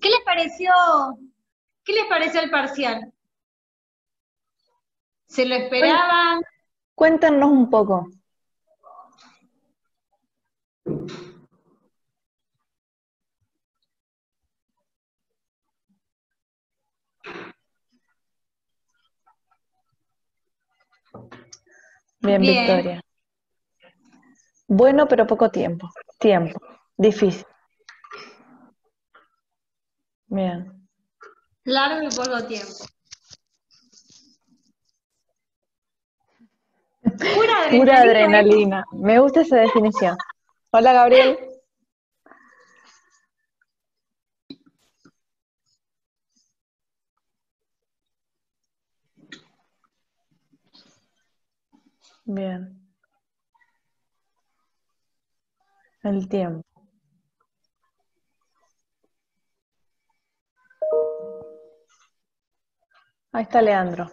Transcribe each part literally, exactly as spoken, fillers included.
¿Qué les pareció, qué les pareció el parcial? ¿Se lo esperaban? Cuéntanos un poco. Bien, Bien. Victoria. Bueno, pero poco tiempo. Tiempo. Difícil. Bien. Largo y poco tiempo. Pura adrenalina. Pura ¿eh? adrenalina. Me gusta esa definición. Hola, Gabriel. Bien. El tiempo. Ahí está Leandro.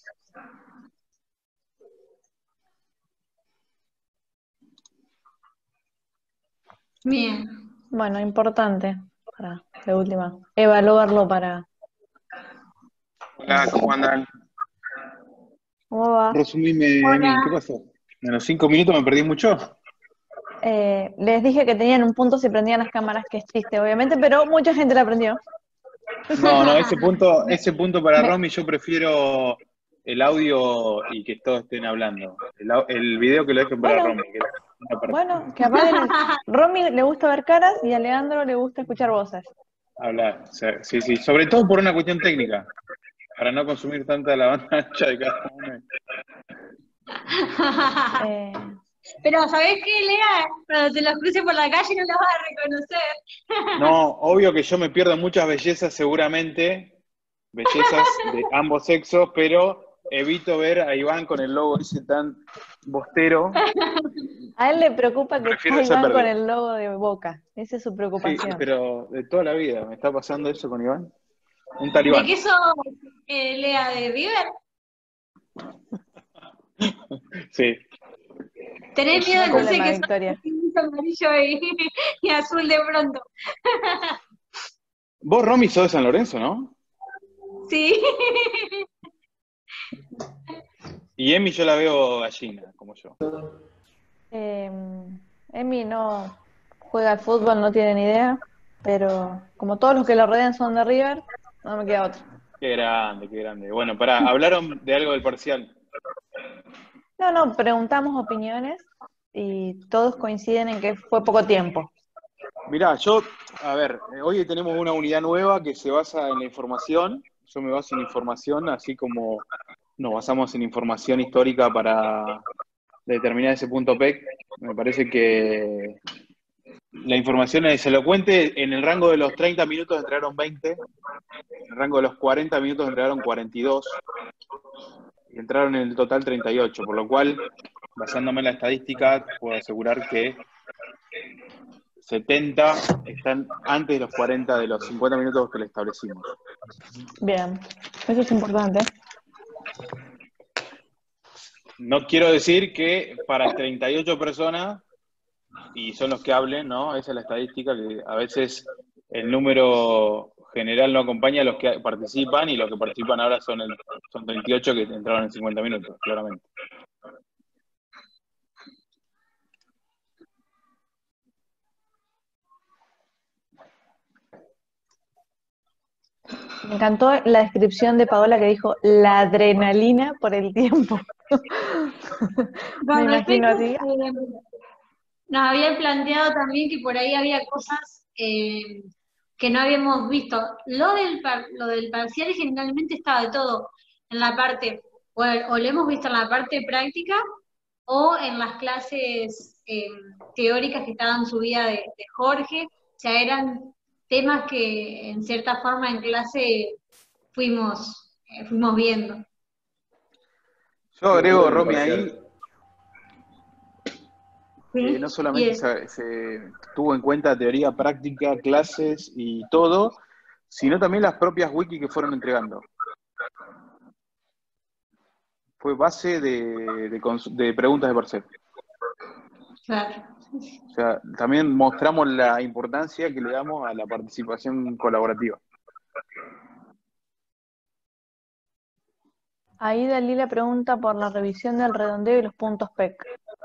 Bien. Bueno, importante. Para, de última. Evaluarlo para... Hola, ¿cómo andan? ¿Cómo va? Resumime, Hola. Emi, ¿qué pasó? ¿En los cinco minutos me perdí mucho? Eh, les dije que tenían un punto si prendían las cámaras, que es triste, obviamente, pero mucha gente la prendió. No, no, ese punto, ese punto para Me- Romy yo prefiero el audio y que todos estén hablando. El, au- el video que lo dejen para Bueno, Romy, que es una parte. bueno, que apaguen el... Romy le gusta ver caras y a Leandro le gusta escuchar voces. Hablar, o sea, sí, sí, sobre todo por una cuestión técnica, para no consumir tanta la banda ancha de cada uno. Eh, Pero ¿sabés qué, Lea? Cuando te los cruces por la calle no los vas a reconocer. No, obvio que yo me pierdo muchas bellezas seguramente, bellezas de ambos sexos, pero evito ver a Iván con el logo ese tan bostero. a él le preocupa que Prefiero está ese Iván con perdido. el logo de Boca. Esa es su Sí, preocupación. pero de toda la vida me está pasando eso con Iván. Un ¿De talibán. qué sos, eh, Lea? ¿De River? Sí. ¿Tenés No miedo hay entonces problema, que sos Victoria. amarillo y, y azul de pronto? Vos, Romy, sos de San Lorenzo, ¿no? Sí. Y Emi yo la veo gallina, como yo. Eh, Emi no juega al fútbol, no tiene ni idea, pero como todos los que lo rodean son de River, no me queda otra. Qué grande, qué grande. Bueno, pará, hablaron de algo del parcial. No, no, preguntamos opiniones y todos coinciden en que fue poco tiempo. Mirá, yo, a ver, eh, hoy tenemos una unidad nueva que se basa en la información. Yo me baso en información, así como nos basamos en información histórica para determinar ese punto P E C. Me parece que la información es elocuente. En el rango de los treinta minutos entregaron veinte, en el rango de los cuarenta minutos entregaron cuarenta y dos y entraron en el total treinta y ocho, por lo cual, basándome en la estadística, puedo asegurar que setenta están antes de los cuarenta de los cincuenta minutos que le establecimos. Bien, eso es importante. No quiero decir que para treinta y ocho personas, y son los que hablen, ¿no? Esa es la estadística, que a veces el número general no acompaña a los que participan, y los que participan ahora son, el, son treinta y ocho que entraron en cincuenta minutos, claramente. Me encantó la descripción de Paola que dijo la adrenalina por el tiempo. Me Con imagino respecto, así. eh, nos habían planteado también que por ahí había cosas eh, que no habíamos visto. Lo del, par- lo del parcial generalmente estaba de todo en la parte, o, o lo hemos visto en la parte práctica o en las clases eh, teóricas que estaban subidas de, de Jorge. O sea, eran temas que en cierta forma en clase fuimos, eh, fuimos viendo. Yo agrego, Romy, ahí, eh, no ¿Sí? Y solamente el- se, se tuvo en cuenta teoría práctica, clases y todo, sino también las propias wiki que fueron entregando. Fue base de, de, cons- de preguntas de Percep. claro. O sea, también mostramos la importancia que le damos a la participación colaborativa. Ahí Dalila pregunta por la revisión del redondeo y los puntos P E C.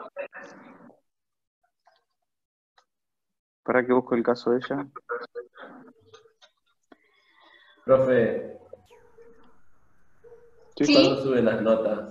¿Para que busco el caso de ella? Profe, Sí. ¿cuándo suben las notas?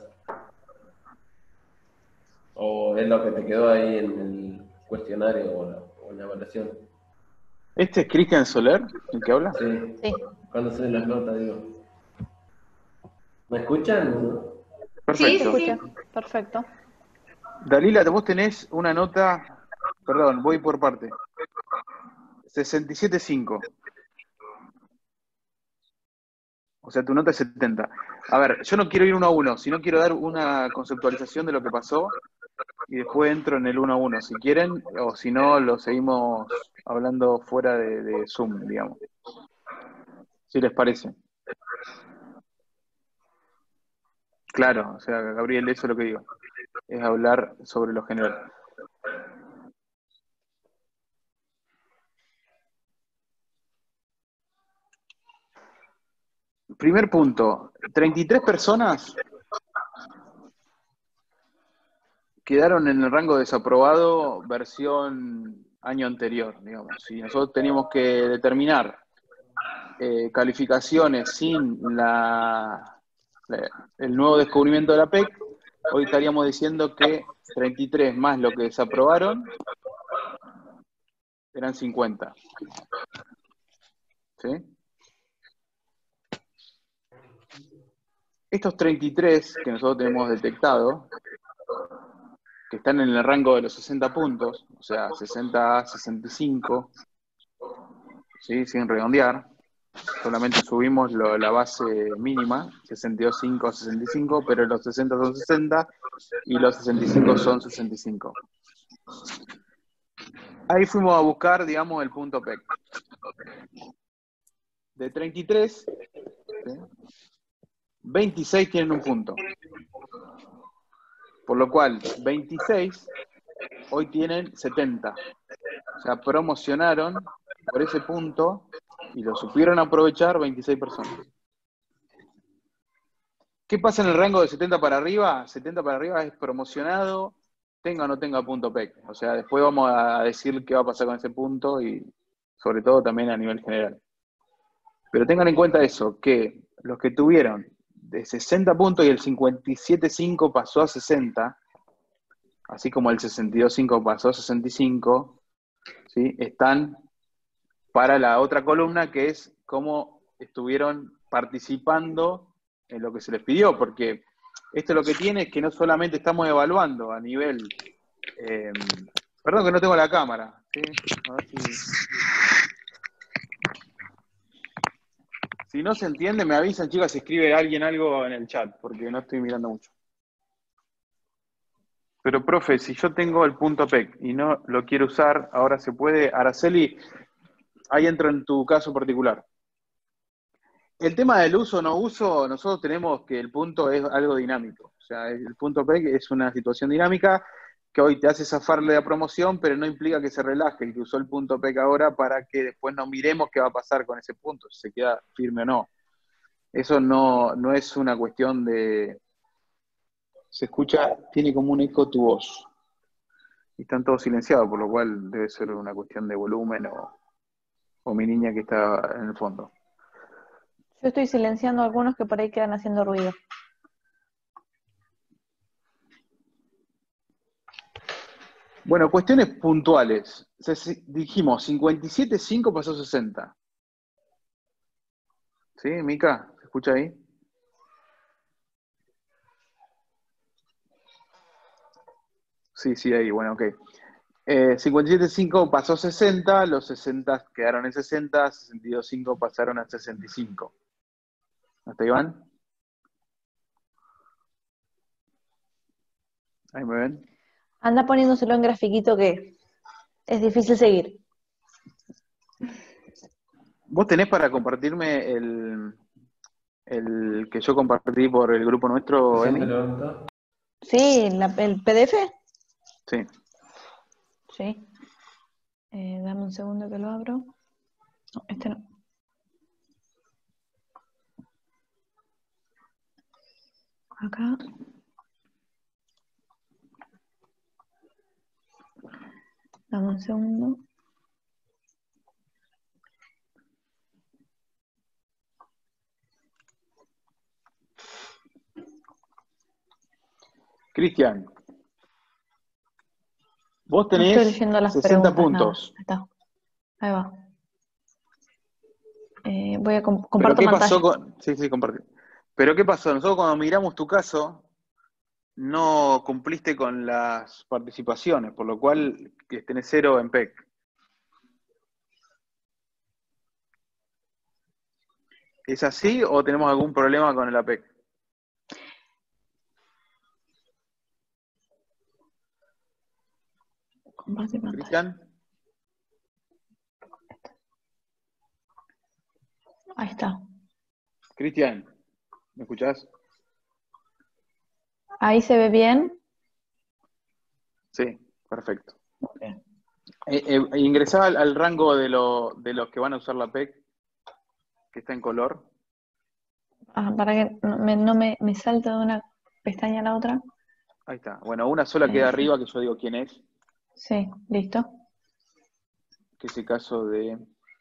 ¿O es lo que te quedó ahí en el cuestionario o la, o en la evaluación? ¿Este es Cristian Soler, el que habla? Sí. Sí. ¿Cuándo suben las notas, digo? ¿Me escuchan? ¿No? Sí, Perfecto. sí, sí. Escucha, perfecto. Dalila, vos tenés una nota, perdón, voy por parte. sesenta y siete punto cinco. O sea, tu nota es setenta. A ver, yo no quiero ir uno a uno, sino quiero dar una conceptualización de lo que pasó y después entro en el uno a uno, si quieren, o si no, lo seguimos hablando fuera de, de Zoom, digamos. Si les parece. Claro, o sea, Gabriel, eso es lo que digo. Es hablar sobre lo general. Primer punto, treinta y tres personas quedaron en el rango desaprobado versión año anterior, digamos. Si nosotros teníamos que determinar eh, calificaciones sin la, la- el nuevo descubrimiento de la P E C, hoy estaríamos diciendo que treinta y tres más lo que desaprobaron eran cincuenta. ¿Sí? Estos treinta y tres que nosotros tenemos detectado, que están en el rango de los sesenta puntos, o sea, sesenta a sesenta y cinco, ¿sí? Sin redondear, solamente subimos lo- la base mínima, sesenta y dos punto cinco a sesenta y cinco, pero los sesenta son sesenta y los sesenta y cinco son sesenta y cinco. Ahí fuimos a buscar, digamos, el punto P E C. De treinta y tres, ¿sí? veintiséis tienen un punto. Por lo cual, veintiséis hoy tienen setenta. O sea, promocionaron por ese punto y lo supieron aprovechar veintiséis personas. ¿Qué pasa en el rango de setenta para arriba? setenta para arriba es promocionado, tenga o no tenga punto P E C. O sea, después vamos a decir qué va a pasar con ese punto y sobre todo también a nivel general. Pero tengan en cuenta eso, que los que tuvieron de sesenta puntos y el cincuenta y siete punto cinco pasó a sesenta, así como el sesenta y dos punto cinco pasó a sesenta y cinco, ¿sí? Están para la otra columna, que es cómo estuvieron participando en lo que se les pidió, porque esto lo que tiene es que no solamente estamos evaluando a nivel... Eh, perdón que no tengo la cámara, ¿sí? A ver si... Si no se entiende, me avisan, chicas, si escribe alguien algo en el chat, porque no estoy mirando mucho. Pero, profe, si yo tengo el punto P E C y no lo quiero usar, ahora se puede. Araceli, ahí entro en tu caso particular. El tema del uso o no uso, nosotros tenemos que el punto es algo dinámico. O sea, el punto P E C es una situación dinámica que hoy te hace zafarle la promoción, pero no implica que se relaje el que usó el punto P E C ahora para que después no miremos qué va a pasar con ese punto, si se queda firme o no. Eso no, no es una cuestión de... Se escucha, tiene como un eco tu voz. Y están todos silenciados, por lo cual debe ser una cuestión de volumen o, o mi niña que está en el fondo. Yo estoy silenciando a algunos que por ahí quedan haciendo ruido. Bueno, cuestiones puntuales. Se- dijimos, cincuenta y siete punto cinco pasó a sesenta. ¿Sí, Mica? ¿Se escucha ahí? Sí, sí, ahí, bueno, ok. Eh, cincuenta y siete punto cinco pasó a sesenta, los sesenta quedaron en sesenta, sesenta y dos punto cinco pasaron a sesenta y cinco. ¿Hasta Iván? ¿Ahí me ven? Anda poniéndoselo en grafiquito que es difícil seguir. ¿Vos tenés para compartirme el, el que yo compartí por el grupo nuestro, ¿Recién te Emi? levantó? Sí, la- el P D F. Sí. Sí. Eh, dame un segundo que lo abro. No, este no. Acá. Dame un segundo. Cristian, vos No estoy tenés leyendo las sesenta preguntas, nada. puntos. Ahí está. Ahí va. Eh, voy a com- ¿Pero comparto qué pasó pantalla. con...? Sí, sí, comparte. ¿Pero qué pasó? Nosotros cuando miramos tu caso, no cumpliste con las participaciones, por lo cual que tenés cero en P E C. ¿Es así o tenemos algún problema con el A P E C? Compartir pantalla. Cristian, Ahí está. Cristian, ¿me escuchás? Ahí se ve bien. Sí, perfecto. Ok. Eh, eh, ingresá al, al rango de, lo, de los que van a usar la P E C, que está en color. Ah, para que no me, no me, me salte de una pestaña a la otra. Ahí está. Bueno, una sola queda Eh, arriba, que yo digo quién es, sí, listo. que es el caso de,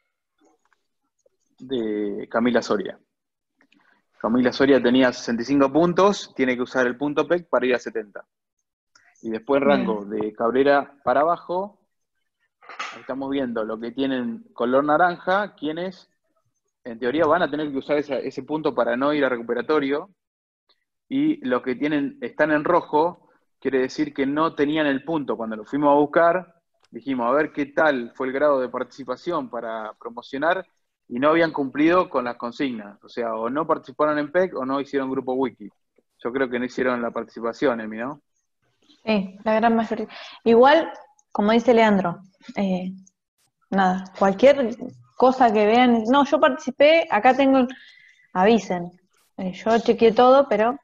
de Camila Soria. Camila Soria tenía sesenta y cinco puntos, tiene que usar el punto P E C para ir a setenta. Y después el rango Bien. de Cabrera para abajo, ahí estamos viendo lo que tienen color naranja, quienes en teoría van a tener que usar esa, ese punto para no ir a recuperatorio, y los que tienen, están en rojo, quiere decir que no tenían el punto. Cuando lo fuimos a buscar, dijimos a ver qué tal fue el grado de participación para promocionar, y no habían cumplido con las consignas. O sea, o no participaron en P E C o no hicieron grupo wiki. Yo creo que no hicieron la participación, Emi, ¿no? Sí, la gran mayoría. Igual, como dice Leandro, eh, nada, cualquier cosa que vean, no, yo participé, acá tengo, el- avisen. Eh, yo chequeé todo, pero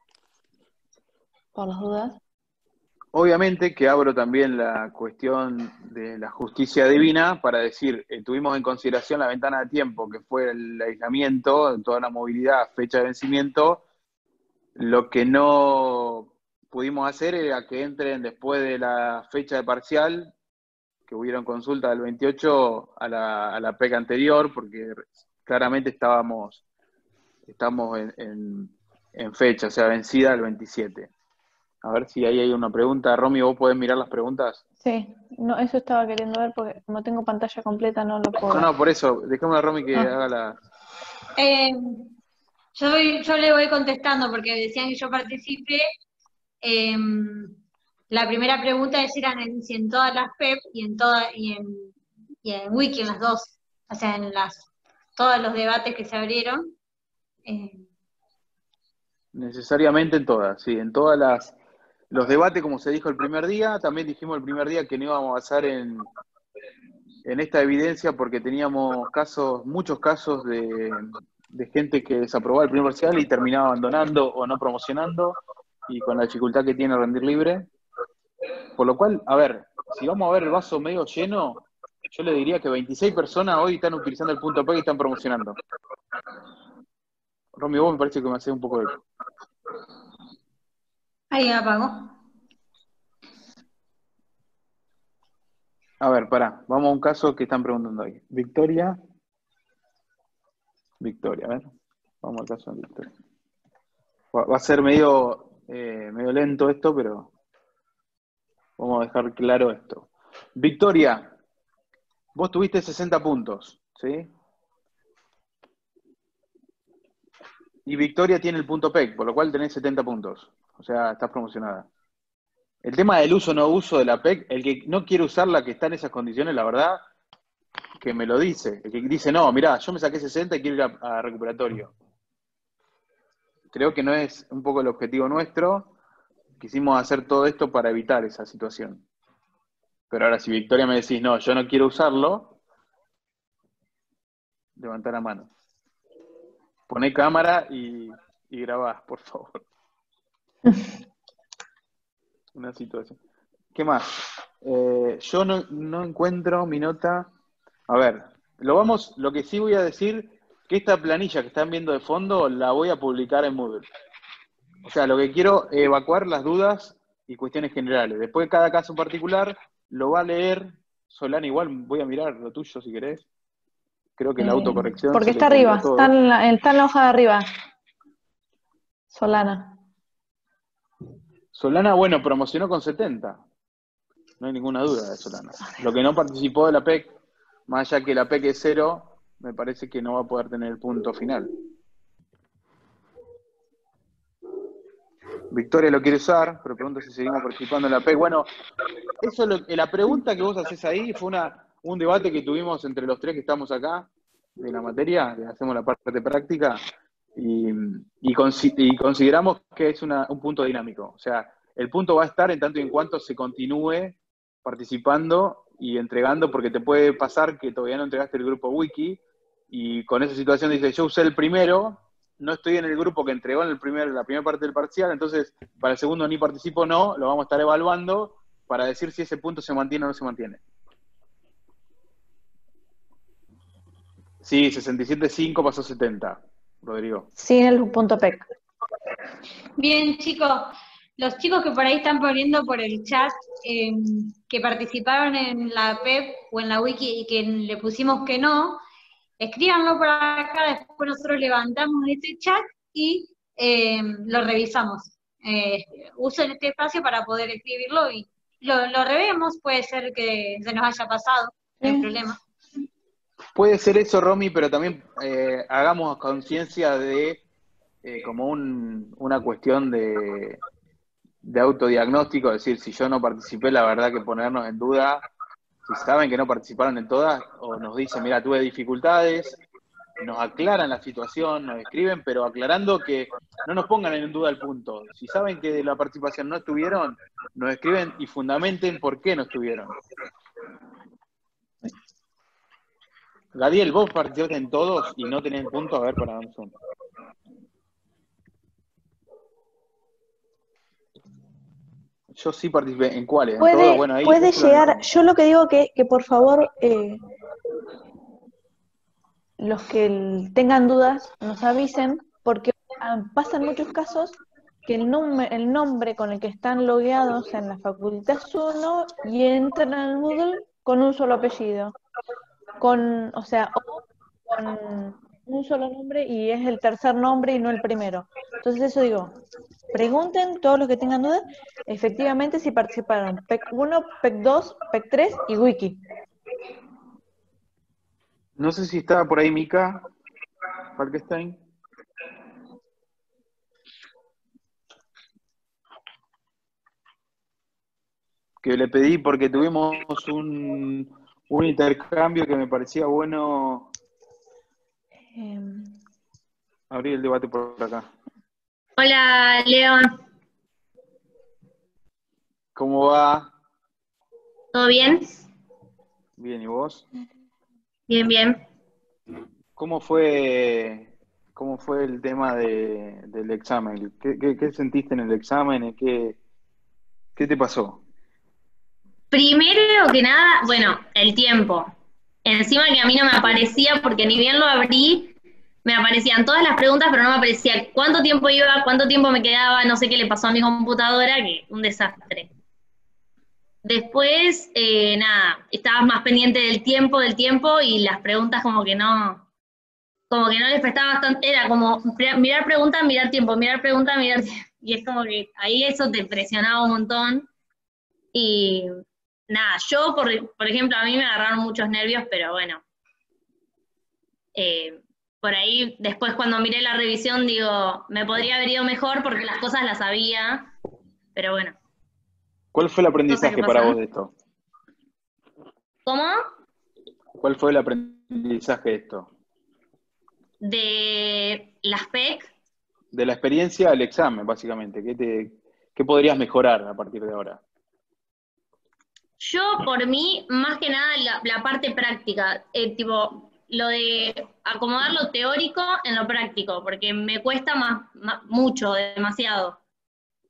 por las dudas. Obviamente que abro también la cuestión de la justicia divina para decir, eh, tuvimos en consideración la ventana de tiempo, que fue el aislamiento, toda la movilidad, fecha de vencimiento. Lo que no pudimos hacer era que entren después de la fecha de parcial, que hubieron consulta del veintiocho a la, a la P E C anterior, porque claramente estábamos, estamos en, en, en fecha, o sea, vencida el veintisiete. A ver si ahí hay una pregunta. Romy, ¿vos podés mirar las preguntas? Sí, no, eso estaba queriendo ver porque como tengo pantalla completa no lo puedo No, ver. no, por eso, dejemos a Romy que Ah, haga la... Eh, yo, voy- yo le voy contestando porque decían que yo participé. Eh, la primera pregunta es si eran en, si en todas las P E P y en toda, y en, y en Wiki, en las dos, o sea, en las todos los debates que se abrieron. Eh, Necesariamente en todas, sí, en todas las... Los debates, como se dijo el primer día, también dijimos el primer día que no íbamos a basar en, en esta evidencia porque teníamos casos, muchos casos de, de gente que desaprobaba el primer parcial y terminaba abandonando o no promocionando, y con la dificultad que tiene rendir libre. Por lo cual, a ver, si vamos a ver el vaso medio lleno, yo le diría que veintiséis personas hoy están utilizando el punto P E C y están promocionando. Romy, vos me parece que me hace un poco de eco. ahí apagó. A ver, pará, vamos a un caso que están preguntando ahí. Victoria. Victoria, a ver. Vamos al caso de Victoria. Va, va a ser medio, eh, medio lento esto, pero vamos a dejar claro esto. Victoria, vos tuviste sesenta puntos, ¿sí? Y Victoria tiene el punto P E C, por lo cual tenés setenta puntos. O sea, estás promocionada. El tema del uso o no uso de la P E C, el que no quiere usarla, que está en esas condiciones, la verdad, que me lo dice. El que dice, no, mirá, yo me saqué sesenta y quiero ir a, a recuperatorio. Creo que no es un poco el objetivo nuestro. Quisimos hacer todo esto para evitar esa situación. Pero ahora, si Victoria me decís, no, yo no quiero usarlo, levantá la mano. Poné cámara y, y grabá, por favor. Una situación. ¿Qué más? Eh, yo no, no encuentro mi nota. A ver, lo vamos, lo que sí voy a decir, que esta planilla que están viendo de fondo la voy a publicar en Moodle. O sea, lo que quiero es evacuar las dudas y cuestiones generales. Después cada caso particular lo va a leer Solana, igual voy a mirar lo tuyo si querés. Creo que la Eh, autocorrección porque se le está arriba, entendió está todo. en, la, está en la hoja de arriba. Solana. Solana, bueno, promocionó con setenta. No hay ninguna duda de Solana. Lo que no participó de la P E C, más allá que la P E C es cero, me parece que no va a poder tener el punto final. Victoria lo quiere usar, pero pregunta si seguimos participando en la P E C. Bueno, eso lo, la pregunta que vos hacés ahí fue una, un debate que tuvimos entre los tres que estamos acá, de la materia, que hacemos la parte práctica, y, y, consi y consideramos que es una, un punto dinámico. O sea, el punto va a estar en tanto y en cuanto se continúe participando y entregando, porque te puede pasar que todavía no entregaste el grupo wiki, y con esa situación dices, yo usé el primero, no estoy en el grupo que entregó en el primer, la primera parte del parcial, entonces para el segundo ni participo no, lo vamos a estar evaluando para decir si ese punto se mantiene o no se mantiene. Sí, sesenta y siete punto cinco pasó setenta, Rodrigo. Sin el punto P E C. Bien, chicos, los chicos que por ahí están poniendo por el chat eh, que participaron en la P E P o en la wiki y que le pusimos que no, escríbanlo por acá, después nosotros levantamos este chat y eh, lo revisamos. Eh, usen este espacio para poder escribirlo y lo, lo revemos, puede ser que se nos haya pasado, no hay Sí. problema. Puede ser eso, Romy, pero también eh, hagamos conciencia de eh, como un, una cuestión de, de autodiagnóstico, es decir, si yo no participé, la verdad que ponernos en duda, si saben que no participaron en todas, o nos dicen, mira, tuve dificultades, nos aclaran la situación, nos escriben, pero aclarando que no nos pongan en duda el punto. Si saben que de la participación no estuvieron, nos escriben y fundamenten por qué no estuvieron. Gadiel, vos participaste en todos y no tenés punto, a ver, para damos uno. Yo sí participé. ¿En cuáles? ¿En Puede, todos? Bueno, ahí puede eso lo llegar, anotamos. yo lo que digo que, que por favor, eh, los que tengan dudas nos avisen, porque ah, pasan muchos casos que el, nom el nombre con el que están logueados en la facultad es uno y entran al Moodle con un solo apellido. Con, o sea, o con un solo nombre y es el tercer nombre y no el primero. Entonces eso digo, pregunten todos los que tengan dudas, efectivamente si participaron P E C uno, P E C dos, P E C tres y Wiki. No sé si estaba por ahí Mika Falkenstein. Que le pedí porque tuvimos un, un intercambio que me parecía bueno Eh, abrir el debate por acá. Hola, Leo. ¿Cómo va? ¿Todo bien? Bien, ¿y vos? Bien, bien. ¿Cómo fue, cómo fue el tema de, del examen? ¿Qué, qué, qué sentiste en el examen? ¿Qué, qué te pasó? Primero que nada, bueno, el tiempo. Encima que a mí no me aparecía, porque ni bien lo abrí, me aparecían todas las preguntas, pero no me aparecía cuánto tiempo iba, cuánto tiempo me quedaba, no sé qué le pasó a mi computadora, que un desastre. Después, eh, nada, estabas más pendiente del tiempo, del tiempo, y las preguntas como que no, como que no les prestaba bastante, era como mirar preguntas, mirar tiempo, mirar preguntas, mirar tiempo, y es como que ahí eso te presionaba un montón, y nada, yo, por, por ejemplo, a mí me agarraron muchos nervios, pero bueno, eh, por ahí, después cuando miré la revisión, digo, me podría haber ido mejor porque las cosas las sabía, pero bueno. ¿Cuál fue el aprendizaje para vos de esto? ¿Cómo? ¿Cuál fue el aprendizaje de esto? De las P E C. De la experiencia al examen, básicamente. ¿Qué, te, qué podrías mejorar a partir de ahora? Yo, por mí, más que nada, la, la parte práctica, eh, tipo, lo de acomodar lo teórico en lo práctico, porque me cuesta más, más mucho, demasiado.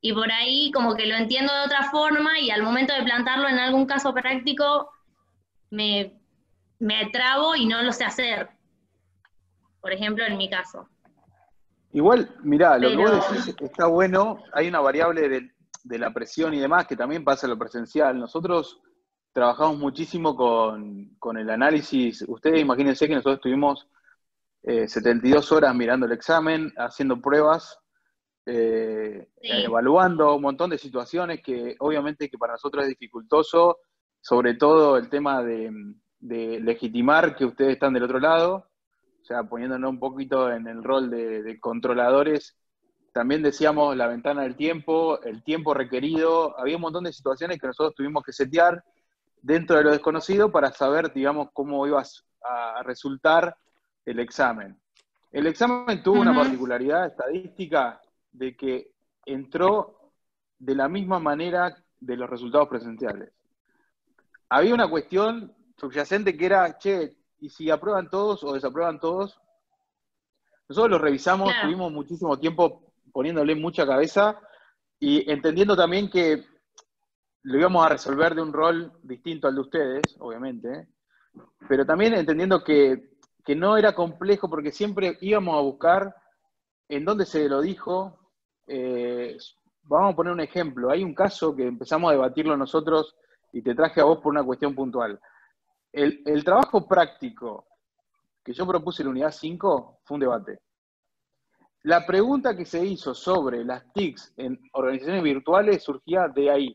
y por ahí como que lo entiendo de otra forma y al momento de plantarlo en algún caso práctico me, me trabo y no lo sé hacer. Por ejemplo, en mi caso. Igual, mirá, lo que Pero, vos decís está bueno, hay una variable de, de la presión y demás que también pasa en lo presencial. Nosotros trabajamos muchísimo con, con el análisis. Ustedes imagínense que nosotros estuvimos eh, setenta y dos horas mirando el examen, haciendo pruebas, eh, sí, evaluando un montón de situaciones que obviamente que para nosotros es dificultoso, sobre todo el tema de, de legitimar que ustedes están del otro lado, o sea, poniéndonos un poquito en el rol de, de controladores. También decíamos la ventana del tiempo, el tiempo requerido, había un montón de situaciones que nosotros tuvimos que setear dentro de lo desconocido para saber, digamos, cómo iba a resultar el examen. El examen tuvo una ujú, particularidad estadística de que entró de la misma manera de los resultados presenciales. Había una cuestión subyacente que era, che, ¿y si aprueban todos o desaprueban todos? Nosotros lo revisamos, claro, tuvimos muchísimo tiempo poniéndole mucha cabeza y entendiendo también que lo íbamos a resolver de un rol distinto al de ustedes, obviamente, pero también entendiendo que, que no era complejo porque siempre íbamos a buscar en dónde se lo dijo. Eh, vamos a poner un ejemplo. Hay un caso que empezamos a debatirlo nosotros y te traje a vos por una cuestión puntual. El, el trabajo práctico que yo propuse en la unidad cinco fue un debate. La pregunta que se hizo sobre las T I Cs en organizaciones virtuales surgía de ahí.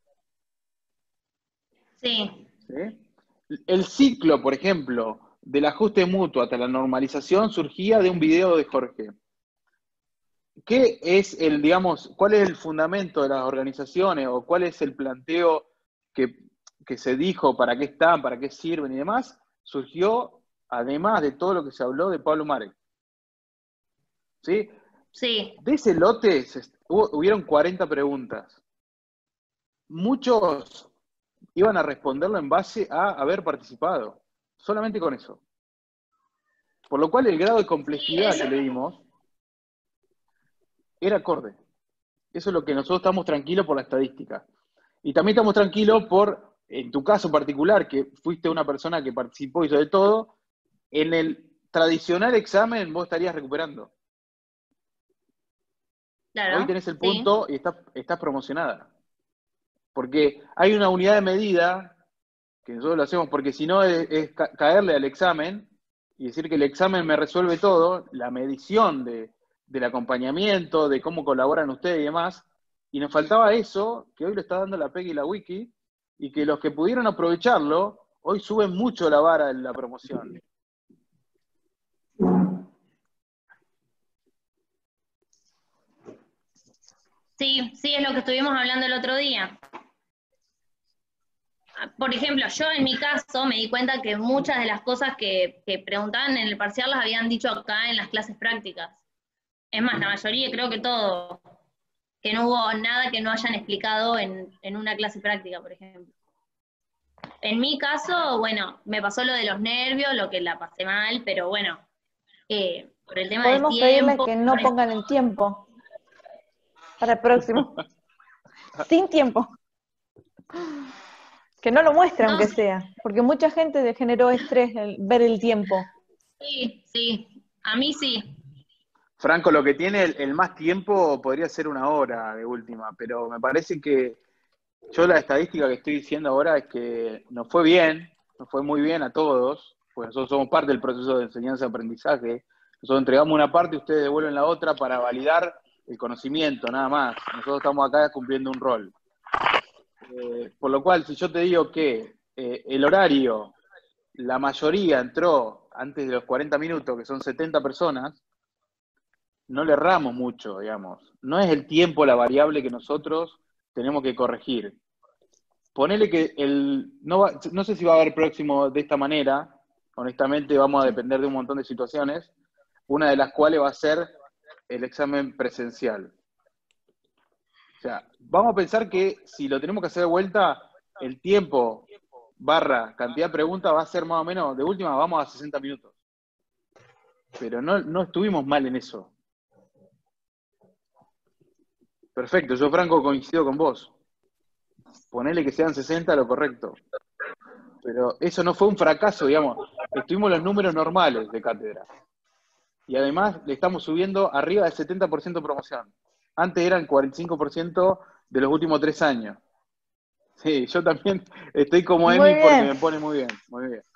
sí, ¿Sí? El ciclo, por ejemplo, del ajuste mutuo hasta la normalización surgía de un video de Jorge. ¿Qué es el, digamos, cuál es el fundamento de las organizaciones o cuál es el planteo que, que se dijo, para qué están, para qué sirven y demás? Surgió, además de todo lo que se habló, de Pablo Marek. ¿Sí? sí, De ese lote se, hubo, hubieron cuarenta preguntas. Muchos iban a responderlo en base a haber participado, solamente con eso. Por lo cual el grado de complejidad eso, que le dimos era acorde. Eso es lo que nosotros estamos tranquilos por la estadística. Y también estamos tranquilos por, en tu caso particular, que fuiste una persona que participó y hizo de todo, en el tradicional examen vos estarías recuperando. Hoy claro, tenés el sí, punto y estás, estás promocionada. Porque hay una unidad de medida, que nosotros lo hacemos porque si no es, es ca caerle al examen y decir que el examen me resuelve todo, la medición de, del acompañamiento, de cómo colaboran ustedes y demás, y nos faltaba eso, que hoy lo está dando la P E G y la Wiki, y que los que pudieron aprovecharlo, hoy suben mucho la vara en la promoción. sí, sí, es lo que estuvimos hablando el otro día. Por ejemplo, yo en mi caso me di cuenta que muchas de las cosas que, que preguntaban en el parcial las habían dicho acá en las clases prácticas. Es más, la mayoría, creo que todo, que no hubo nada que no hayan explicado en, en una clase práctica, por ejemplo. En mi caso, bueno, me pasó lo de los nervios, lo que la pasé mal, pero bueno, eh, por el tema del Podemos pedirle tiempo, que no pongan el tiempo para el próximo. Sin tiempo. Que no lo muestre, no, aunque sea. Porque mucha gente le generó estrés el ver el tiempo. sí, sí, a mí sí. Franco, lo que tiene el, el más tiempo podría ser una hora de última, pero me parece que yo la estadística que estoy diciendo ahora es que nos fue bien, nos fue muy bien a todos, porque nosotros somos parte del proceso de enseñanza-aprendizaje. Nosotros entregamos una parte y ustedes devuelven la otra para validar el conocimiento, nada más. Nosotros estamos acá cumpliendo un rol. Eh, por lo cual, si yo te digo que eh, el horario, la mayoría entró antes de los cuarenta minutos, que son setenta personas, no le erramos mucho, digamos. No es el tiempo la variable que nosotros tenemos que corregir. Ponele que el. No, va, no sé si va a haber próximo de esta manera, honestamente vamos a depender de un montón de situaciones, una de las cuales va a ser el examen presencial. O sea, vamos a pensar que si lo tenemos que hacer de vuelta, el tiempo barra cantidad de preguntas va a ser más o menos, de última vamos a sesenta minutos. Pero no, no estuvimos mal en eso. Perfecto, yo Franco coincido con vos. Ponele que sean sesenta lo correcto. Pero eso no fue un fracaso, digamos. Estuvimos los números normales de cátedra. Y además le estamos subiendo arriba del setenta por ciento promoción. Antes eran cuarenta y cinco por ciento de los últimos tres años. Sí, yo también estoy como Muy Emi porque bien. me pone muy bien, muy bien.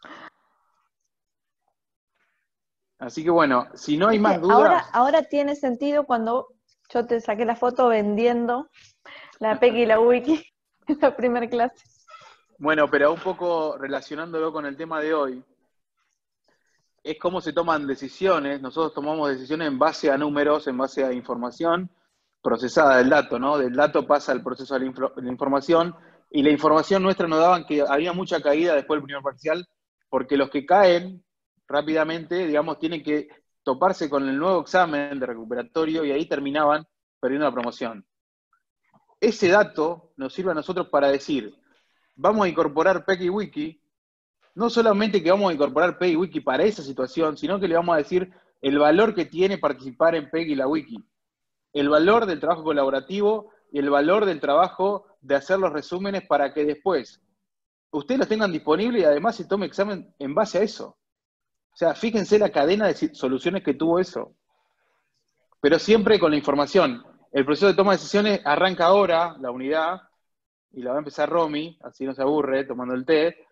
Así que bueno, si no hay más ¿Viste? Ahora, dudas, ahora tiene sentido cuando yo te saqué la foto vendiendo la P E C y la Wiki en la primera clase. bueno, pero un poco relacionándolo con el tema de hoy, es cómo se toman decisiones. Nosotros tomamos decisiones en base a números, en base a información procesada del dato, ¿no? Del dato pasa al proceso de la, info- de la información, y la información nuestra nos daban que había mucha caída después del primer parcial, porque los que caen rápidamente, digamos, tienen que toparse con el nuevo examen de recuperatorio y ahí terminaban perdiendo la promoción. Ese dato nos sirve a nosotros para decir, vamos a incorporar P E C y Wiki, no solamente que vamos a incorporar P E C y Wiki para esa situación, sino que le vamos a decir el valor que tiene participar en P E C y la Wiki, el valor del trabajo colaborativo y el valor del trabajo de hacer los resúmenes para que después ustedes los tengan disponibles y además se tome examen en base a eso. O sea, fíjense la cadena de soluciones que tuvo eso. Pero siempre con la información. El proceso de toma de decisiones arranca ahora, la unidad, y la va a empezar Romy, así no se aburre tomando el té.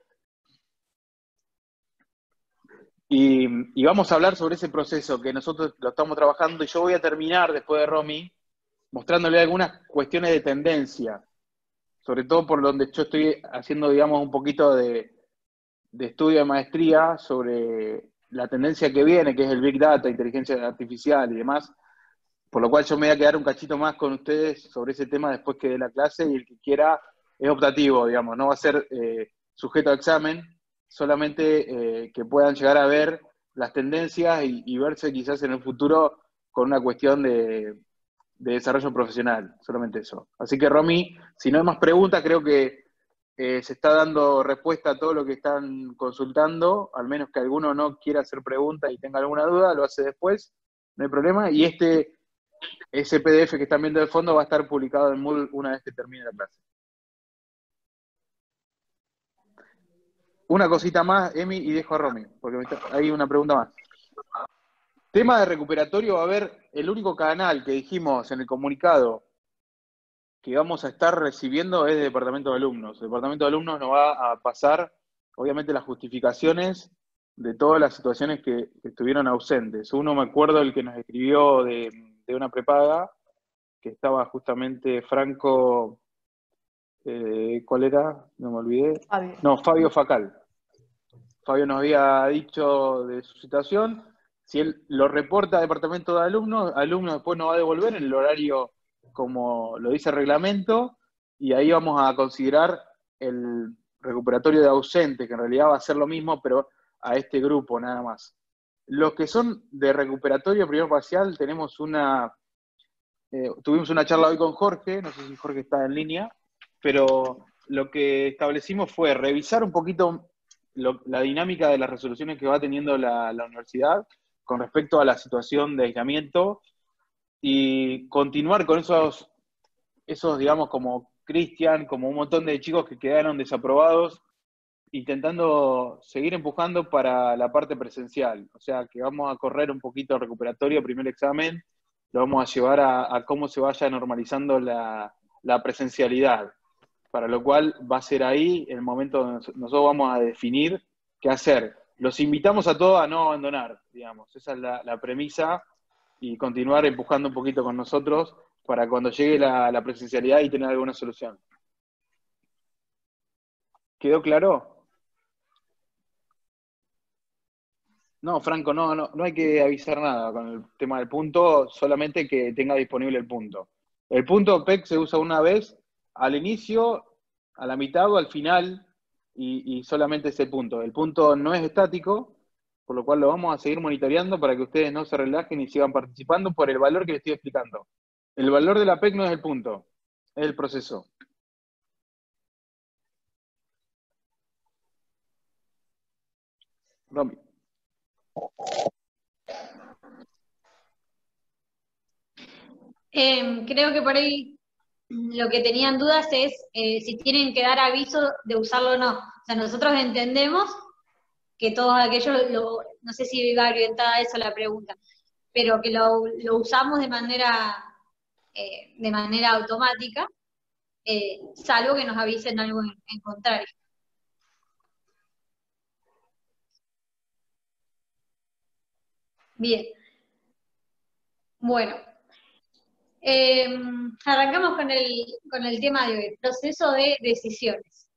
Y, y vamos a hablar sobre ese proceso que nosotros lo estamos trabajando, y yo voy a terminar después de Romy mostrándole algunas cuestiones de tendencia, sobre todo por donde yo estoy haciendo, digamos, un poquito de, de estudio de maestría sobre la tendencia que viene, que es el Big Data, inteligencia artificial y demás, por lo cual yo me voy a quedar un cachito más con ustedes sobre ese tema después que dé la clase, y el que quiera es optativo, digamos, no va a ser eh, sujeto a examen, solamente eh, que puedan llegar a ver las tendencias y, y verse quizás en el futuro con una cuestión de, de desarrollo profesional, solamente eso. Así que Romy, si no hay más preguntas, creo que eh, se está dando respuesta a todo lo que están consultando, al menos que alguno no quiera hacer preguntas y tenga alguna duda, lo hace después, no hay problema, y este, ese P D F que están viendo de fondo va a estar publicado en Moodle una vez que termine la clase. Una cosita más, Emi, y dejo a Romy, porque hay una pregunta más. Tema de recuperatorio, va a haber el único canal que dijimos en el comunicado que vamos a estar recibiendo es de Departamento de Alumnos. El Departamento de Alumnos nos va a pasar, obviamente, las justificaciones de todas las situaciones que, que estuvieron ausentes. Uno, me acuerdo, el que nos escribió de, de una prepaga, que estaba justamente Franco, eh, ¿cuál era? No me olvidé. Fabio. No, Fabio Facal. Fabio nos había dicho de su situación. Si él lo reporta a Departamento de Alumnos, alumno después nos va a devolver en el horario como lo dice el reglamento, y ahí vamos a considerar el recuperatorio de ausente, que en realidad va a ser lo mismo, pero a este grupo nada más. Los que son de recuperatorio primer parcial, tenemos una, eh, tuvimos una charla hoy con Jorge, no sé si Jorge está en línea, pero lo que establecimos fue revisar un poquito lo, la dinámica de las resoluciones que va teniendo la, la universidad con respecto a la situación de aislamiento, y continuar con esos, esos digamos, como Cristian, como un montón de chicos que quedaron desaprobados, intentando seguir empujando para la parte presencial. O sea, que vamos a correr un poquito el recuperatorio, primer examen, lo vamos a llevar a, a cómo se vaya normalizando la, la presencialidad, para lo cual va a ser ahí el momento donde nosotros vamos a definir qué hacer. Los invitamos a todos a no abandonar, digamos, esa es la, la premisa, y continuar empujando un poquito con nosotros para cuando llegue la, la presencialidad y tener alguna solución. ¿Quedó claro? No, Franco, no, no, no hay que avisar nada con el tema del punto, solamente que tenga disponible el punto. El punto P E C se usa una vez al inicio, a la mitad o al final, y, y solamente ese punto. El punto no es estático, por lo cual lo vamos a seguir monitoreando para que ustedes no se relajen y sigan participando por el valor que les estoy explicando. El valor de la P E C no es el punto, es el proceso. Romy. Eh, creo que por ahí lo que tenían dudas es eh, si tienen que dar aviso de usarlo o no. O sea, nosotros entendemos que todos aquellos, lo, no sé si iba orientada a eso la pregunta, pero que lo, lo usamos de manera, eh, de manera automática, eh, salvo que nos avisen algo en, en contrario. Bien. Bueno. Eh, arrancamos con el, con el tema de hoy, proceso de decisiones.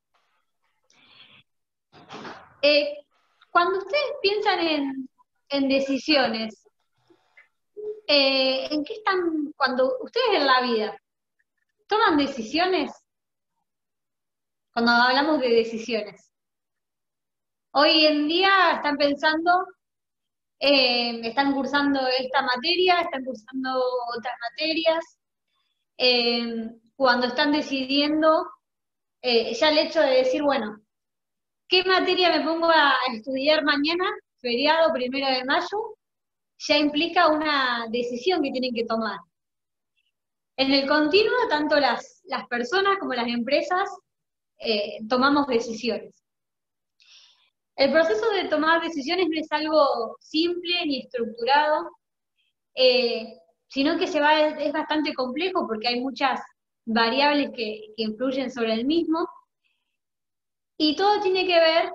Eh, cuando ustedes piensan en, en decisiones, eh, ¿en qué están, cuando ustedes en la vida toman decisiones? Cuando hablamos de decisiones. Hoy en día están pensando, eh, están cursando esta materia, están cursando otras materias, eh, cuando están decidiendo, eh, ya el hecho de decir, bueno, ¿qué materia me pongo a estudiar mañana, feriado primero de mayo? Ya implica una decisión que tienen que tomar. En el continuo, tanto las, las personas como las empresas eh, tomamos decisiones. El proceso de tomar decisiones no es algo simple ni estructurado, eh, sino que se va, es bastante complejo porque hay muchas variables que, que influyen sobre el mismo, y todo tiene que ver,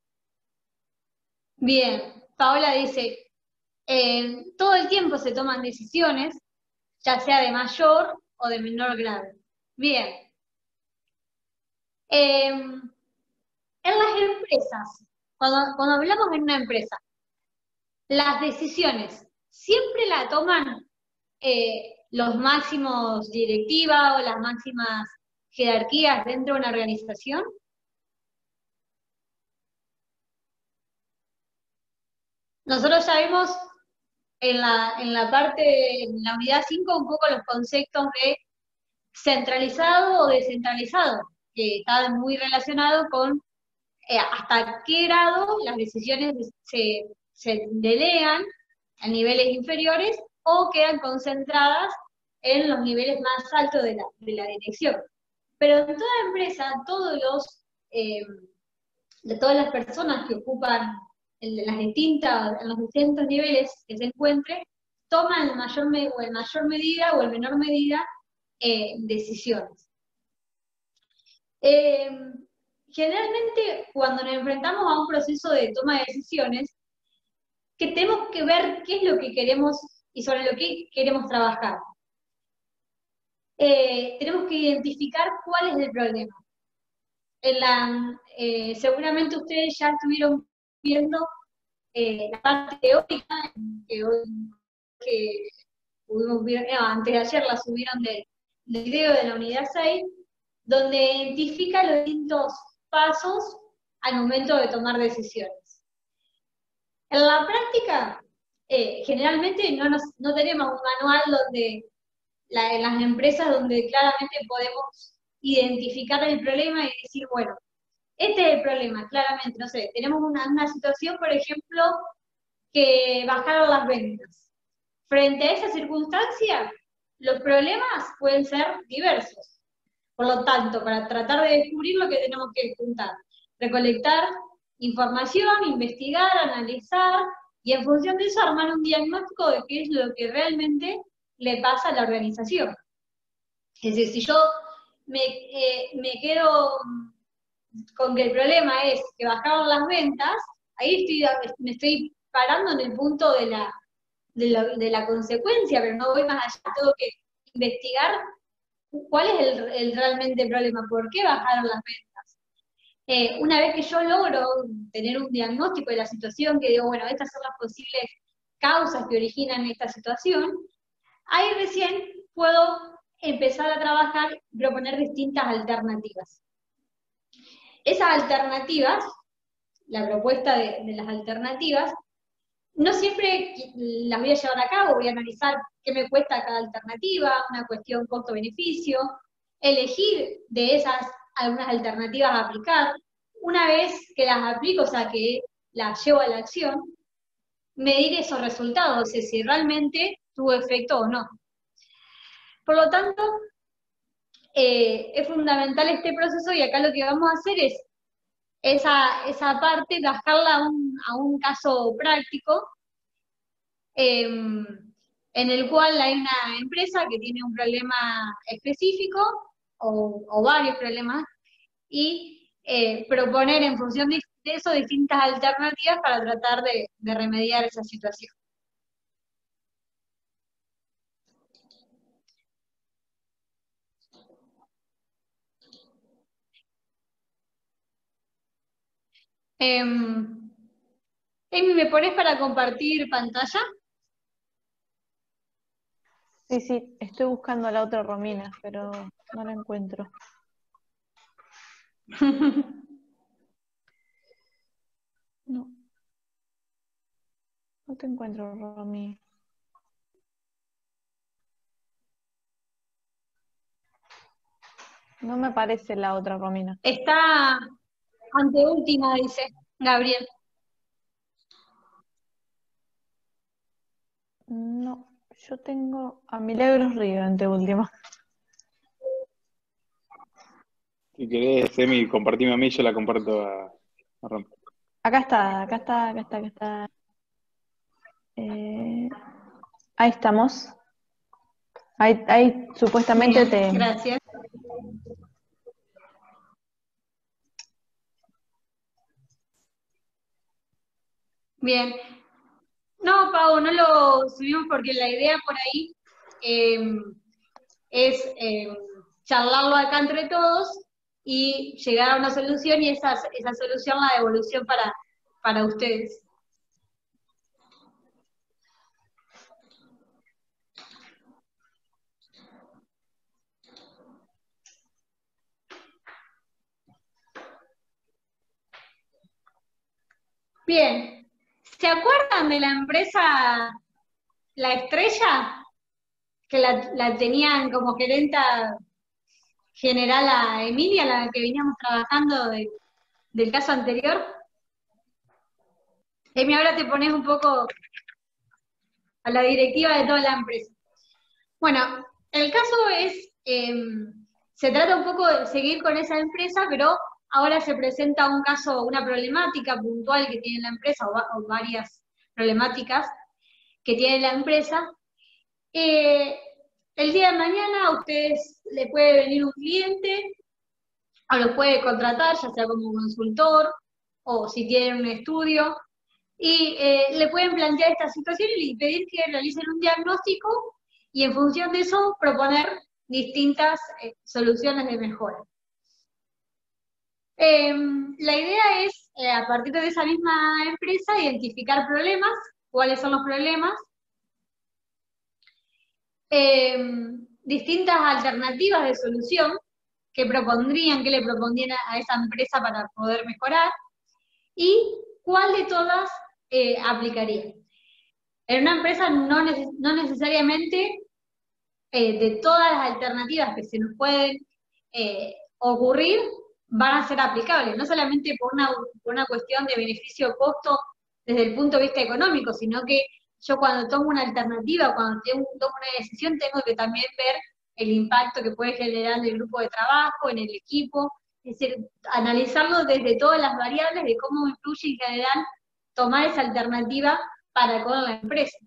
bien, Paola dice, eh, todo el tiempo se toman decisiones, ya sea de mayor o de menor grado. Bien. Eh, en las empresas, cuando, cuando hablamos en una empresa, las decisiones siempre la toman eh, los máximos directivas o las máximas jerarquías dentro de una organización. Nosotros ya vimos en la, en la parte, en la unidad cinco, un poco los conceptos de centralizado o descentralizado, que está muy relacionado con eh, hasta qué grado las decisiones se, se delegan a niveles inferiores o quedan concentradas en los niveles más altos de la, de la dirección. Pero en toda empresa, todos los, eh, de todas las personas que ocupan en, las distintas, en los distintos niveles que se encuentren, toman en mayor, o en mayor medida o en menor medida eh, decisiones. Eh, generalmente, cuando nos enfrentamos a un proceso de toma de decisiones, que tenemos que ver qué es lo que queremos y sobre lo que queremos trabajar. Eh, tenemos que identificar cuál es el problema. En la, eh, seguramente ustedes ya estuvieron viendo eh, la parte teórica que hoy que pudimos ver, no, antes de ayer la subieron del de video de la unidad seis, donde identifica los distintos pasos al momento de tomar decisiones. En la práctica, eh, generalmente no, nos, no tenemos un manual donde la, en las empresas donde claramente podemos identificar el problema y decir, bueno, este es el problema, claramente, no sé, tenemos una, una situación, por ejemplo, que bajaron las ventas. Frente a esa circunstancia, los problemas pueden ser diversos. Por lo tanto, para tratar de descubrir lo que tenemos que juntar, recolectar información, investigar, analizar, y en función de eso armar un diagnóstico de qué es lo que realmente le pasa a la organización. Es decir, si yo me, eh, me quedo con que el problema es que bajaron las ventas, ahí estoy, me estoy parando en el punto de la, de la, de la consecuencia, pero no voy más allá, tengo que investigar cuál es el, el realmente el problema, por qué bajaron las ventas. Eh, una vez que yo logro tener un diagnóstico de la situación, que digo, bueno, estas son las posibles causas que originan esta situación, ahí recién puedo empezar a trabajar y proponer distintas alternativas. Esas alternativas, la propuesta de, de las alternativas, no siempre las voy a llevar a cabo, voy a analizar qué me cuesta cada alternativa, una cuestión costo-beneficio, elegir de esas algunas alternativas a aplicar. Una vez que las aplico, o sea, que las llevo a la acción, medir esos resultados, o sea, si realmente tuvo efecto o no. Por lo tanto, eh, es fundamental este proceso y acá lo que vamos a hacer es esa, esa parte, bajarla a un, a un caso práctico, eh, en el cual hay una empresa que tiene un problema específico o, o varios problemas y eh, proponer en función de eso distintas alternativas para tratar de, de remediar esa situación. Eh, Amy, ¿me pones para compartir pantalla? Sí, sí, estoy buscando a la otra Romina, pero no la encuentro. No. No te encuentro, Romy. No me aparece la otra Romina. Está anteúltima, dice Gabriel. No, yo tengo a Milagros Río anteúltima. Si querés, Emi, compartime a mí, yo la comparto a, a Rom. Acá está, acá está, acá está, acá está. Eh, ahí estamos. Ahí, ahí supuestamente Bien, te... gracias. Bien. No, Pau, no lo subimos porque la idea por ahí eh, es eh, charlarlo acá entre todos y llegar a una solución y esa, esa solución la devolución para, para ustedes. Bien, ¿se acuerdan de la empresa La Estrella? Que la, la tenían como gerenta general a Emilia, la que veníamos trabajando de, del caso anterior. Emi, ahora te pones un poco a la directiva de toda la empresa. Bueno, el caso es, eh, se trata un poco de seguir con esa empresa, pero ahora se presenta un caso, una problemática puntual que tiene la empresa, o, o varias problemáticas que tiene la empresa. Eh, el día de mañana a ustedes les puede venir un cliente, o lo puede contratar, ya sea como consultor, o si tienen un estudio, y eh, le pueden plantear esta situación y pedir que realicen un diagnóstico y en función de eso proponer distintas eh, soluciones de mejora. Eh, la idea es, eh, a partir de esa misma empresa, identificar problemas, cuáles son los problemas, eh, distintas alternativas de solución que propondrían, que le propondrían a, a esa empresa para poder mejorar, y cuál de todas eh, aplicaría. En una empresa no, neces no necesariamente eh, de todas las alternativas que se nos pueden eh, ocurrir van a ser aplicables, no solamente por una, por una cuestión de beneficio-costo desde el punto de vista económico, sino que yo cuando tomo una alternativa, cuando tengo, tomo una decisión, tengo que también ver el impacto que puede generar en el grupo de trabajo, en el equipo, es decir, analizarlo desde todas las variables de cómo influye en general tomar esa alternativa para con la empresa.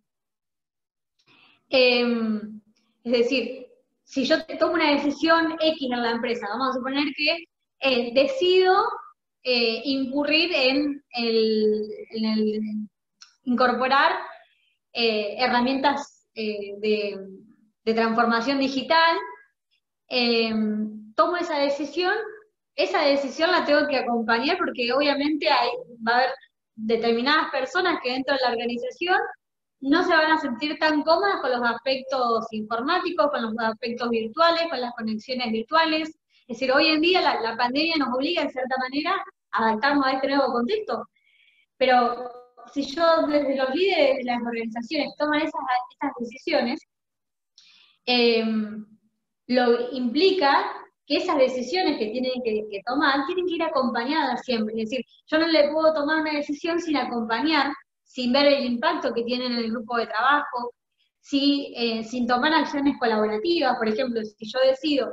Eh, es decir, si yo tomo una decisión X en la empresa, vamos a suponer que eh, decido eh, incurrir en el, en el incorporar eh, herramientas eh, de, de transformación digital, eh, tomo esa decisión, esa decisión la tengo que acompañar porque obviamente hay, va a haber determinadas personas que dentro de la organización no se van a sentir tan cómodas con los aspectos informáticos, con los aspectos virtuales, con las conexiones virtuales. Es decir, hoy en día la, la pandemia nos obliga en cierta manera a adaptarnos a este nuevo contexto. Pero si yo desde los líderes de las organizaciones toman esas, esas decisiones, eh, lo implica que esas decisiones que tienen que, que tomar tienen que ir acompañadas siempre. Es decir, yo no le puedo tomar una decisión sin acompañar, sin ver el impacto que tiene en el grupo de trabajo, si, eh, sin tomar acciones colaborativas. Por ejemplo, si yo decido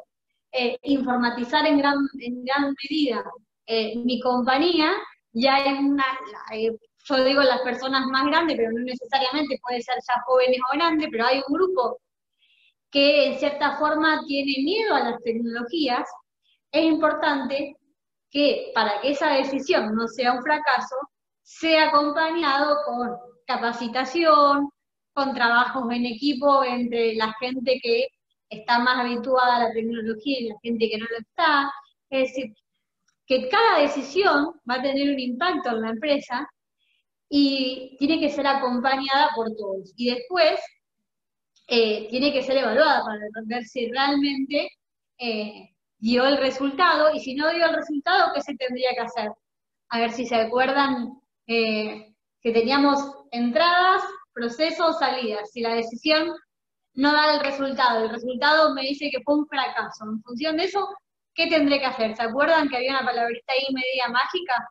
eh, informatizar en gran, en gran medida eh, mi compañía, ya hay una, eh, yo digo las personas más grandes, pero no necesariamente puede ser ya jóvenes o grandes, pero hay un grupo que en cierta forma tiene miedo a las tecnologías. Es importante que para que esa decisión no sea un fracaso, sea acompañado con capacitación, con trabajos en equipo entre la gente que está más habituada a la tecnología y la gente que no lo está. Es decir, que cada decisión va a tener un impacto en la empresa y tiene que ser acompañada por todos. Y después eh, tiene que ser evaluada para ver si realmente eh, dio el resultado, y si no dio el resultado, ¿qué se tendría que hacer? A ver si se acuerdan eh, que teníamos entradas, procesos, salidas. Si la decisión no da el resultado, el resultado me dice que fue un fracaso. En función de eso, ¿qué tendré que hacer? ¿Se acuerdan que había una palabrita ahí media mágica?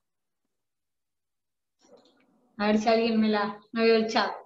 A ver si alguien me la... no veo el chat.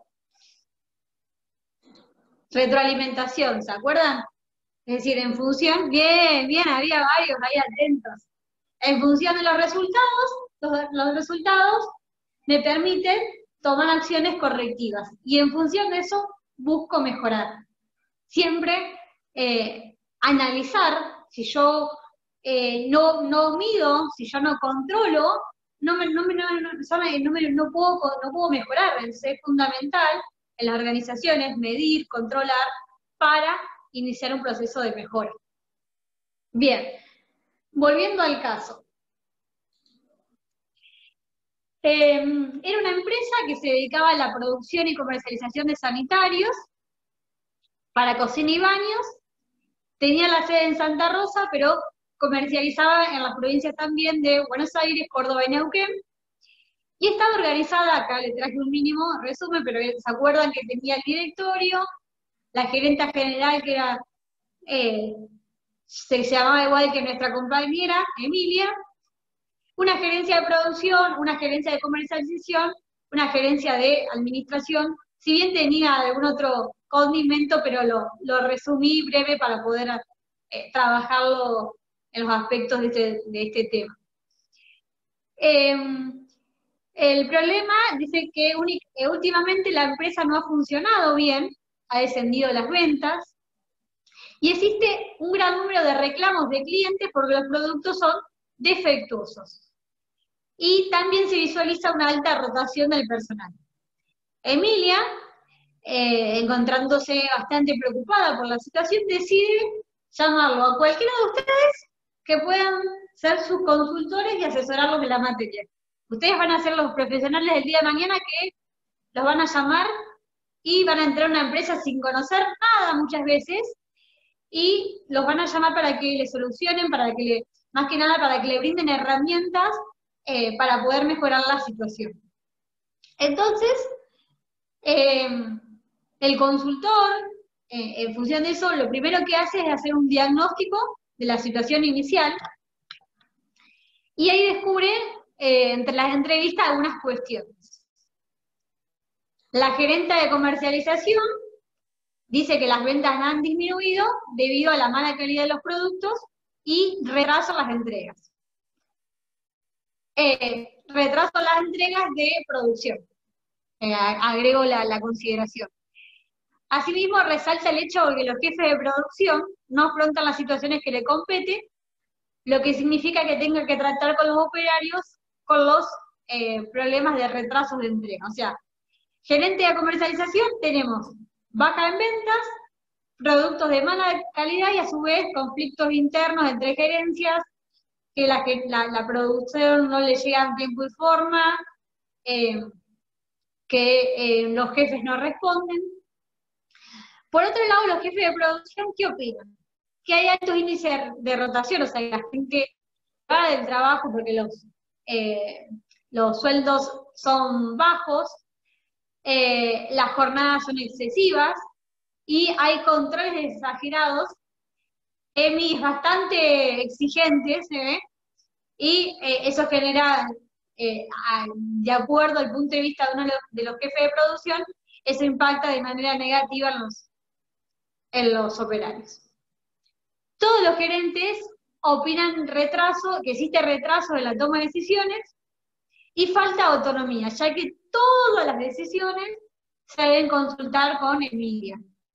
Retroalimentación, ¿se acuerdan? Es decir, en función, bien, bien, había varios ahí atentos. En función de los resultados, los, los resultados me permiten tomar acciones correctivas. Y en función de eso, busco mejorar. Siempre eh, analizar, si yo eh, no, no mido, si yo no controlo, no, me, no, me, no, no, no, me, no, puedo, no puedo mejorar. Es fundamental en las organizaciones medir, controlar, para iniciar un proceso de mejora. Bien, volviendo al caso. Eh, era una empresa que se dedicaba a la producción y comercialización de sanitarios para cocina y baños. Tenía la sede en Santa Rosa, pero comercializaba en las provincias también de Buenos Aires, Córdoba y Neuquén. Y estaba organizada, acá le traje un mínimo resumen, pero se acuerdan que tenía el directorio, la gerenta general que era, eh, se llamaba igual que nuestra compañera, Emilia, una gerencia de producción, una gerencia de comercialización, una gerencia de administración, si bien tenía algún otro condimento, pero lo, lo resumí breve para poder eh, trabajarlo en los aspectos de este, de este tema. Eh, el problema dice que eh, últimamente la empresa no ha funcionado bien, ha descendido las ventas, y existe un gran número de reclamos de clientes porque los productos son defectuosos. Y también se visualiza una alta rotación del personal. Emilia, eh, encontrándose bastante preocupada por la situación, decide llamarlo a cualquiera de ustedes que puedan ser sus consultores y asesorarlos de la materia. Ustedes van a ser los profesionales del día de mañana que los van a llamar y van a entrar a una empresa sin conocer nada muchas veces, y los van a llamar para que le solucionen, para que le, más que nada para que le brinden herramientas eh, para poder mejorar la situación. Entonces, eh, el consultor, eh, en función de eso, lo primero que hace es hacer un diagnóstico de la situación inicial, y ahí descubre, eh, entre las entrevistas, algunas cuestiones. La gerenta de comercialización dice que las ventas han disminuido debido a la mala calidad de los productos y retraso en las entregas. Eh, retraso en las entregas de producción. Eh, agrego la, la consideración. Asimismo, resalta el hecho de que los jefes de producción no afrontan las situaciones que le competen, lo que significa que tengan que tratar con los operarios con los eh, problemas de retrasos de entrega. O sea, gerente de comercialización, tenemos baja en ventas, productos de mala calidad y a su vez conflictos internos entre gerencias, que la, la, la producción no le llega en tiempo y forma, eh, que eh, los jefes no responden. Por otro lado, los jefes de producción, ¿qué opinan? Que hay altos índices de rotación, o sea, la gente va del trabajo porque los, eh, los sueldos son bajos, eh, las jornadas son excesivas, y hay controles exagerados, E M Is bastante exigentes, ¿eh? y eh, eso genera, eh, a, de acuerdo al punto de vista de uno de los, de los jefes de producción, eso impacta de manera negativa en los, en los operarios. todos los gerentes opinan retraso, que existe retraso en la toma de decisiones y falta autonomía, ya que todas las decisiones se deben consultar con Emilia.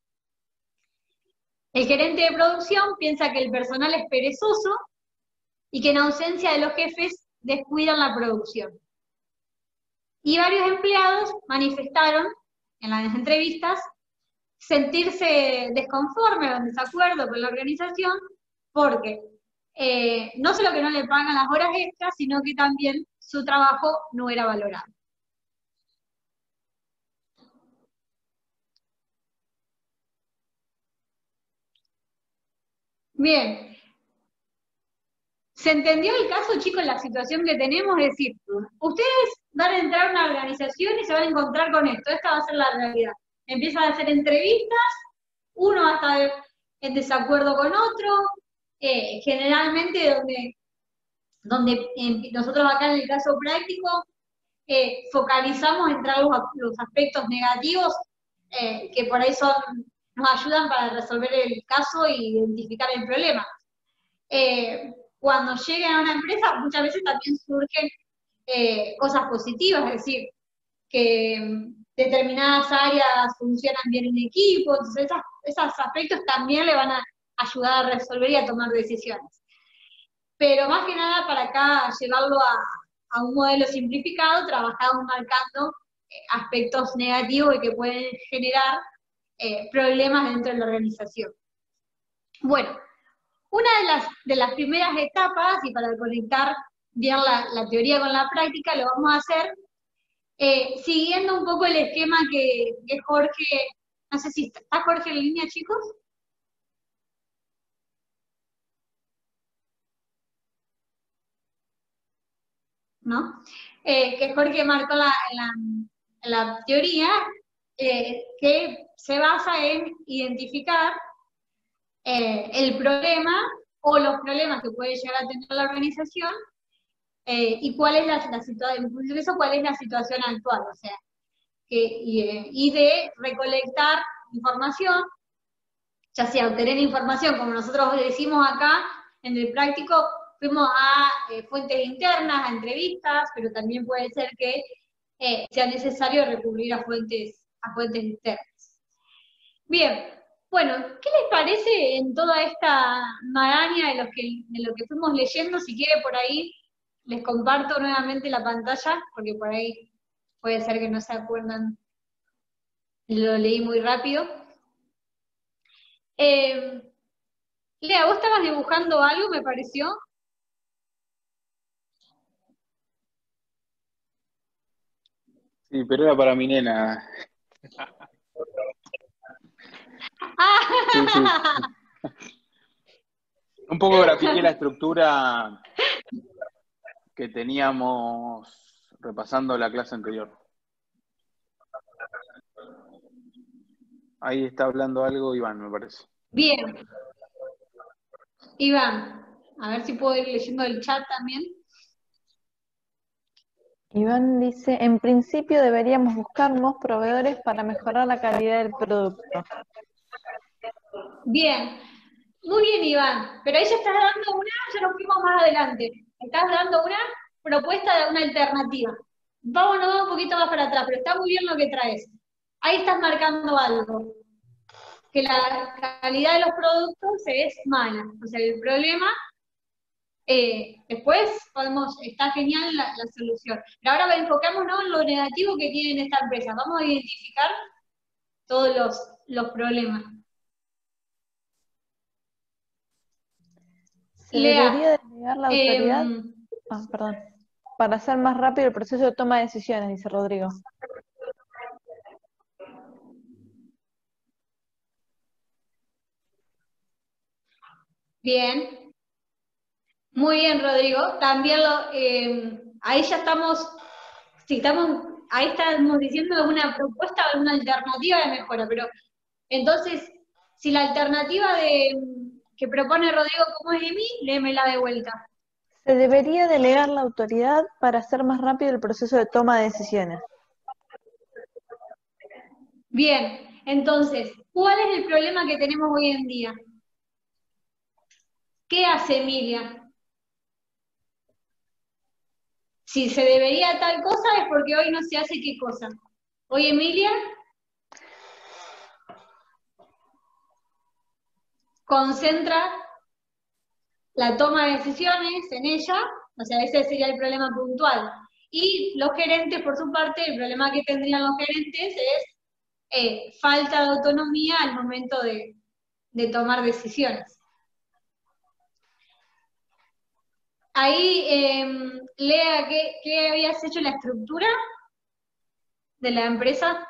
El gerente de producción piensa que el personal es perezoso y que en ausencia de los jefes descuidan la producción. Y varios empleados manifestaron en las entrevistas sentirse desconformes o en desacuerdo con la organización porque eh, no solo que no le pagan las horas extras, sino que también su trabajo no era valorado. Bien. ¿Se entendió el caso, chicos, la situación que tenemos? Es decir, ustedes van a entrar a una organización y se van a encontrar con esto. Esta va a ser la realidad. Empiezan a hacer entrevistas, uno va a estar en desacuerdo con otro, eh, generalmente donde, donde eh, nosotros acá en el caso práctico eh, focalizamos en traer los, los aspectos negativos eh, que por ahí son, nos ayudan para resolver el caso e identificar el problema. Eh, cuando lleguen a una empresa, muchas veces también surgen eh, cosas positivas, es decir, que determinadas áreas funcionan bien en equipo, entonces esas, esos aspectos también le van a ayudar a resolver y a tomar decisiones. Pero más que nada para acá llevarlo a, a un modelo simplificado, trabajamos marcando eh, aspectos negativos y que pueden generar eh, problemas dentro de la organización. Bueno, una de las, de las primeras etapas, y para conectar bien la, la teoría con la práctica, lo vamos a hacer eh, siguiendo un poco el esquema que, que Jorge, no sé si está, ¿está Jorge en línea, chicos? ¿No? Eh, que Jorge marcó la, la, la teoría, eh, que se basa en identificar eh, el problema o los problemas que puede llegar a tener la organización eh, y cuál es la, la situación, en función de eso, cuál es la situación actual, o sea, que, y, eh, y de recolectar información, ya sea obtener información, como nosotros decimos acá, en el práctico, fuimos a eh, fuentes internas, a entrevistas, pero también puede ser que eh, sea necesario recurrir a fuentes, a fuentes externas. Bien, bueno, ¿qué les parece en toda esta maraña de, los que, de lo que fuimos leyendo? Si quiere por ahí, les comparto nuevamente la pantalla, porque por ahí puede ser que no se acuerdan, lo leí muy rápido. Eh, Lea, ¿vos estabas dibujando algo, me pareció? Sí, pero era para mi nena. Sí, sí. Un poco grafiqué la estructura que teníamos repasando la clase anterior. Ahí está hablando algo Iván, me parece. Bien. Iván, a ver si puedo ir leyendo el chat también. Iván dice, en principio deberíamos buscar nuevos proveedores para mejorar la calidad del producto. Bien, muy bien Iván, pero ahí ya estás dando una, ya nos fuimos más adelante, estás dando una propuesta de una alternativa. Vámonos un poquito más para atrás, pero está muy bien lo que traes. Ahí estás marcando algo, que la calidad de los productos es mala, o sea, el problema, eh, después podemos, está genial la, la solución. Pero ahora enfocémonos en lo negativo que tiene esta empresa, vamos a identificar todos los, los problemas. ¿Se Lea, debería delegar la autoridad? Eh, ah, perdón. Para hacer más rápido el proceso de toma de decisiones, dice Rodrigo. Bien. Muy bien, Rodrigo. También lo, eh, ahí ya estamos, sí, estamos, ahí estamos diciendo una propuesta o una alternativa de mejora, pero entonces, si la alternativa de que propone Rodrigo como es de mí, léemela de vuelta. Se debería delegar la autoridad para hacer más rápido el proceso de toma de decisiones. Bien, entonces, ¿cuál es el problema que tenemos hoy en día? ¿Qué hace Emilia? Si se debería tal cosa es porque hoy no se hace qué cosa. Hoy Emilia concentra la toma de decisiones en ella, o sea, ese sería el problema puntual. Y los gerentes, por su parte, el problema que tendrían los gerentes es eh, falta de autonomía al momento de, de tomar decisiones. Ahí, eh, Lea, ¿qué, ¿qué habías hecho la estructura de la empresa?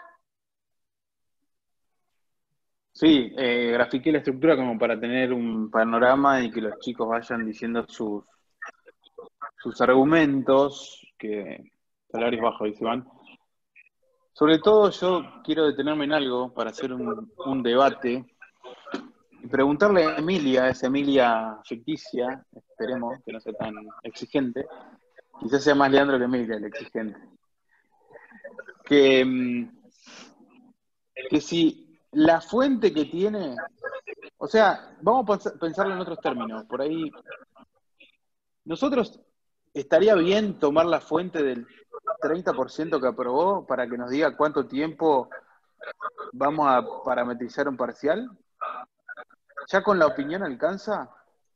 Sí, eh, grafiqué la estructura como para tener un panorama y que los chicos vayan diciendo sus, sus argumentos, que salarios bajos, dice Iván. Sobre todo yo quiero detenerme en algo para hacer un, un debate y preguntarle a Emilia, esa Emilia ficticia, esperemos que no sea tan exigente, quizás sea más Leandro que Emilia el exigente, que, mm, que si la fuente que tiene, o sea, vamos a pensarlo en otros términos, por ahí, nosotros estaría bien tomar la fuente del treinta por ciento que aprobó para que nos diga cuánto tiempo vamos a parametrizar un parcial. ¿Ya con la opinión alcanza?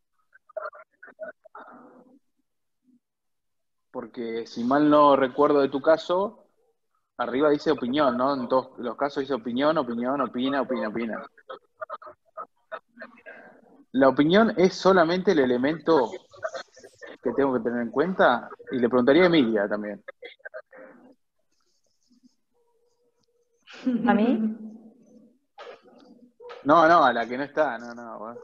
Porque si mal no recuerdo de tu caso, arriba dice opinión, ¿no? En todos los casos dice opinión, opinión, opina, opina, opina. ¿La opinión es solamente el elemento que tengo que tener en cuenta? Y le preguntaría a Emilia también. ¿A mí? No, no, a la que no está, no, no. Bueno.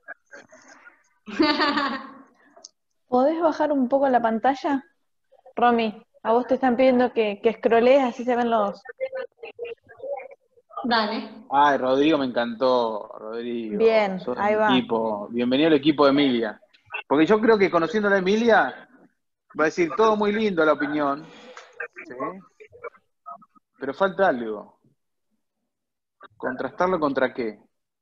¿Podés bajar un poco la pantalla? Romy, a vos te están pidiendo que, que scrollees, así se ven los... Dale. Ay, Rodrigo me encantó, Rodrigo. Bien, Sos de ahí mi va. equipo. Bienvenido al equipo de Emilia. Porque yo creo que conociendo a la Emilia, va a decir todo muy lindo la opinión, ¿sí? Pero falta algo. ¿Contrastarlo contra qué?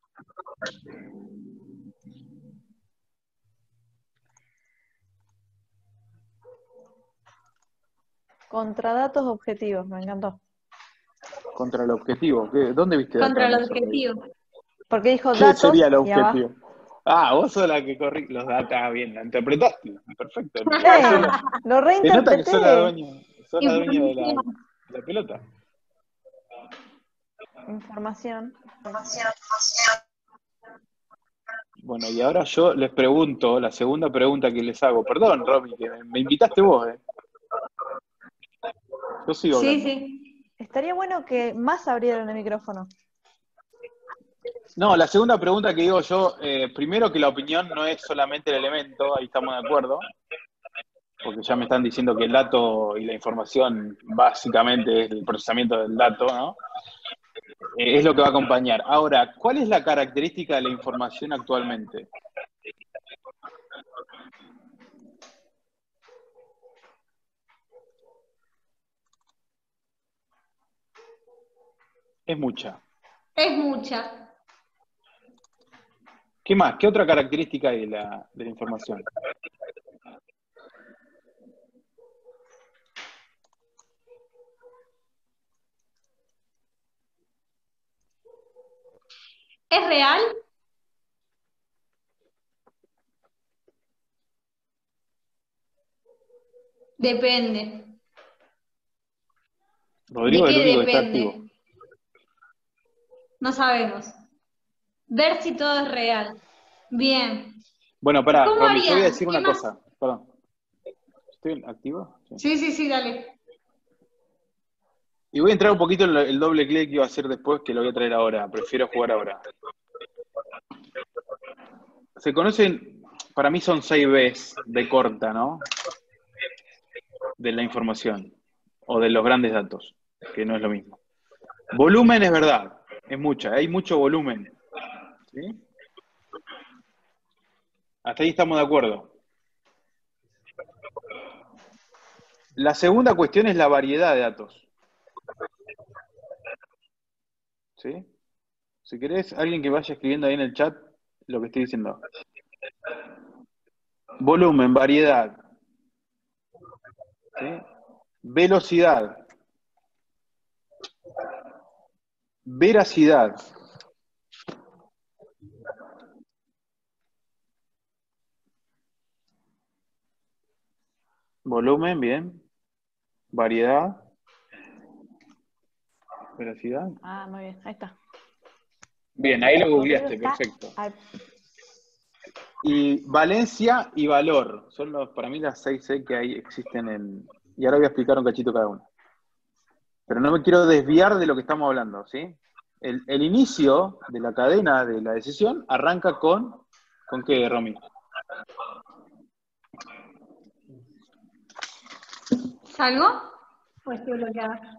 Contra datos objetivos, me encantó. Contra el objetivo. ¿Qué? ¿Dónde viste datos Contra en el eso, Rodrigo? objetivo. Porque dijo ¿Qué datos sería el y abajo. objetivo? Ah, vos sos la que corrí los datos. Ah, bien, la interpretaste. Perfecto. Vos sos ¡Eh! la- Lo Se nota que sos la reinterpreté. dueña, sos la dueña de la, de la pelota. Información. Bueno, y ahora yo les pregunto, la segunda pregunta que les hago. Perdón, Romy, que me, me invitaste vos, ¿eh? Yo sigo Sí, hablando. sí. Estaría bueno que más abrieran el micrófono. No, la segunda pregunta que digo yo, eh, primero que la opinión no es solamente el elemento, ahí estamos de acuerdo, porque ya me están diciendo que el dato y la información básicamente es el procesamiento del dato, ¿no? Eh, es lo que va a acompañar. Ahora, ¿cuál es la característica de la información actualmente? Es mucha. Es mucha. ¿Qué más? ¿Qué otra característica hay de la, de la información? ¿Es real? Depende. Rodrigo ¿De es el qué único que está activo. depende? No sabemos. Ver si todo es real. Bien. Bueno, pará, ¿Cómo Romy, yo voy a harían? decir ¿Qué una más? cosa. Perdón. ¿Estoy activo? Sí. Sí, sí, sí, dale. Y voy a entrar un poquito en el doble clic que iba a hacer después, que lo voy a traer ahora. Prefiero jugar ahora. Se conocen, para mí son seis Bs de corta, ¿no? De la información. O de los grandes datos, que no es lo mismo. Volumen es verdad, es mucha, hay mucho volumen. ¿Sí? Hasta ahí estamos de acuerdo. La segunda cuestión es la variedad de datos. ¿Sí? Si querés, alguien que vaya escribiendo ahí en el chat lo que estoy diciendo. volumen, variedad, ¿sí? Velocidad, veracidad, volumen, bien, variedad, veracidad. Ah, muy bien, ahí está. Bien, ahí lo Correo googleaste, está perfecto. al- Y valencia y valor, son los, para mí las seis C que ahí existen en... Y ahora voy a explicar un cachito cada uno. Pero no me quiero desviar de lo que estamos hablando, ¿sí? El, el inicio de la cadena de la decisión arranca con... ¿Con qué, Romy? ¿Salgo? ¿O estoy bloqueada?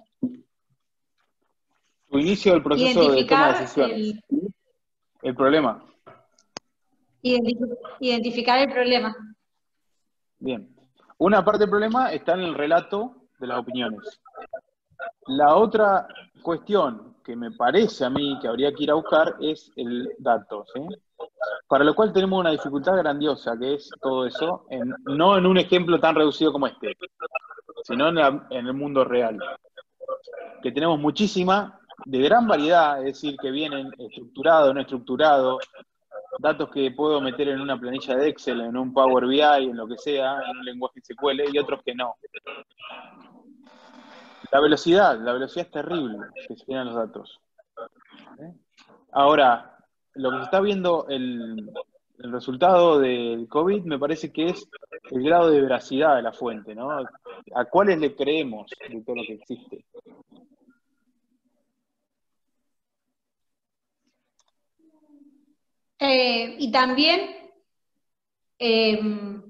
Tu inicio del proceso de toma de Identificar decisiones. el, El problema. identif- identificar el problema. Bien. Una parte del problema está en el relato de las opiniones. La otra cuestión que me parece a mí que habría que ir a buscar es el dato, ¿sí? Para lo cual tenemos una dificultad grandiosa, que es todo eso, en, no en un ejemplo tan reducido como este, sino en, la, en el mundo real. Que tenemos muchísima, de gran variedad, es decir, que vienen estructurados, no estructurados, datos que puedo meter en una planilla de Excel, en un Power B I, en lo que sea, en un lenguaje S Q L, y otros que no. La velocidad, la velocidad es terrible que se generan los datos. ¿Eh? Ahora, lo que se está viendo, el, el resultado del COVID, me parece que es el grado de veracidad de la fuente, ¿no? ¿A cuáles le creemos de todo lo que existe? Eh, y también, eh,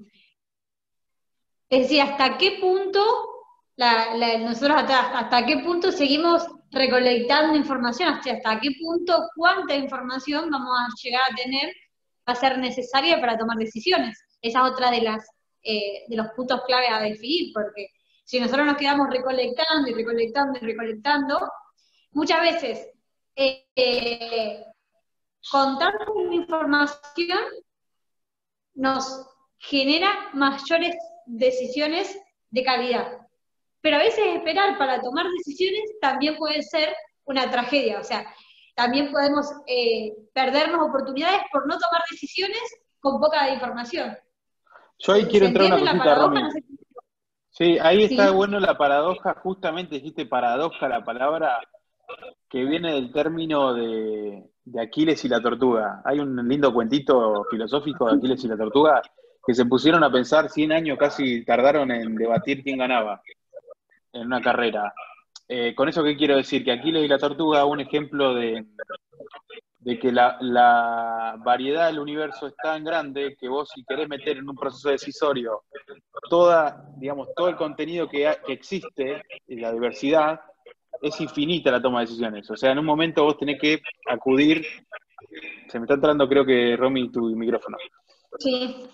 es decir, hasta qué punto la- la- nosotros hasta, hasta qué punto seguimos recolectando información, hasta, hasta qué punto cuánta información vamos a llegar a tener va a ser necesaria para tomar decisiones. Esa es otra de las eh, de los puntos clave a definir, porque si nosotros nos quedamos recolectando y recolectando y recolectando, muchas veces eh, eh, con tanta información nos genera mayores decisiones de calidad. Pero a veces esperar para tomar decisiones también puede ser una tragedia, o sea, también podemos eh, perdernos oportunidades por no tomar decisiones con poca información. Yo ahí ¿Se, quiero se entrar a una entiende la cosita, paradoja? Romy. No sé si- Sí, ahí está Sí. bueno la paradoja, justamente dijiste paradoja, la palabra que viene del término de, de Aquiles y la tortuga. Hay un lindo cuentito filosófico de Aquiles y la tortuga que se pusieron a pensar cien años, casi tardaron en debatir quién ganaba en una carrera. Eh, con eso, ¿qué quiero decir? Que Aquiles y la tortuga, un ejemplo de, de que la, la variedad del universo es tan grande que vos, si querés meter en un proceso decisorio toda, digamos, todo el contenido que, ha- que existe, y la diversidad, es infinita la toma de decisiones. O sea, en un momento vos tenés que acudir. Se me está entrando, creo que, Romy, tu micrófono. Sí.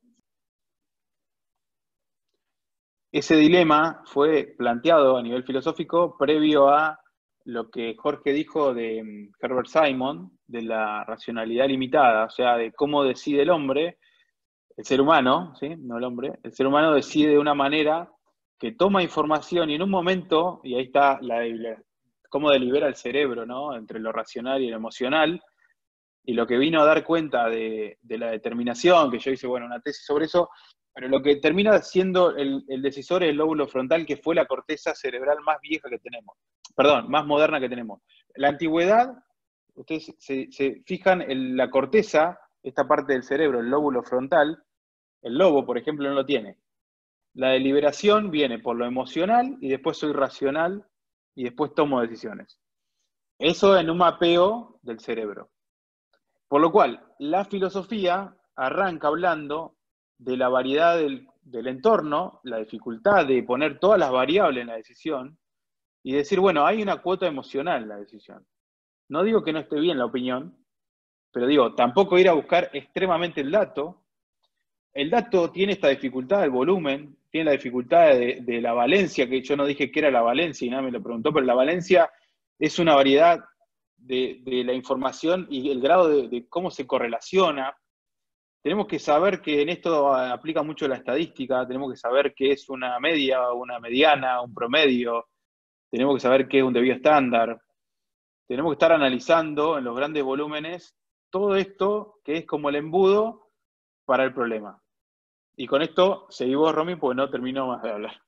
Ese dilema fue planteado a nivel filosófico previo a lo que Jorge dijo de mm, Herbert Simon, de la racionalidad limitada, o sea, de cómo decide el hombre, el ser humano, ¿sí? No el hombre, el ser humano decide de una manera que toma información y en un momento, y ahí está la, la- cómo delibera el cerebro, ¿no? Entre lo racional y lo emocional, y lo que vino a dar cuenta de, de la determinación, que yo hice, bueno, una tesis sobre eso, pero lo que termina siendo el, el decisor es el lóbulo frontal, que fue la corteza cerebral más vieja que tenemos, perdón, más moderna que tenemos. La antigüedad, ustedes se, se fijan en la corteza, esta parte del cerebro, el lóbulo frontal, el lobo, por ejemplo, no lo tiene. La deliberación viene por lo emocional y después soy racional y después tomo decisiones. Eso en un mapeo del cerebro. Por lo cual, la filosofía arranca hablando de la variedad del, del entorno, la dificultad de poner todas las variables en la decisión y decir, bueno, hay una cuota emocional en la decisión. No digo que no esté bien la opinión, pero digo, tampoco ir a buscar extremadamente el dato. El dato tiene esta dificultad del volumen, tiene la dificultad de, de la valencia, que yo no dije que era la valencia y nadie me lo preguntó, pero la valencia es una variedad de, de la información y el grado de, de cómo se correlaciona. tenemos que saber que en esto aplica mucho la estadística, tenemos que saber qué es una media, una mediana, un promedio, tenemos que saber qué es un debido estándar, tenemos que estar analizando en los grandes volúmenes todo esto que es como el embudo para el problema. Y con esto seguí vos, Romy, porque no termino más de hablar.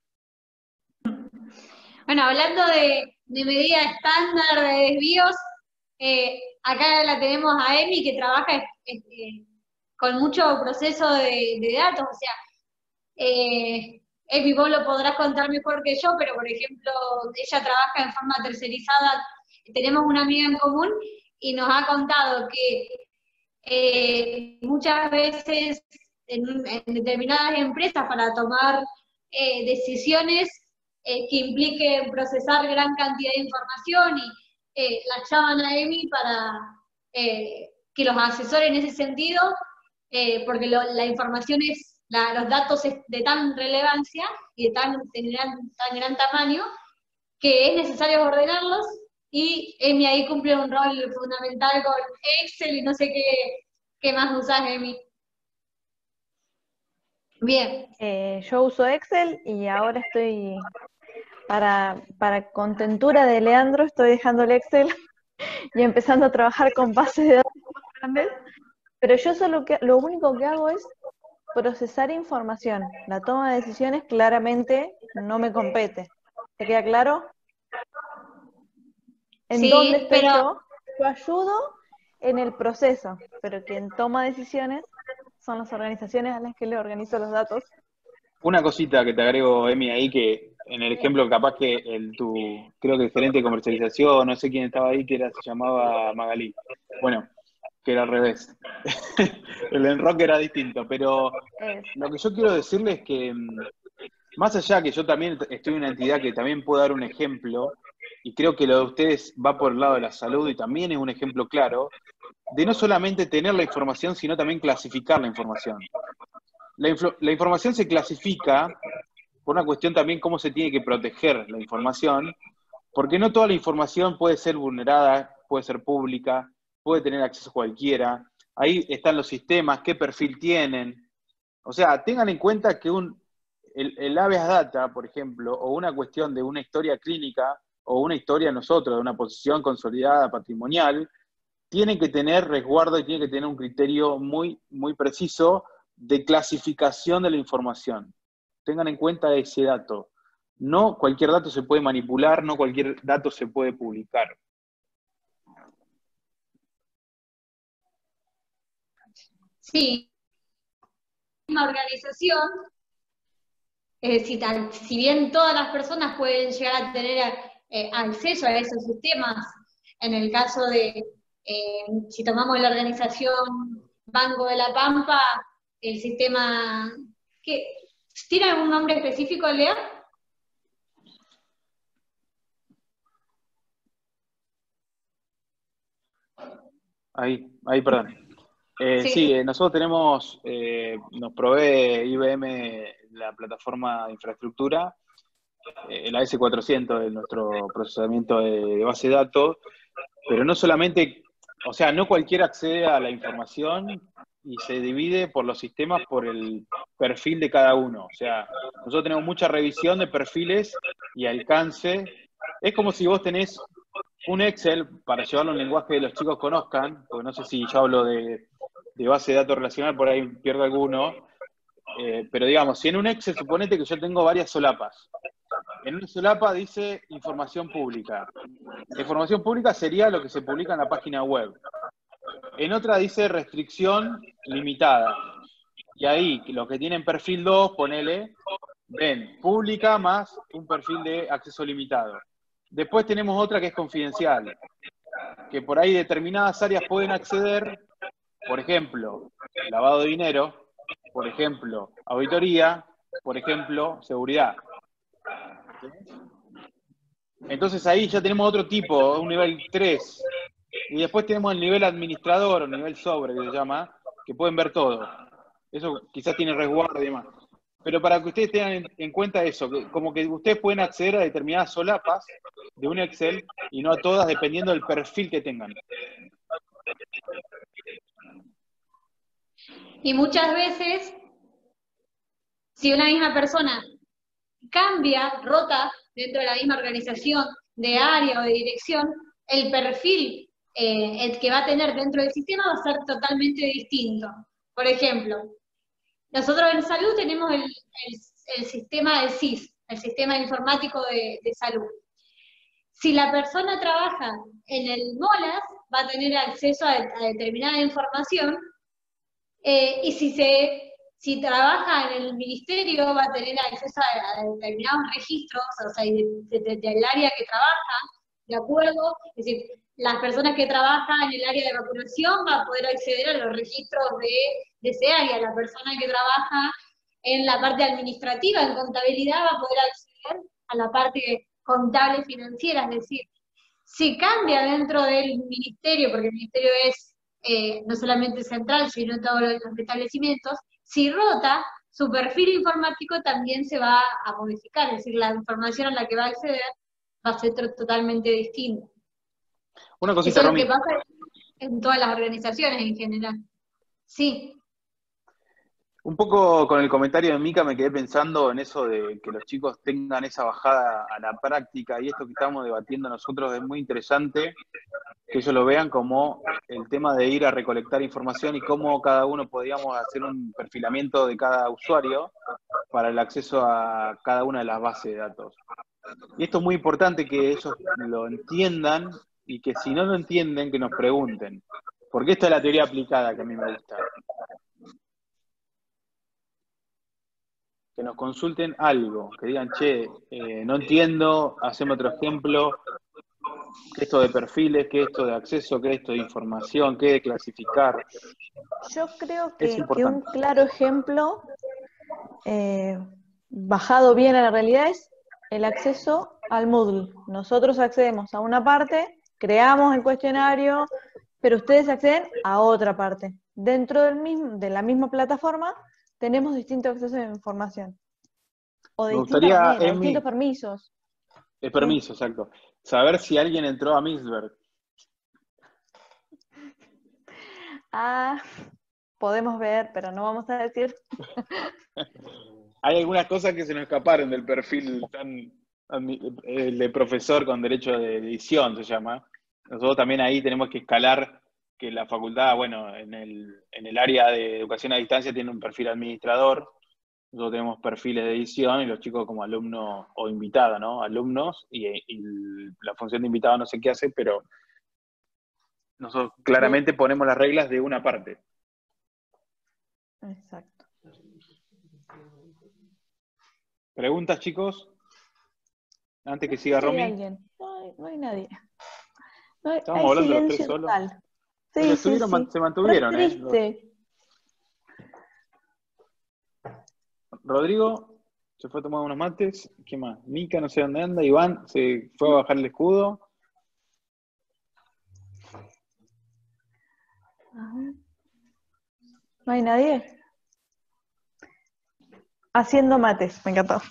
Bueno, hablando de, de medida estándar de desvíos, eh, acá la tenemos a Emi que trabaja este, con mucho proceso de, de datos, o sea, eh, Emi, vos lo podrás contar mejor que yo, pero por ejemplo, ella trabaja en forma tercerizada, tenemos una amiga en común y nos ha contado que eh, muchas veces en, en determinadas empresas para tomar eh, decisiones eh, que impliquen procesar gran cantidad de información y eh, la llaman a Emi para eh, que los asesore en ese sentido, eh, porque lo, la información es, la, los datos es de tan relevancia y de tan, de gran, tan gran tamaño que es necesario ordenarlos, y Emi ahí cumple un rol fundamental con Excel y no sé qué, qué más usás, Emi. Bien. Eh, yo uso Excel y ahora estoy, para, para contentura de Leandro, estoy dejando el Excel y empezando a trabajar con bases de datos más grandes, pero yo solo que, lo único que hago es procesar información. La toma de decisiones claramente no me compete. ¿Te queda claro? ¿En Sí, dónde estoy pero... yo? Yo ayudo en el proceso, pero quien toma decisiones son las organizaciones a las que le organizo los datos. Una cosita que te agrego, Emi, ahí, que en el ejemplo capaz que el, tu, creo que el gerente de comercialización, no sé quién estaba ahí, que era, se llamaba Magalí. Bueno, que era al revés. El enroque era distinto, pero Es. lo que yo quiero decirles es que, más allá que yo también estoy en una entidad que también puedo dar un ejemplo, y creo que lo de ustedes va por el lado de la salud y también es un ejemplo claro, de no solamente tener la información, sino también clasificar la información. La, la información se clasifica por una cuestión también cómo se tiene que proteger la información, porque no toda la información puede ser vulnerada, puede ser pública, puede tener acceso cualquiera. Ahí están los sistemas, qué perfil tienen. O sea, tengan en cuenta que un, el, el habeas data, por ejemplo, o una cuestión de una historia clínica, o una historia nosotros, de una posición consolidada patrimonial, tiene que tener resguardo y tiene que tener un criterio muy, muy preciso de clasificación de la información. Tengan en cuenta ese dato. No cualquier dato se puede manipular, no cualquier dato se puede publicar. Sí, una organización, eh, si, tal, si bien todas las personas pueden llegar a tener eh, acceso a esos sistemas, en el caso de, eh, si tomamos la organización Banco de la Pampa, el sistema, ¿qué? ¿Tiene algún nombre específico, Lea? Ahí, ahí, perdón. Eh, sí, sí eh, nosotros tenemos, eh, nos provee I B M la plataforma de infraestructura, eh, la S cuatrocientos de nuestro procesamiento de, de base de datos, pero no solamente, o sea, no cualquiera accede a la información y se divide por los sistemas por el perfil de cada uno. O sea, nosotros tenemos mucha revisión de perfiles y alcance. Es como si vos tenés un Excel, para llevarlo a un lenguaje que los chicos conozcan, porque no sé si yo hablo de, de base de datos relacional, por ahí pierdo alguno, eh, pero digamos, si en un Excel suponete que yo tengo varias solapas. En una solapa dice información pública. La información pública sería lo que se publica en la página web. En otra dice restricción limitada. Y ahí, los que tienen perfil dos, ponele, ven, pública más un perfil de acceso limitado. Después tenemos otra que es confidencial, que por ahí determinadas áreas pueden acceder, por ejemplo, lavado de dinero, por ejemplo, auditoría, por ejemplo, seguridad. Entonces ahí ya tenemos otro tipo, un nivel tres. Y después tenemos el nivel administrador, o nivel sobre, que se llama, que pueden ver todo. Eso quizás tiene resguardo y demás. Pero para que ustedes tengan en, en cuenta eso, que como que ustedes pueden acceder a determinadas solapas de un Excel y no a todas, dependiendo del perfil que tengan. Y muchas veces, si una misma persona cambia, rota dentro de la misma organización de área o de dirección, el perfil eh, el que va a tener dentro del sistema va a ser totalmente distinto. Por ejemplo, nosotros en salud tenemos el, el, el sistema del S I S, el sistema informático de, de salud. Si la persona trabaja en el MOLAS, va a tener acceso a, a determinada información, eh, y si, se, si trabaja en el ministerio, va a tener acceso a, a determinados registros, o sea, del de, de, de área que trabaja, ¿de acuerdo? Es decir, las personas que trabajan en el área de vacunación van a poder acceder a los registros de, de ese área. La persona que trabaja en la parte administrativa, en contabilidad, va a poder acceder a la parte contable financiera. Es decir, si cambia dentro del ministerio, porque el ministerio es eh, no solamente central, sino todos los establecimientos, si rota, su perfil informático también se va a modificar. Es decir, la información a la que va a acceder va a ser totalmente distinta. Una cosita, Eso es lo Romy. que pasa en todas las organizaciones en general. Sí. Un poco con el comentario de Mica me quedé pensando en eso de que los chicos tengan esa bajada a la práctica, y esto que estamos debatiendo nosotros es muy interesante, que ellos lo vean como el tema de ir a recolectar información y cómo cada uno podríamos hacer un perfilamiento de cada usuario para el acceso a cada una de las bases de datos. Y esto es muy importante que ellos lo entiendan, y que si no lo entienden, que nos pregunten. Porque esta es la teoría aplicada que a mí me gusta. Que nos consulten algo, que digan, che, eh, no entiendo, haceme otro ejemplo, qué es esto de perfiles, qué es esto de acceso, qué es esto de información, qué de clasificar. Yo creo Es que, que un importante. claro ejemplo, eh, bajado bien a la realidad, es el acceso al Moodle. Nosotros accedemos a una parte, creamos el cuestionario, pero ustedes acceden a otra parte. Dentro del mismo, de la misma plataforma tenemos distintos accesos a información. O de Me distinta gustaría, manera, Emi, distintos permisos. el permiso, sí. Exacto. Saber si alguien entró a Mixberg. Ah, podemos ver, pero no vamos a decir. Hay algunas cosas que se nos escaparon del perfil tan, el de profesor con derecho de edición, se llama. Nosotros también ahí tenemos que escalar que la facultad, bueno, en el, en el área de educación a distancia tiene un perfil administrador. Nosotros tenemos perfiles de edición y los chicos como alumnos o invitados, ¿no? Alumnos, y, y la función de invitado no sé qué hace, pero nosotros claramente ponemos las reglas de una parte. Exacto. ¿Preguntas, chicos? Antes que siga No hay Romy. alguien. No hay, no hay nadie. No hay, Estamos hay hablando los tres silencio solos. total. Pero Sí, sí, estuvieron, sí. se mantuvieron, Re ¿eh? triste. Rodrigo se fue a tomar unos mates. ¿Qué más? Mica no sé dónde anda. Iván se fue a bajar el escudo. Ajá. No hay nadie. Haciendo mates, me encantó.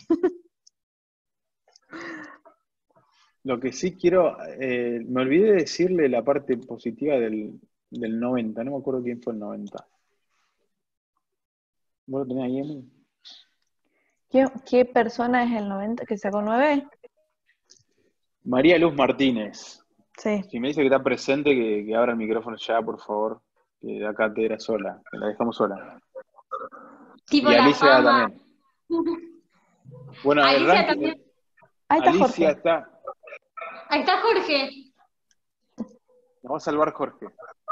Lo que sí quiero, eh, me olvidé de decirle la parte positiva del, del noventa. No me acuerdo quién fue el noventa. ¿Vos lo tenés ahí, Emi? ¿Qué, ¿Qué persona es el noventa que sacó nueve? María Luz Martínez. Sí. Si me dice que está presente, que, que abra el micrófono ya, por favor. Que da cátedra sola, que la dejamos sola. Tipo Y la Alicia fama. también. Bueno, el Alicia ranking, también. Ahí está Alicia Jorge. está. Ahí está Jorge. Nos va a salvar Jorge.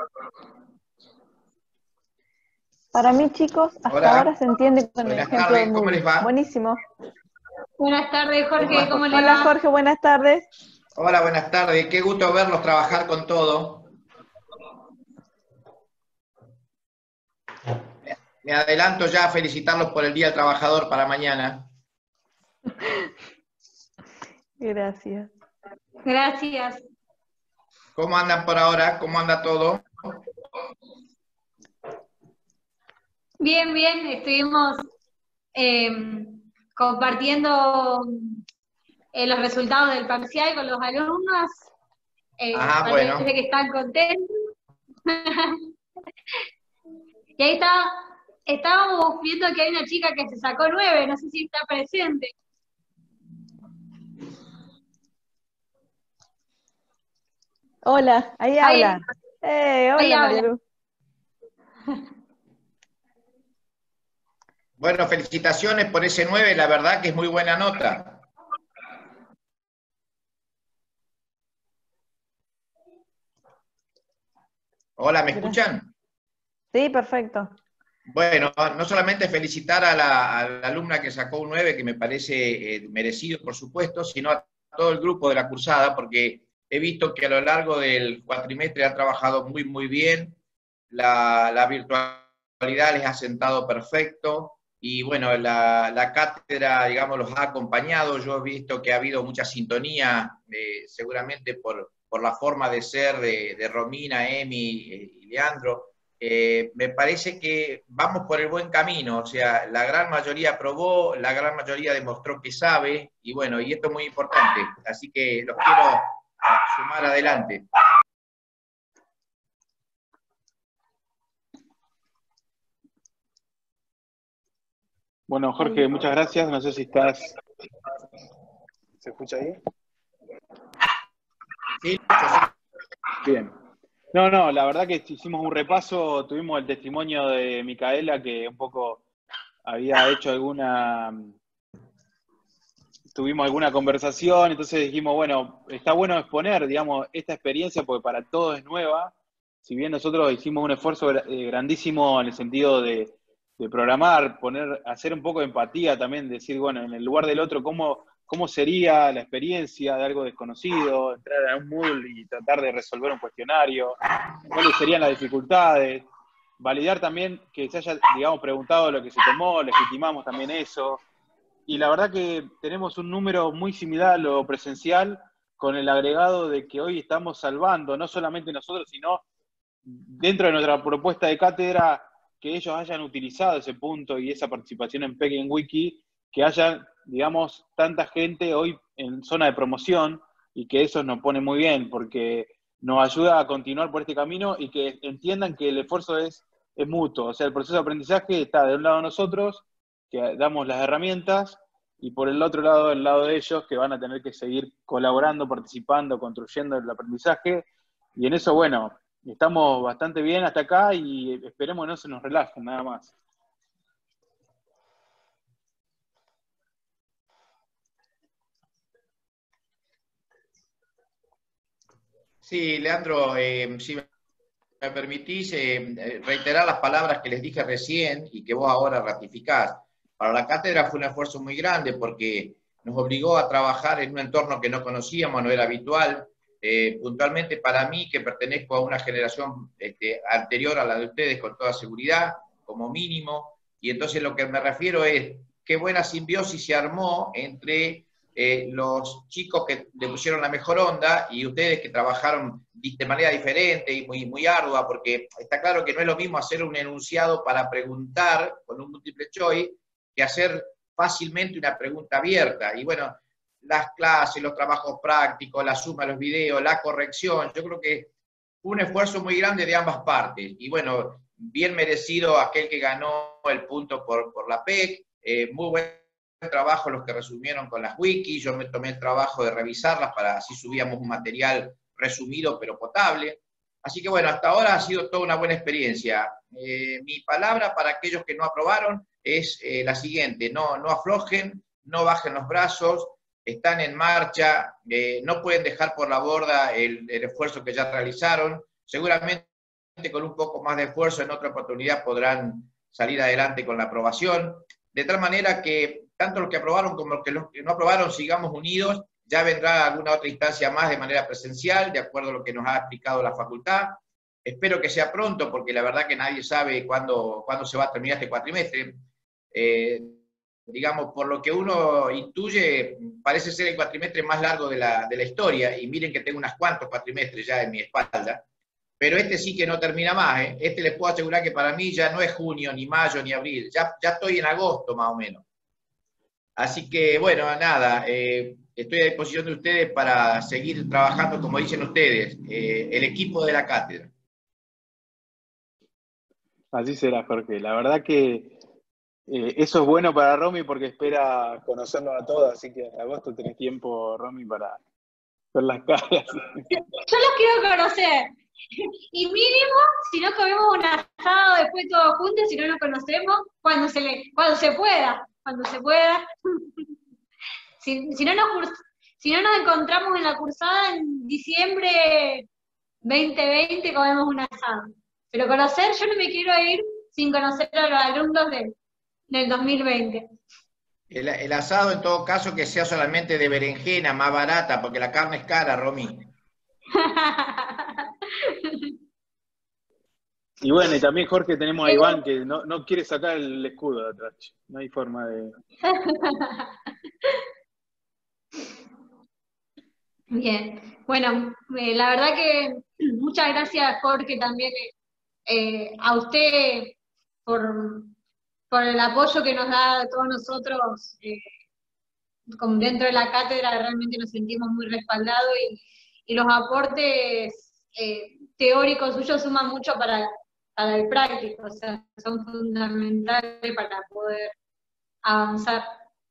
Para mí, chicos, hasta Hola. ahora se entiende con el Buenas ejemplo tardes, del ¿cómo Moodle. les va? Buenísimo. Buenas tardes, Jorge. ¿Cómo le Hola, va? Jorge, buenas tardes. Hola, buenas tardes. Qué gusto verlos trabajar con todo. Me adelanto ya a felicitarlos por el Día del Trabajador para mañana. Gracias. Gracias. ¿Cómo andan por ahora? ¿Cómo anda todo? Bien, bien. Estuvimos eh, compartiendo eh, los resultados del parcial con los alumnos. Eh, Ah, parece bueno. que están contentos. Y ahí está, estábamos viendo que hay una chica que se sacó nueve, no sé si está presente. Hola, ahí Ahí, habla. Eh, ahí hola, habla. Marielu. Bueno, felicitaciones por ese nueve, la verdad que es muy buena nota. Hola, ¿me escuchan? Sí, perfecto. Bueno, no solamente felicitar a la, a la alumna que sacó un nueve, que me parece eh, merecido, por supuesto, sino a todo el grupo de la cursada, porque he visto que a lo largo del cuatrimestre han trabajado muy, muy bien, la, la virtualidad les ha sentado perfecto, y bueno, la, la cátedra, digamos, los ha acompañado. Yo he visto que ha habido mucha sintonía, eh, seguramente por, por la forma de ser de, de Romina, Emi eh, y Leandro. Eh, me parece que vamos por el buen camino, o sea, la gran mayoría aprobó, la gran mayoría demostró que sabe, y bueno, y esto es muy importante, así que los quiero sumar adelante. Bueno, Jorge, muchas gracias. No sé si estás... ¿Se escucha ahí? Sí, sí. Bien. No, no, la verdad que hicimos un repaso, tuvimos el testimonio de Micaela, que un poco había hecho alguna... Tuvimos alguna conversación, entonces dijimos, bueno, está bueno exponer, digamos, esta experiencia, porque para todos es nueva. Si bien nosotros hicimos un esfuerzo eh, grandísimo en el sentido de, de programar, poner, hacer un poco de empatía también, decir, bueno, en el lugar del otro, cómo, cómo sería la experiencia de algo desconocido, entrar a un Moodle y tratar de resolver un cuestionario, cuáles serían las dificultades, validar también que se haya, digamos, preguntado lo que se tomó, legitimamos también eso. Y la verdad que tenemos un número muy similar a lo presencial, con el agregado de que hoy estamos salvando, no solamente nosotros, sino dentro de nuestra propuesta de cátedra, que ellos hayan utilizado ese punto y esa participación en Peking Wiki, que haya, digamos, tanta gente hoy en zona de promoción, y que eso nos pone muy bien, porque nos ayuda a continuar por este camino y que entiendan que el esfuerzo es, es mutuo. O sea, el proceso de aprendizaje está de un lado de nosotros, que damos las herramientas, y por el otro lado, del lado de ellos, que van a tener que seguir colaborando, participando, construyendo el aprendizaje. Y en eso, bueno, estamos bastante bien hasta acá y esperemos que no se nos relajen, nada más. Sí, Leandro, eh, si me permitís eh, reiterar las palabras que les dije recién y que vos ahora ratificás. Para la cátedra fue un esfuerzo muy grande porque nos obligó a trabajar en un entorno que no conocíamos, no era habitual. Eh, puntualmente para mí, que pertenezco a una generación este, anterior a la de ustedes, con toda seguridad, como mínimo, y entonces lo que me refiero es qué buena simbiosis se armó entre eh, los chicos que le pusieron la mejor onda y ustedes que trabajaron de manera diferente y muy, muy ardua, porque está claro que no es lo mismo hacer un enunciado para preguntar con un multiple choice que hacer fácilmente una pregunta abierta. Y bueno, las clases, los trabajos prácticos, la suma de los videos, la corrección, yo creo que fue un esfuerzo muy grande de ambas partes. Y bueno, bien merecido aquel que ganó el punto por, por la P E C, eh, muy buen trabajo los que resumieron con las wikis, yo me tomé el trabajo de revisarlas para así subíamos un material resumido pero potable. Así que bueno, hasta ahora ha sido toda una buena experiencia. Eh, mi palabra para aquellos que no aprobaron es eh, la siguiente: no, no aflojen, no bajen los brazos, están en marcha, eh, no pueden dejar por la borda el, el esfuerzo que ya realizaron. Seguramente con un poco más de esfuerzo en otra oportunidad podrán salir adelante con la aprobación. De tal manera que tanto los que aprobaron como los que, los que no aprobaron sigamos unidos. Ya vendrá alguna otra instancia más de manera presencial, de acuerdo a lo que nos ha explicado la facultad. Espero que sea pronto, porque la verdad que nadie sabe cuándo, cuándo se va a terminar este cuatrimestre. Eh, digamos, por lo que uno intuye, parece ser el cuatrimestre más largo de la, de la historia, y miren que tengo unos cuantos cuatrimestres ya en mi espalda, pero este sí que no termina más, ¿eh? Este les puedo asegurar que para mí ya no es junio, ni mayo, ni abril, ya, ya estoy en agosto más o menos. Así que, bueno, nada, eh, estoy a disposición de ustedes para seguir trabajando, como dicen ustedes, eh, el equipo de la cátedra. Así será, Jorge. La verdad que eh, eso es bueno para Romy porque espera conocerlo a todos, así que en agosto tenés tiempo, Romy, para ver las caras. Yo los quiero conocer. Y mínimo, si no comemos un asado después todos juntos, si no nos conocemos, cuando se le, cuando se pueda, cuando se pueda. Si, si no nos curs- si no nos encontramos en la cursada en diciembre veinte veinte, comemos un asado. Pero conocer, yo no me quiero ir sin conocer a los alumnos de- del dos mil veinte. El, el asado, en todo caso, que sea solamente de berenjena, más barata, porque la carne es cara, Romy. Y bueno, y también, Jorge, tenemos a Iván que no, no quiere sacar el escudo de atrás. No hay forma de... Bien, bueno, eh, la verdad que muchas gracias, Jorge, también eh, a usted por, por el apoyo que nos da a todos nosotros, eh, como dentro de la cátedra realmente nos sentimos muy respaldados y, y los aportes eh, teóricos suyos suman mucho para, para el práctico, o sea, son fundamentales para poder avanzar.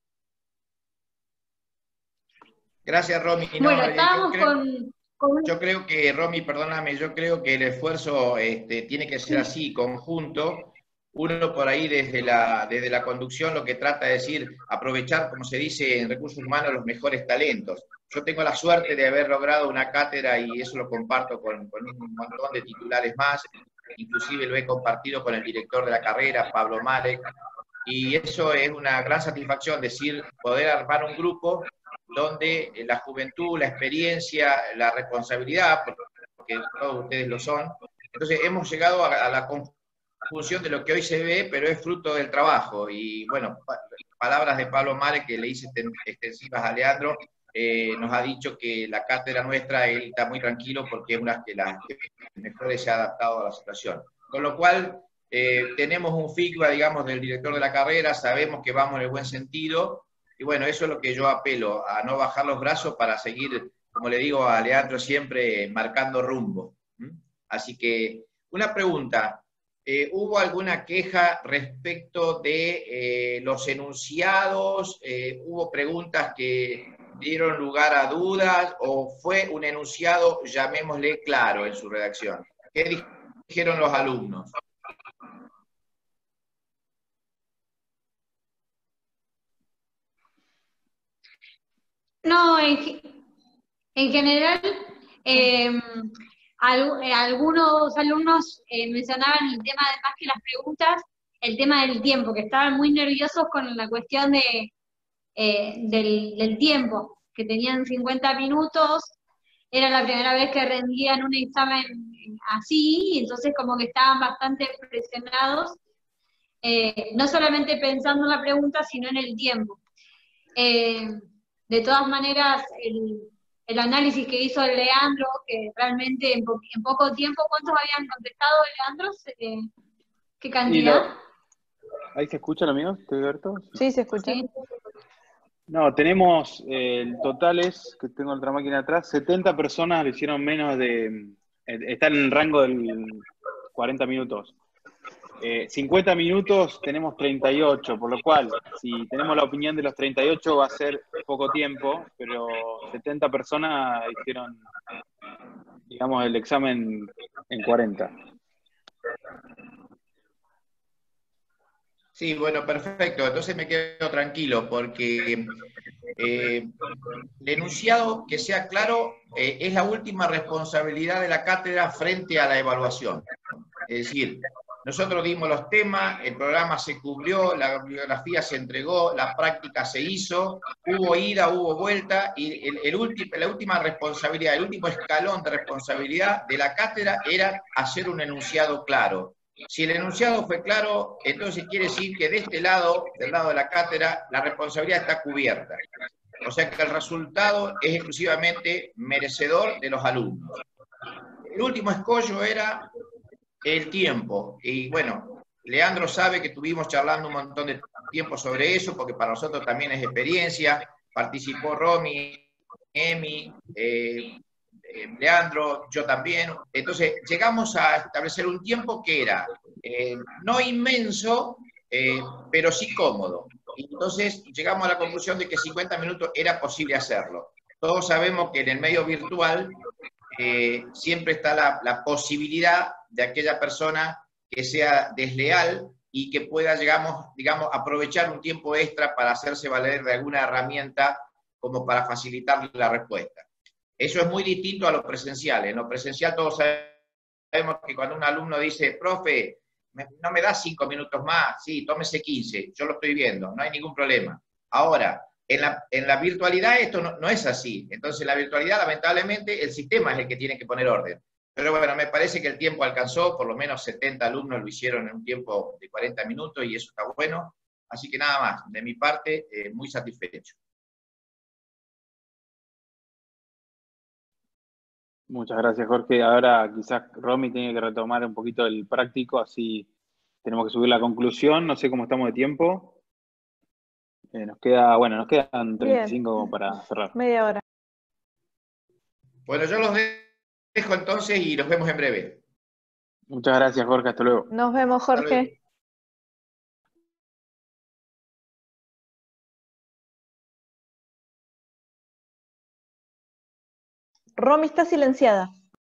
Gracias, Romy. No, Bueno, eh, yo estábamos creo, con, con... yo creo que, Romy, perdóname, yo creo que el esfuerzo este, tiene que ser así, conjunto. Uno por ahí desde la, desde la conducción lo que trata de decir, aprovechar, como se dice en recursos humanos, los mejores talentos. Yo tengo la suerte de haber logrado una cátedra y eso lo comparto con, con un montón de titulares más, inclusive lo he compartido con el director de la carrera, Pablo Marek, y eso es una gran satisfacción, decir, poder armar un grupo donde la juventud, la experiencia, la responsabilidad, porque todos ustedes lo son, entonces hemos llegado a, a la conjunción de lo que hoy se ve, pero es fruto del trabajo. Y bueno, pa palabras de Pablo Mare, que le hice extensivas a Leandro, eh, nos ha dicho que la cátedra nuestra, él está muy tranquilo porque es una de las que mejor se ha adaptado a la situación. Con lo cual, eh, tenemos un feedback, digamos, del director de la carrera, sabemos que vamos en el buen sentido, y bueno, eso es lo que yo apelo, a no bajar los brazos para seguir, como le digo a Leandro, siempre marcando rumbo. ¿Mm? Así que, una pregunta, eh, ¿hubo alguna queja respecto de eh, los enunciados? Eh, ¿Hubo preguntas que dieron lugar a dudas? ¿O fue un enunciado, llamémosle, claro en su redacción? ¿Qué dijeron los alumnos? No, en, en general, eh, al, eh, algunos alumnos eh, mencionaban el tema, además que las preguntas, el tema del tiempo, que estaban muy nerviosos con la cuestión de, eh, del, del tiempo, que tenían cincuenta minutos, era la primera vez que rendían un examen así, y entonces como que estaban bastante presionados, eh, no solamente pensando en la pregunta, sino en el tiempo. Eh, de todas maneras, el, el análisis que hizo Leandro, que realmente en, po en poco tiempo, ¿cuántos habían contestado, Leandro? Eh, ¿Qué cantidad? Lo... ¿Ahí se escuchan, amigos? ¿Estoy abierto? Sí, se escucha. Sí. No, tenemos, eh, el total es, que tengo otra máquina atrás, setenta personas le hicieron menos de, eh, están en el rango del cuarenta minutos. Eh, cincuenta minutos tenemos treinta y ocho, por lo cual, si tenemos la opinión de los treinta y ocho va a ser poco tiempo, pero setenta personas hicieron, digamos, el examen en cuarenta. Sí, bueno, perfecto. Entonces me quedo tranquilo porque eh, el enunciado, que sea claro, eh, es la última responsabilidad de la cátedra frente a la evaluación. Es decir, nosotros dimos los temas, el programa se cubrió, la bibliografía se entregó, la práctica se hizo, hubo ida, hubo vuelta, y el, el último, la última responsabilidad, el último escalón de responsabilidad de la cátedra era hacer un enunciado claro. Si el enunciado fue claro, entonces quiere decir que de este lado, del lado de la cátedra, la responsabilidad está cubierta. O sea que el resultado es exclusivamente merecedor de los alumnos. El último escollo era el tiempo. Y bueno, Leandro sabe que estuvimos charlando un montón de tiempo sobre eso, porque para nosotros también es experiencia. Participó Romy, Emi, eh, eh, Leandro, yo también. Entonces llegamos a establecer un tiempo que era eh, no inmenso, eh, pero sí cómodo. Y entonces llegamos a la conclusión de que cincuenta minutos era posible hacerlo. Todos sabemos que en el medio virtual eh, siempre está la, la posibilidad de aquella persona que sea desleal y que pueda, digamos, digamos, aprovechar un tiempo extra para hacerse valer de alguna herramienta como para facilitarle la respuesta. Eso es muy distinto a lo presencial. En lo presencial todos sabemos que cuando un alumno dice, profe, no me das cinco minutos más, sí, tómese quince, yo lo estoy viendo, no hay ningún problema. Ahora, en la, en la virtualidad esto no, no es así. Entonces, en la virtualidad, lamentablemente, el sistema es el que tiene que poner orden. Pero bueno, me parece que el tiempo alcanzó, por lo menos setenta alumnos lo hicieron en un tiempo de cuarenta minutos y eso está bueno. Así que nada más, de mi parte, eh, muy satisfecho. Muchas gracias, Jorge. Ahora quizás Romy tiene que retomar un poquito el práctico, así tenemos que subir la conclusión. No sé cómo estamos de tiempo. Eh, nos queda, bueno, nos quedan treinta y cinco como para cerrar. Media hora. Bueno, yo los dejo entonces y los vemos en breve. Muchas gracias, Jorge. Hasta luego. Nos vemos, Hasta luego. Jorge. Romy está silenciada.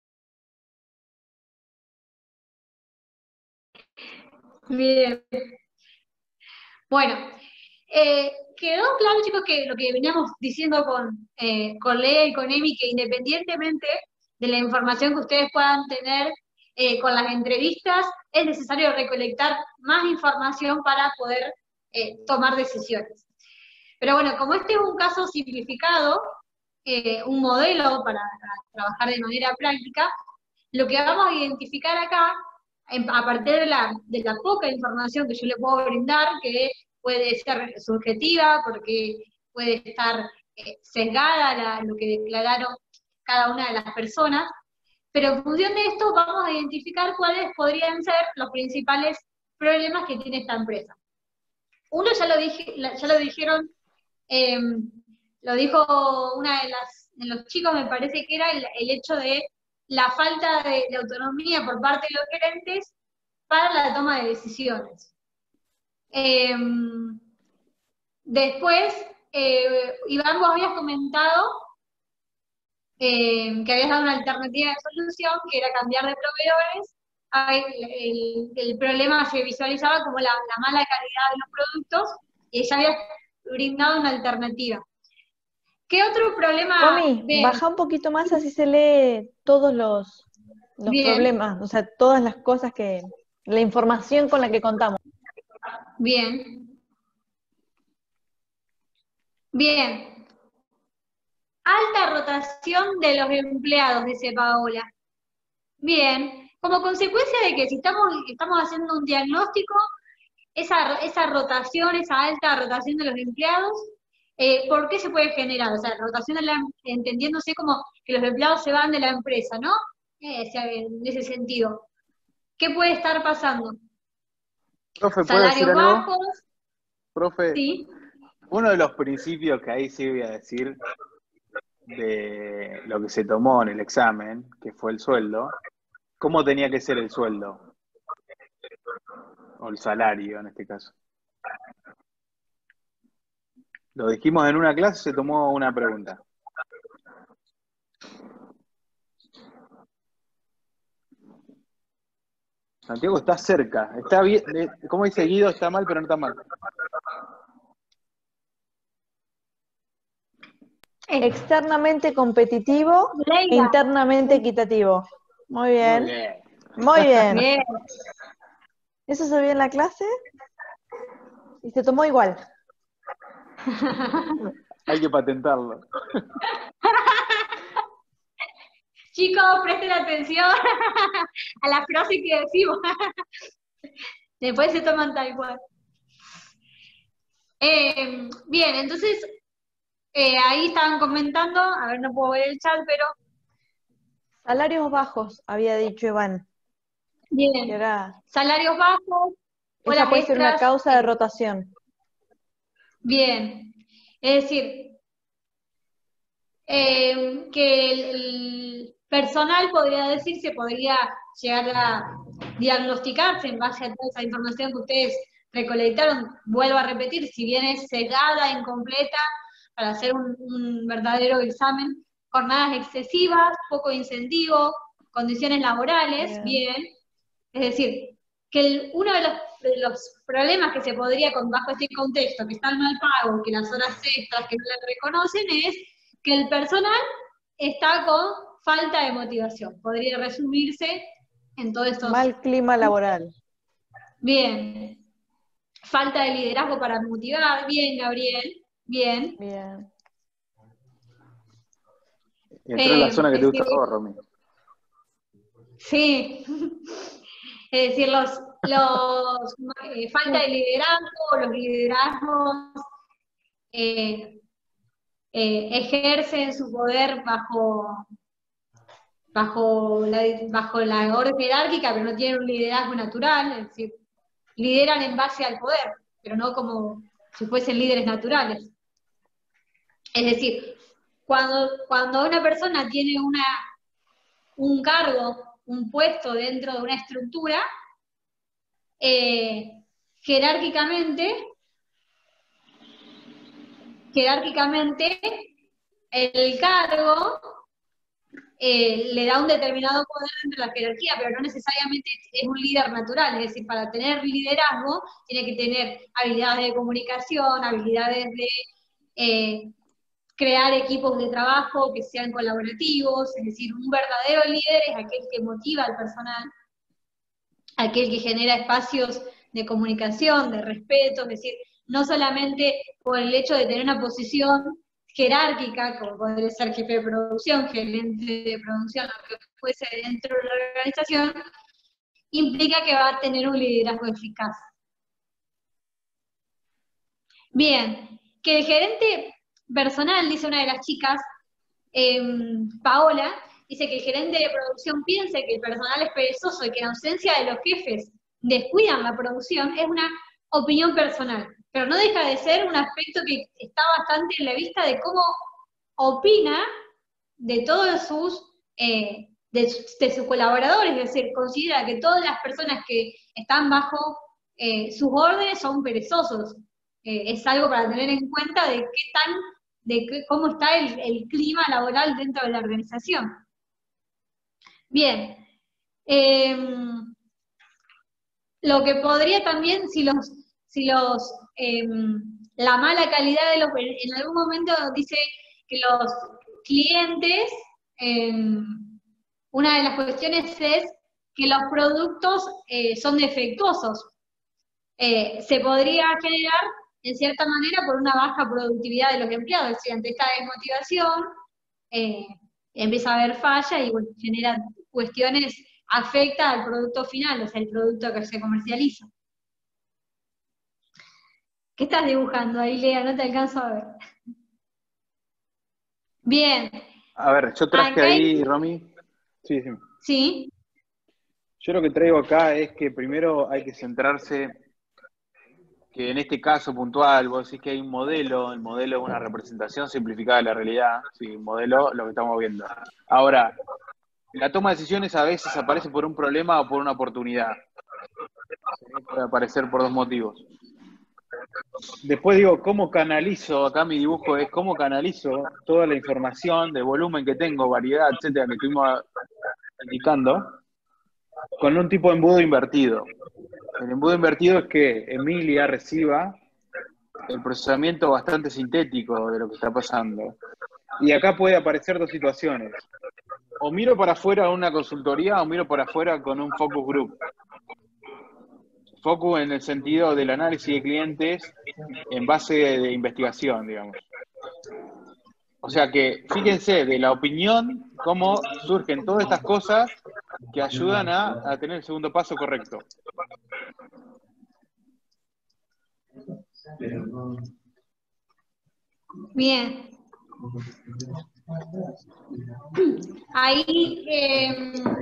Bien. Bueno, eh, quedó claro, chicos, que lo que veníamos diciendo con, eh, con Lea y con Emi, que independientemente de la información que ustedes puedan tener eh, con las entrevistas, es necesario recolectar más información para poder eh, tomar decisiones. Pero bueno, como este es un caso simplificado, eh, un modelo para trabajar de manera práctica, lo que vamos a identificar acá, a partir de la, de la poca información que yo le puedo brindar, que puede ser subjetiva, porque puede estar eh, sesgada la, lo que declararon cada una de las personas, pero en función de esto vamos a identificar cuáles podrían ser los principales problemas que tiene esta empresa. Uno ya lo, dije, ya lo dijeron, eh, lo dijo una de las de los chicos, me parece que era el, el hecho de la falta de, de autonomía por parte de los gerentes para la toma de decisiones. Eh, después, eh, Iván, vos habías comentado eh, que habías dado una alternativa de solución, que era cambiar de proveedores. El, el, el problema se visualizaba como la, la mala calidad de los productos, y ya habías brindado una alternativa. ¿Qué otro problema? Romy, baja un poquito más, así se lee todos los, los problemas, o sea, todas las cosas que, la información con la que contamos. Bien. Bien. Alta rotación de los empleados, dice Paola. Bien. Como consecuencia de que si estamos, estamos haciendo un diagnóstico, esa, esa rotación, esa alta rotación de los empleados, Eh, ¿por qué se puede generar? O sea, rotación de la, entendiéndose como que los empleados se van de la empresa, ¿no? Eh, en ese sentido. ¿Qué puede estar pasando? Profe, ¿puedo decir Salarios algo? bajos. Profe, Sí. Uno de los principios que ahí sí voy a decir de lo que se tomó en el examen, que fue el sueldo, ¿cómo tenía que ser el sueldo? O el salario, en este caso. Lo dijimos en una clase, se tomó una pregunta. Santiago está cerca, está bien, ¿cómo dice Guido? Está mal, pero no está mal. Externamente competitivo, Leila. internamente equitativo. Muy bien. Muy bien. Muy bien. Bien. ¿Eso se vio en la clase? Y se tomó igual. Hay que patentarlo. Chicos, presten atención a la frase que decimos. Después se toman tal cual. Eh, bien, entonces, eh, ahí estaban comentando, a ver, no puedo ver el chat, pero... Salarios bajos, había dicho Iván. Bien. Era... Salarios bajos. Esa puede extras, ser una causa de rotación. Bien. Es decir, eh, que el, el personal, podría decirse, podría llegar a diagnosticarse en base a toda esa información que ustedes recolectaron, vuelvo a repetir, si bien es sesgada, incompleta, para hacer un, un verdadero examen, jornadas excesivas, poco incentivo, condiciones laborales, bien, bien. Es decir, que el, uno de los, de los problemas que se podría, con, bajo este contexto, que está el mal pago, que las horas extras que no le reconocen, es que el personal está con falta de motivación. Podría resumirse en todo esto. Mal clima laboral. Bien. Falta de liderazgo para motivar. Bien, Gabriel. Bien. Bien. Entró en la Eh, zona que es te gusta decir, a vos, Romy. Sí. Es decir, los, los eh, falta de liderazgo, los liderazgos eh, eh, ejercen su poder bajo, bajo, la, bajo la orden jerárquica, pero no tienen un liderazgo natural, es decir, lideran en base al poder, pero no como si fuesen líderes naturales. Es decir, cuando, cuando una persona tiene una, un cargo, un puesto dentro de una estructura, eh, jerárquicamente, jerárquicamente, el cargo eh, le da un determinado poder dentro de la jerarquía, pero no necesariamente es un líder natural, es decir, para tener liderazgo tiene que tener habilidades de comunicación, habilidades de eh, crear equipos de trabajo que sean colaborativos, es decir, un verdadero líder es aquel que motiva al personal, aquel que genera espacios de comunicación, de respeto, es decir, no solamente por el hecho de tener una posición jerárquica, como podría ser jefe de producción, gerente de producción, lo que fuese dentro de la organización, implica que va a tener un liderazgo eficaz. Bien, que el gerente personal, dice una de las chicas, eh, Paola, dice que el gerente de producción piense que el personal es perezoso y que en ausencia de los jefes descuidan la producción, es una opinión personal, pero no deja de ser un aspecto que está bastante en la vista de cómo opina de todos sus, eh, de, de sus colaboradores, es decir, considera que todas las personas que están bajo eh, sus órdenes son perezosos. Eh, es algo para tener en cuenta de qué tan, de qué, cómo está el, el clima laboral dentro de la organización. Bien. Eh, lo que podría también, si los, si los, eh, la mala calidad de los, en algún momento dice que los clientes, eh, una de las cuestiones es que los productos eh, son defectuosos. Eh, se podría generar, en cierta manera, por una baja productividad de los empleados, es decir, ante esta desmotivación, eh, empieza a haber falla y bueno, genera cuestiones, afecta al producto final, o sea, el producto que se comercializa. ¿Qué estás dibujando ahí, Lea? No te alcanzo a ver. Bien. A ver, yo traje Acá ahí, hay... Romy. Sí, sí. Sí. Yo lo que traigo acá es que primero hay que centrarse que en este caso puntual, vos decís que hay un modelo, el modelo es una representación simplificada de la realidad, sí, un modelo, lo que estamos viendo. Ahora, la toma de decisiones a veces aparece por un problema o por una oportunidad. Puede aparecer por dos motivos. Después digo, ¿cómo canalizo? Acá mi dibujo es cómo canalizo toda la información de volumen que tengo, variedad, etcétera, que estuvimos indicando, con un tipo de embudo invertido. El embudo invertido es que Emilia reciba el procesamiento bastante sintético de lo que está pasando. Y acá puede aparecer dos situaciones. O miro para afuera una consultoría o miro para afuera con un focus group. Focus en el sentido del análisis de clientes en base de, de investigación, digamos. O sea que, fíjense, de la opinión, cómo surgen todas estas cosas que ayudan a, a tener el segundo paso correcto. Bien. Ahí eh,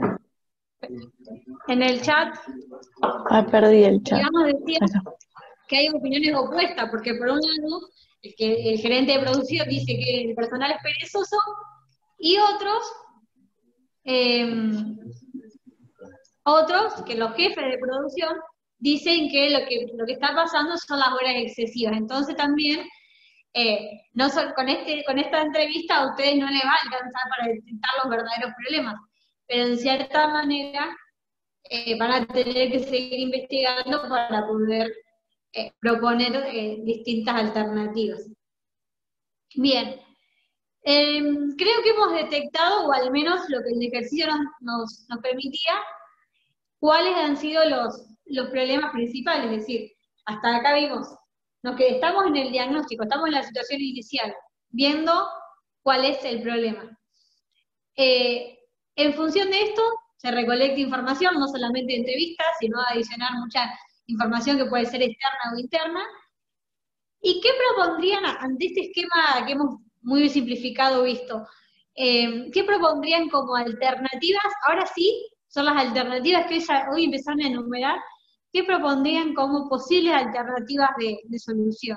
en el chat, Ah, perdí el chat. digamos, decía que hay opiniones opuestas, porque por un lado, el, que, el gerente de producción dice que el personal es perezoso, y otros, eh, Otros, que los jefes de producción, dicen que lo que, lo que está pasando son las horas excesivas. Entonces también, eh, no so- con, este, con esta entrevista a ustedes no les va a alcanzar para detectar los verdaderos problemas, pero en cierta manera eh, van a tener que seguir investigando para poder eh, proponer eh, distintas alternativas. Bien, eh, creo que hemos detectado, o al menos lo que el ejercicio nos, nos, nos permitía, cuáles han sido los, los problemas principales. Es decir, hasta acá vimos, nos que estamos en el diagnóstico, estamos en la situación inicial, viendo cuál es el problema. Eh, en función de esto, se recolecta información, no solamente de entrevistas, sino adicionar mucha información que puede ser externa o interna. ¿Y qué propondrían ante este esquema que hemos muy simplificado visto? Eh, ¿Qué propondrían como alternativas? Ahora sí, son las alternativas que hoy empezaron a enumerar. ¿Qué propondrían como posibles alternativas de, de solución?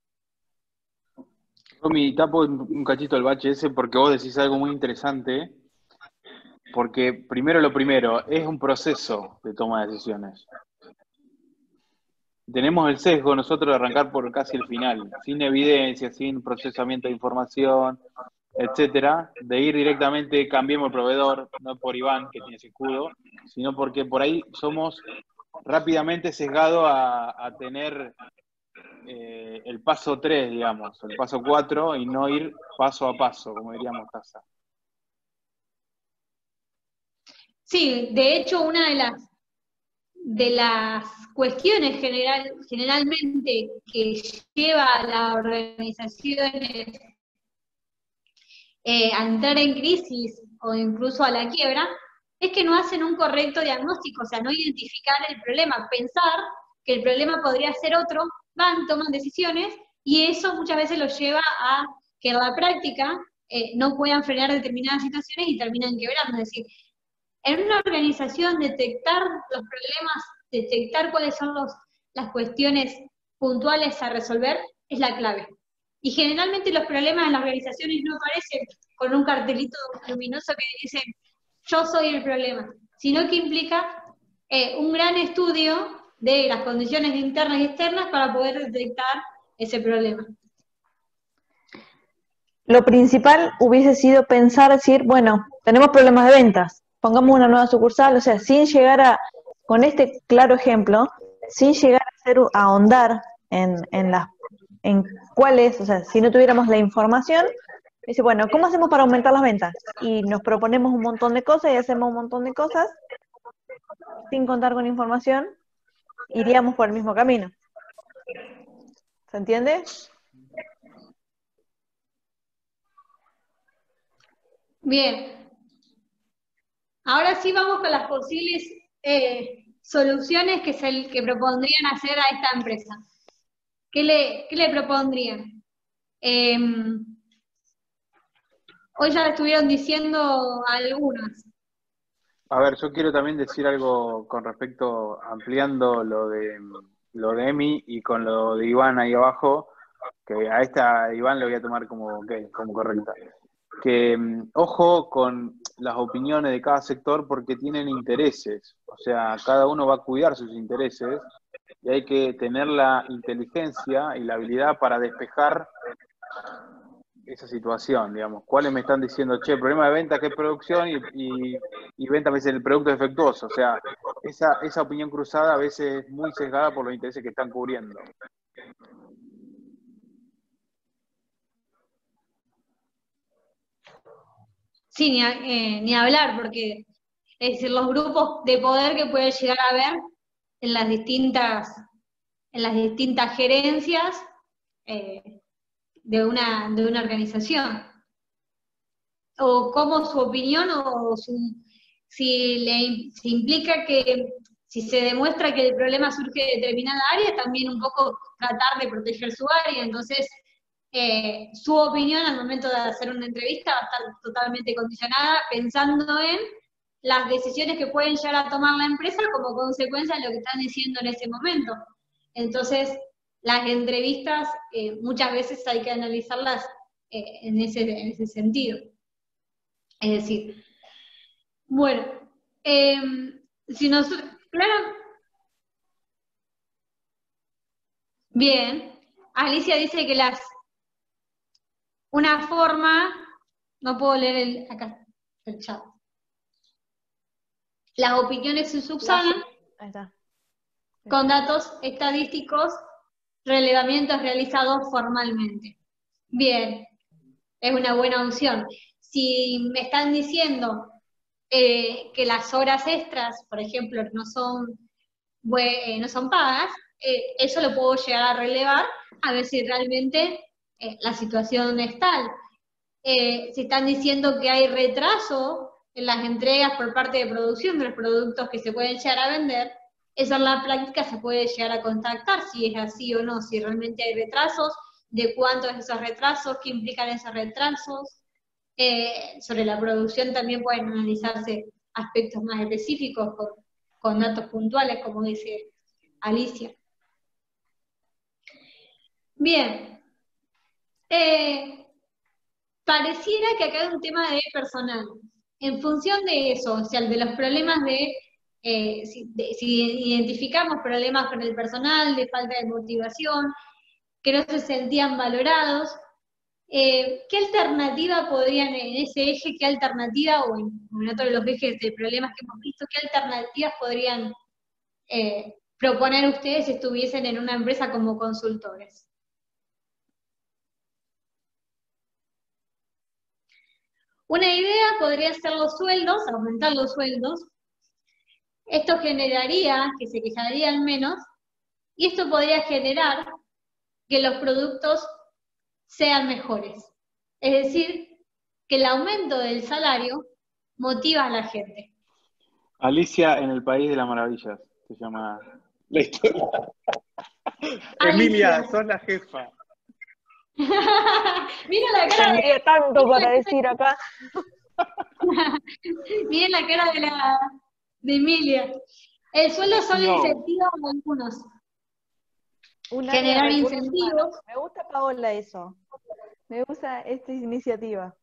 Romy, tapo un un cachito el bache ese porque vos decís algo muy interesante, porque primero lo primero, es un proceso de toma de decisiones. Tenemos el sesgo nosotros de arrancar por casi el final, sin evidencia, sin procesamiento de información, etcétera, de ir directamente, cambiemos el proveedor, no por Iván, que tiene ese escudo, sino porque por ahí somos rápidamente sesgados a, a tener eh, el paso tres, digamos, el paso cuatro, y no ir paso a paso, como diría Mostaza. Sí, de hecho, una de las, de las cuestiones general, generalmente que lleva a las organizaciones eh, a entrar en crisis o incluso a la quiebra, es que no hacen un correcto diagnóstico, o sea, no identificar el problema, pensar que el problema podría ser otro, van, toman decisiones, y eso muchas veces los lleva a que en la práctica eh, no puedan frenar determinadas situaciones y terminan quebrando. Es decir, en una organización detectar los problemas, detectar cuáles son los, las cuestiones puntuales a resolver, es la clave. Y generalmente los problemas en las organizaciones no aparecen con un cartelito luminoso que dice yo soy el problema, sino que implica eh, un gran estudio de las condiciones internas y externas para poder detectar ese problema. Lo principal hubiese sido pensar, decir, bueno, tenemos problemas de ventas, pongamos una nueva sucursal, o sea, sin llegar a, con este claro ejemplo, sin llegar a, hacer, a ahondar en, en, las, en cuáles, o sea, si no tuviéramos la información, dice, bueno, ¿cómo hacemos para aumentar las ventas? Y nos proponemos un montón de cosas y hacemos un montón de cosas, sin contar con información, iríamos por el mismo camino. ¿Se entiende? Bien. Ahora sí vamos con las posibles eh, soluciones que, se, que propondrían hacer a esta empresa. ¿Qué le, qué le propondrían? Eh, hoy ya estuvieron diciendo algunas. A ver, yo quiero también decir algo con respecto, ampliando lo de lo de Emi y con lo de Iván ahí abajo, que a esta Iván le voy a tomar como, okay, como correcta. Que mm, ojo con las opiniones de cada sector porque tienen intereses, o sea, cada uno va a cuidar sus intereses y hay que tener la inteligencia y la habilidad para despejar esa situación, digamos. ¿Cuáles me están diciendo, che, el problema de venta que es producción y, y, y venta me dice el producto es defectuoso? O sea, esa, esa opinión cruzada a veces es muy sesgada por los intereses que están cubriendo. Sí, ni, a, eh, ni hablar, porque es decir, los grupos de poder que puede llegar a haber en las distintas, en las distintas gerencias eh, de, una, de una organización. O cómo su opinión o su, si, le, si implica que si se demuestra que el problema surge de determinada área, también un poco tratar de proteger su área. Entonces, eh, su opinión al momento de hacer una entrevista va a estar totalmente condicionada pensando en las decisiones que pueden llegar a tomar la empresa como consecuencia de lo que están diciendo en ese momento. Entonces, las entrevistas eh, muchas veces hay que analizarlas eh, en, ese, en ese sentido. Es decir, bueno, eh, Si nosotros, claro, bien. Alicia dice que las, una forma, no puedo leer el, acá, el chat. Las opiniones se subsanan Ahí está. con datos estadísticos, relevamientos realizados formalmente. Bien, es una buena opción. Si me están diciendo eh, que las horas extras, por ejemplo, no son, eh, no son pagas, eh, eso lo puedo llegar a relevar a ver si realmente eh, la situación es tal. Eh, si están diciendo que hay retraso en las entregas por parte de producción de los productos que se pueden llegar a vender, eso en la práctica se puede llegar a contactar si es así o no, si realmente hay retrasos, de cuántos de esos retrasos, qué implican esos retrasos. Eh, sobre la producción también pueden analizarse aspectos más específicos con, con datos puntuales, como dice Alicia. Bien. Eh, pareciera que acá hay un tema de personal. En función de eso, o sea, de los problemas de, eh, si, de, si identificamos problemas con el personal, de falta de motivación, que no se sentían valorados, eh, ¿qué alternativa podrían, en ese eje, qué alternativa, o en, en otro de los ejes de problemas que hemos visto, qué alternativas podrían eh, proponer ustedes si estuviesen en una empresa como consultores? Una idea podría ser los sueldos, aumentar los sueldos. Esto generaría que se quejarían menos, y esto podría generar que los productos sean mejores. Es decir, que el aumento del salario motiva a la gente. Alicia en el País de las Maravillas, se llama la historia. Emilia, sos la jefa. Mira la cara de... Tendría tanto para decir acá. Miren la cara de, la, de Emilia. El sueldo son No. incentivos a algunos. Un área de Generar recursos incentivos. humanos. Me gusta, Paola, eso. Me gusta esta iniciativa.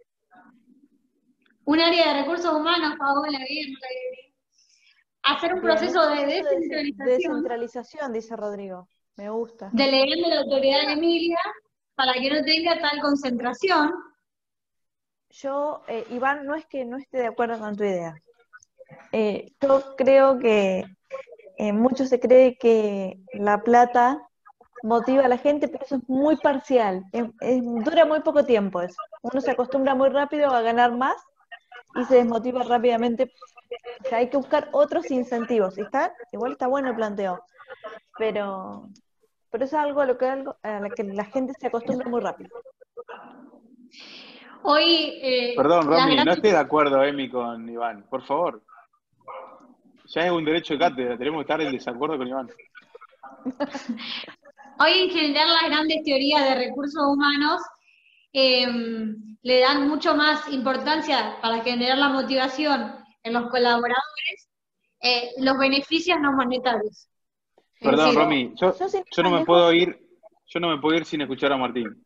Un área de recursos humanos, Paola, bien, no la bien. Hacer un Bien, proceso de de descentralización, descentralización, dice Rodrigo. Me gusta. delegando la autoridad de Emilia para que no tenga tal concentración. Yo, eh, Iván, no es que no esté de acuerdo con tu idea. Eh, yo creo que eh, mucho se cree que la plata motiva a la gente, pero eso es muy parcial. Es- es- dura muy poco tiempo eso. Uno se acostumbra muy rápido a ganar más y se desmotiva rápidamente. O sea, hay que buscar otros incentivos. Está, igual está bueno el planteo, pero, pero eso es algo a lo que, algo, a la que la gente se acostumbra muy rápido. Hoy, eh, Perdón, las Romy, no grandes- estés de acuerdo, Emi, con Iván, por favor. Ya es un derecho de cátedra, tenemos que estar en desacuerdo con Iván. hoy en general las grandes teorías de recursos humanos eh, le dan mucho más importancia para generar la motivación en los colaboradores, eh, los beneficios no monetarios. Es Perdón, decir, Romy, yo, Yo, sin yo no más me lejos- puedo ir, yo no me puedo ir sin escuchar a Martín.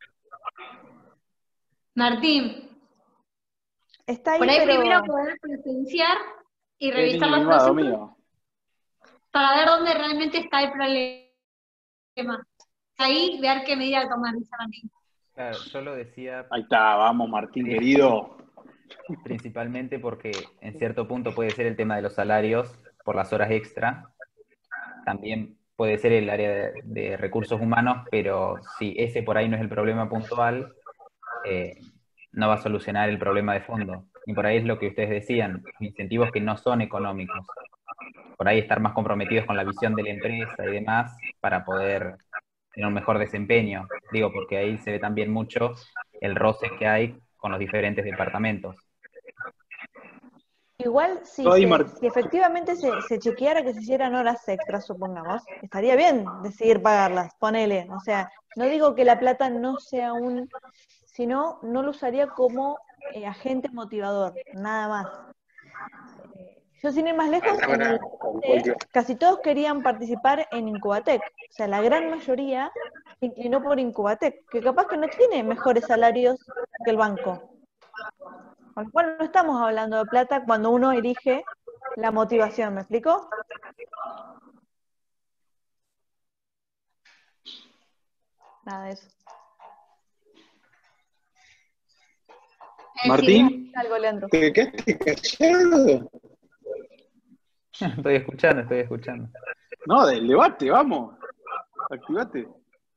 Martín, Está ahí, por ahí pero primero poder presenciar y Es revisar niño los mimado procesos mío. para ver dónde realmente está el problema. Ahí ver qué medida tomar, dice Martín. Claro, yo lo decía Ahí está, vamos, Martín, querido. principalmente porque en cierto punto puede ser el tema de los salarios por las horas extra, también puede ser el área de, de recursos humanos, pero si ese por ahí no es el problema puntual, eh, no va a solucionar el problema de fondo. Y por ahí es lo que ustedes decían, incentivos que no son económicos. Por ahí estar más comprometidos con la visión de la empresa y demás para poder tener un mejor desempeño. Digo, porque ahí se ve también mucho el roce que hay con los diferentes departamentos. igual si, Soy se- Mar- si efectivamente se, se chequeara que se hicieran horas extras, supongamos, estaría bien decidir pagarlas, ponele. O sea, no digo que la plata no sea un, sino no lo usaría como eh, agente motivador, nada más. Eh, Yo sin ir más lejos, en el casi todos querían participar en Incubatec. O sea, la gran mayoría se inclinó por Incubatec, que capaz que no tiene mejores salarios que el banco. Con lo cual no estamos hablando de plata cuando uno elige la motivación, ¿me explico? Nada de eso. Eh, Martín, Algo, Leandro. ¿te quedaste callado? Estoy escuchando, estoy escuchando. No, del debate, vamos. Activate.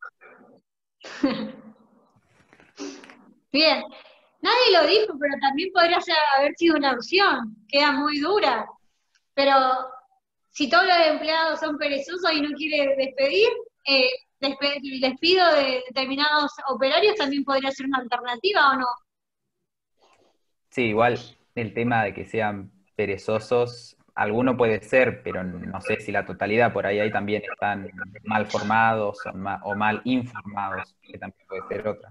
Bien, nadie lo dijo, pero también podría ser, haber sido una opción. Queda muy dura. Pero si todos los empleados son perezosos y no quieren despedir, eh, despe- el despido de determinados operarios también podría ser una alternativa, ¿o no? Sí, igual el tema de que sean perezosos, alguno puede ser, pero no sé si la totalidad, por ahí, ahí también están mal formados o, ma- o mal informados, que también puede ser otra.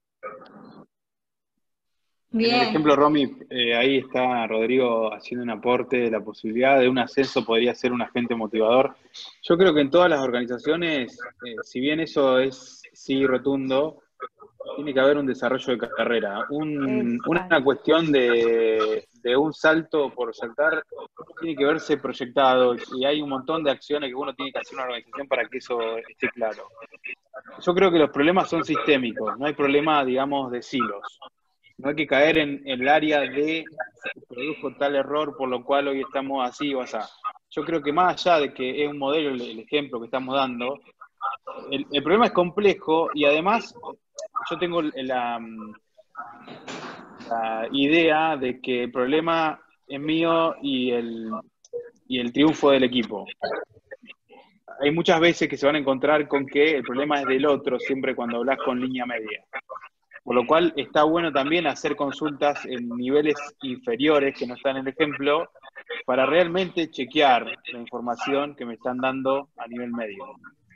En el Bien. ejemplo, Romy, eh, ahí está Rodrigo haciendo un aporte, la posibilidad de un ascenso podría ser un agente motivador. Yo creo que en todas las organizaciones, eh, si bien eso es sí rotundo, tiene que haber un desarrollo de carrera. Un- una Exacto. cuestión de, de un salto por saltar tiene que verse proyectado y hay un montón de acciones que uno tiene que hacer en una organización para que eso esté claro. Yo creo que los problemas son sistémicos, no hay problema, digamos, de silos. No hay que caer en, en el área de se produjo tal error por lo cual hoy estamos así o así. Yo creo que más allá de que es un modelo el, el ejemplo que estamos dando, el, el problema es complejo y además yo tengo la, la idea de que el problema es mío y el, y el triunfo del equipo. Hay muchas veces que se van a encontrar con que el problema es del otro siempre cuando hablas con línea media. Por lo cual está bueno también hacer consultas en niveles inferiores, que no están en el ejemplo, para realmente chequear la información que me están dando a nivel medio.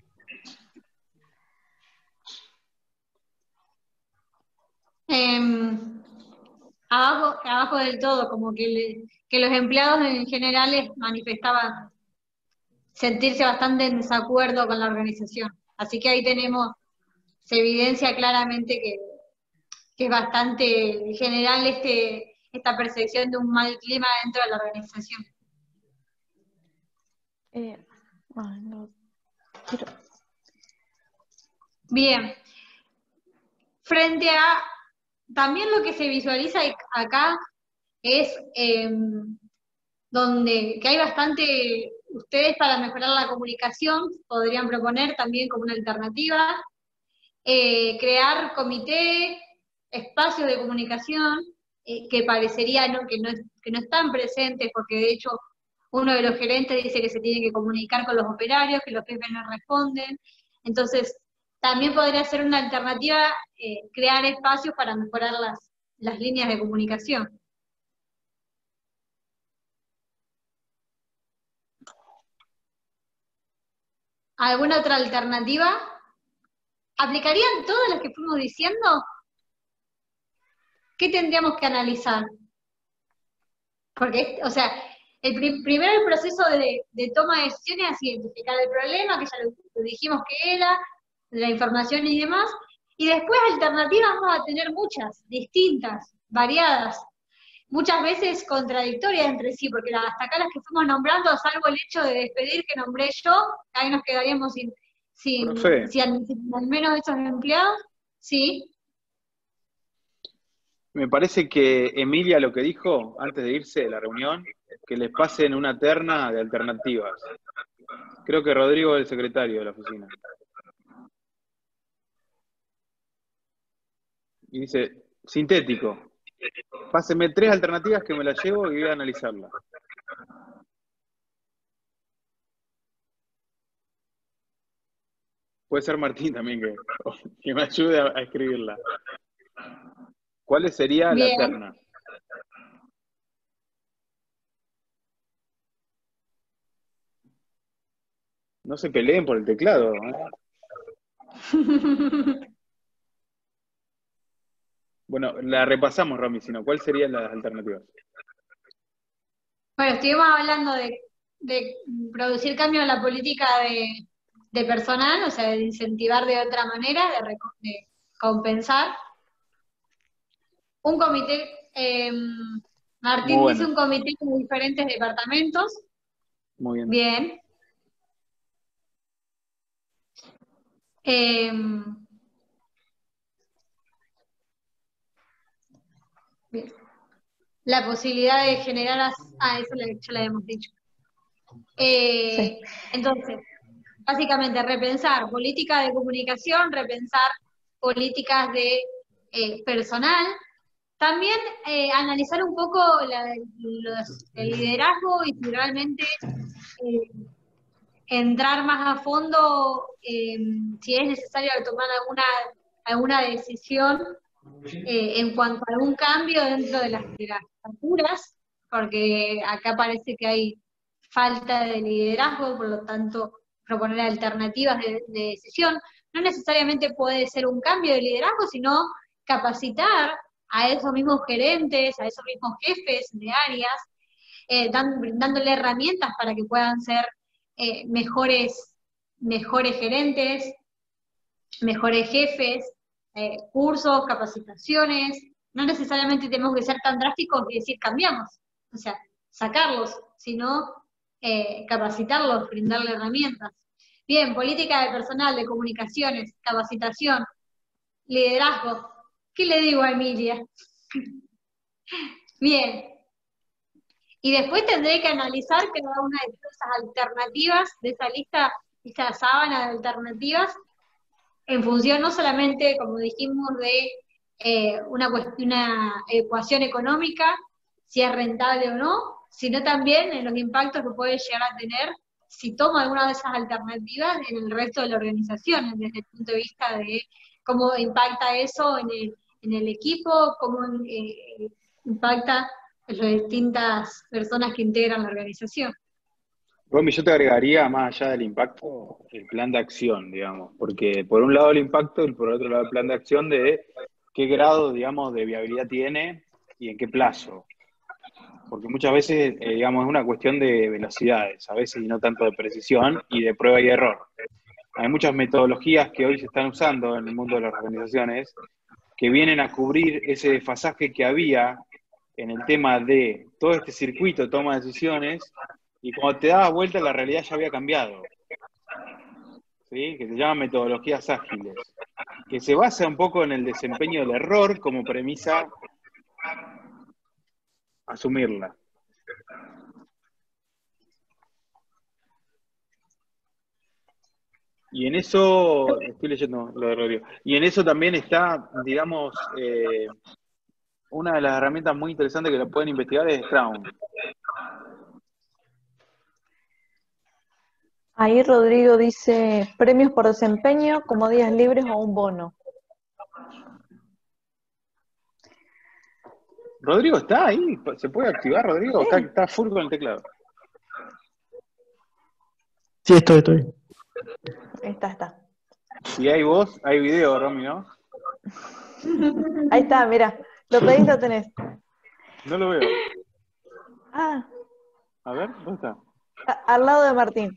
Em, abajo, abajo del todo, como que, le- que los empleados en general les manifestaban sentirse bastante en desacuerdo con la organización. Así que ahí tenemos, se evidencia claramente que, que es bastante general este, esta percepción de un mal clima dentro de la organización. Eh, ay, no, quiero- Bien, frente a también lo que se visualiza acá es eh, donde que hay bastante, ustedes para mejorar la comunicación podrían proponer también como una alternativa, eh, crear comité, espacios de comunicación, eh, que parecería ¿no? que, no, que no están presentes, porque de hecho uno de los gerentes dice que se tiene que comunicar con los operarios, que los jefes no responden. Entonces, también podría ser una alternativa eh, crear espacios para mejorar las, las líneas de comunicación. ¿Alguna otra alternativa? ¿Aplicarían todas las que fuimos diciendo? ¿Qué tendríamos que analizar? Porque, o sea, el pri primero el proceso de, de toma de decisiones es identificar el problema, que ya lo, lo dijimos que era, la información y demás, y después alternativas vamos a tener muchas, distintas, variadas, muchas veces contradictorias entre sí, porque hasta acá las que fuimos nombrando, salvo el hecho de despedir que nombré yo, ahí nos quedaríamos sin, sin, Profe, sin al, sin al menos esos empleados, sí. me parece que Emilia lo que dijo antes de irse de la reunión, que les pasen una terna de alternativas. Creo que Rodrigo es el secretario de la oficina. Y dice, sintético, páseme tres alternativas que me las llevo y voy a analizarlas. Puede ser Martín también que, que me ayude a, a escribirla. ¿Cuál sería la Bien. terna? No se peleen por el teclado, ¿eh? Bueno, la repasamos, Romy, sino ¿cuáles serían las alternativas? Bueno, estuvimos hablando de, de producir cambio en la política de, de personal, o sea, de incentivar de otra manera, de, reco- de compensar. Un comité, eh, Martín Muy dice bueno. un comité con diferentes departamentos. Muy bien. Bien. Eh, bien. La posibilidad de generar... as- Ah, eso la- ya la hemos dicho. Eh, Sí. Entonces, básicamente repensar política de comunicación, repensar políticas de eh, personal. También eh, analizar un poco la- los- el liderazgo y si realmente eh, entrar más a fondo, eh, si es necesario tomar alguna, alguna decisión eh, en cuanto a algún cambio dentro de las, de las estructuras, porque acá parece que hay falta de liderazgo, por lo tanto proponer alternativas de, de decisión. No necesariamente puede ser un cambio de liderazgo, sino capacitar a esos mismos gerentes, a esos mismos jefes de áreas, eh, dan- brindándole herramientas para que puedan ser eh, mejores, mejores gerentes, mejores jefes, eh, cursos, capacitaciones. No necesariamente tenemos que ser tan drásticos y decir cambiamos, o sea, sacarlos, sino eh, capacitarlos, brindarle herramientas. Bien, política de personal, de comunicaciones, capacitación, liderazgo. ¿Qué le digo a Emilia? Bien. Y después tendré que analizar cada una de esas alternativas, de esa lista, esa sábana de alternativas, en función no solamente, como dijimos, de eh, una, cuest- una ecuación económica, si es rentable o no, sino también en los impactos que puede llegar a tener si toma alguna de esas alternativas en el resto de la organización, desde el punto de vista de cómo impacta eso en el, en el equipo, cómo eh, impacta en las distintas personas que integran la organización. Romy, yo te agregaría, más allá del impacto, el plan de acción, digamos, porque por un lado el impacto y por otro lado el plan de acción de qué grado, digamos, de viabilidad tiene y en qué plazo. Porque muchas veces, eh, digamos, es una cuestión de velocidades, a veces y no tanto de precisión y de prueba y error. Hay muchas metodologías que hoy se están usando en el mundo de las organizaciones que vienen a cubrir ese desfasaje que había en el tema de todo este circuito de toma de decisiones, y cuando te dabas vuelta la realidad ya había cambiado, ¿sí? Que se llaman metodologías ágiles, que se basa un poco en el desempeño del error como premisa asumirla. Y en eso, estoy leyendo lo de Rodrigo, y en eso también está, digamos, eh, una de las herramientas muy interesantes que lo pueden investigar es Scrum. Ahí Rodrigo dice premios por desempeño como días libres o un bono. Rodrigo está ahí, ¿se puede activar, Rodrigo? Sí. Está, está full con el teclado. Sí, estoy, estoy. Está, está. Si hay voz, hay video, Romy, ¿no? Ahí está, mira. Lo pedís, lo tenés. No lo veo. Ah, A ver, ¿dónde está? a- al lado de Martín.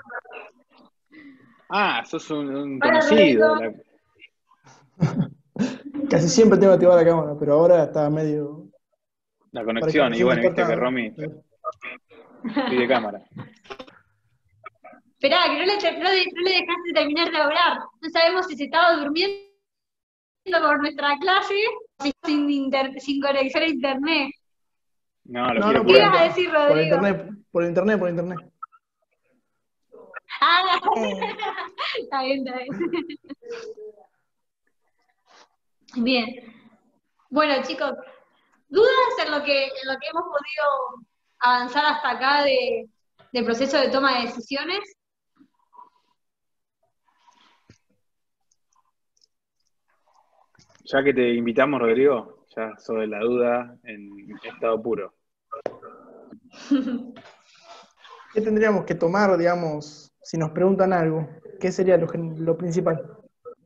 Ah, sos un, un Hola, conocido. Rodrigo. La, Casi siempre tengo activada la cámara, pero ahora está medio... la conexión, y bueno, viste que Romy Cortada. pide cámara. Esperá, que no le, no, le, no le dejaste terminar de hablar. No sabemos si se estaba durmiendo por nuestra clase o si sin, inter, sin conexión a internet. No, lo No, quiero no, ¿Qué por, ibas a curar. decir, por Rodrigo? internet, por internet, por internet. Ah, Eh, está bien, está bien. Bien. Bueno, chicos, ¿dudas en lo que, en lo que hemos podido avanzar hasta acá de, de proceso de toma de decisiones? Ya que te invitamos, Rodrigo, ya sobre la duda en estado puro. ¿Qué tendríamos que tomar, digamos, si nos preguntan algo? ¿Qué sería lo, gen- lo principal?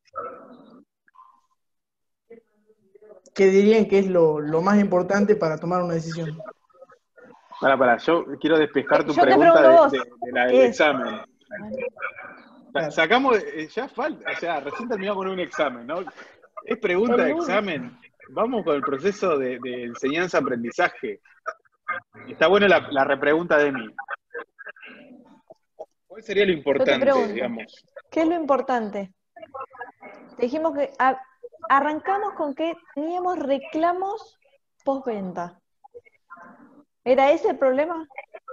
¿Qué dirían que es lo, lo más importante para tomar una decisión? Para, para, yo quiero despejar tu Yo te pregunta pregunto de, vos, de- de la del ¿qué es? examen. Sa- Claro. Sacamos, eh, ya falta, o sea, recién terminamos con un examen, ¿no? ¿Es pregunta El de lunes. examen vamos con el proceso de, de enseñanza-aprendizaje. Está buena la, la repregunta de mí. ¿Cuál sería lo Yo te importante, pregunto, digamos? ¿qué es lo importante? Te dijimos que a- arrancamos con que teníamos reclamos postventa. ¿Era ese el problema?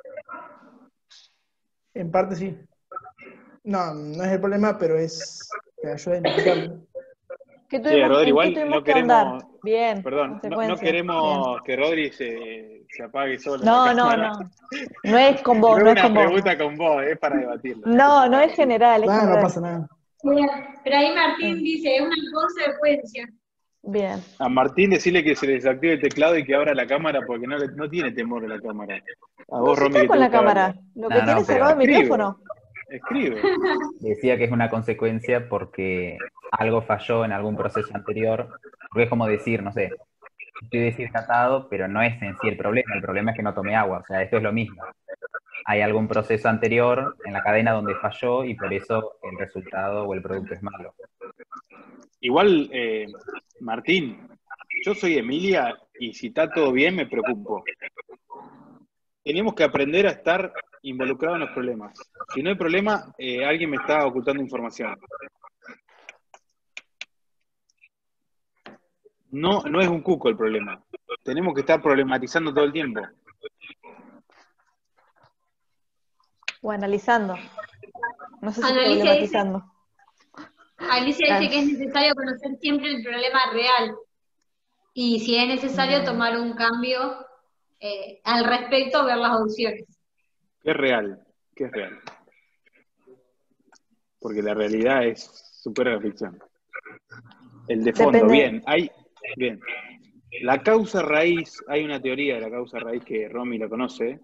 En parte sí. No, no es el problema, pero es que ayuda a identificarlo. ¿Qué Sí, tuvimos, Rodri, ¿En qué igual tuvimos no que ahondar? queremos, Bien, perdón, no, no consecuencia. queremos Bien. que Rodri se, se apague solo en No, la no, cámara. no. No es con vos, No no es es una con vos. pregunta con vos, es para debatirlo. No, no es general, es Ah, no general. pasa nada. Pero ahí Martín Mm. dice, es una consecuencia. Bien. A Martín decirle que se le desactive el teclado y que abra la cámara porque no, le- no tiene temor de la cámara. A No, vos, si Romy, está que te con la gusta cámara. verlo. Lo No, que no, tiene cerrado el pero- Escribe. micrófono. Escribe. Decía que es una consecuencia porque algo falló en algún proceso anterior, porque es como decir, no sé, estoy deshidratado, pero no es en sí el problema, el problema es que no tomé agua, o sea, esto es lo mismo. Hay algún proceso anterior en la cadena donde falló y por eso el resultado o el producto es malo. Igual, eh, Martín, yo soy Emilia y si está todo bien me preocupo. Tenemos que aprender a estar involucrados en los problemas. Si no hay problema, eh, alguien me está ocultando información. No, no es un cuco el problema. Tenemos que estar problematizando todo el tiempo. O analizando. No sé si Analicia dice, problematizando. Alicia Claro. dice que es necesario conocer siempre el problema real y si es necesario Mm. tomar un cambio eh, al respecto, ver las opciones. ¿Qué es real? ¿Qué es real? Porque la realidad es supera la ficción. El de fondo, Depende. bien, hay, bien. La causa raíz, hay una teoría de la causa raíz que Romy la conoce,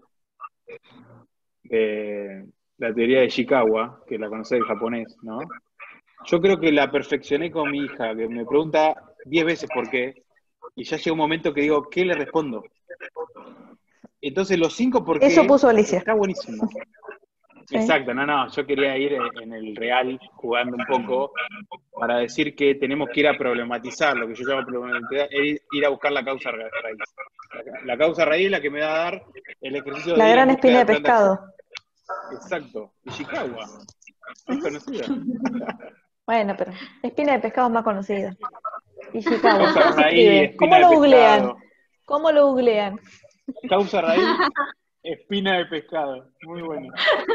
eh, la teoría de Ishikawa, que la conoce en japonés, ¿no? Yo creo que la perfeccioné con mi hija, que me pregunta diez veces por qué, y ya llega un momento que digo, ¿qué le respondo? Entonces los cinco por qué Eso puso Alicia. está buenísimo. Sí. Exacto, no, no, yo quería ir en el real jugando un poco para decir que tenemos que ir a problematizar, lo que yo llamo problematizar, es ir a buscar la causa ra- raíz. La, la causa raíz es la que me va a dar el ejercicio La de ir gran en busca espina de del plan de acción. pescado. Exacto, Ishikawa, es conocida. Bueno, pero espina de pescado es más conocida. Ishikawa. Causa ¿Cómo se raíz, escribe? espina ¿Cómo de lo googlean? pescado. ¿Cómo lo googlean? Causa raíz, espina de pescado. Muy bueno.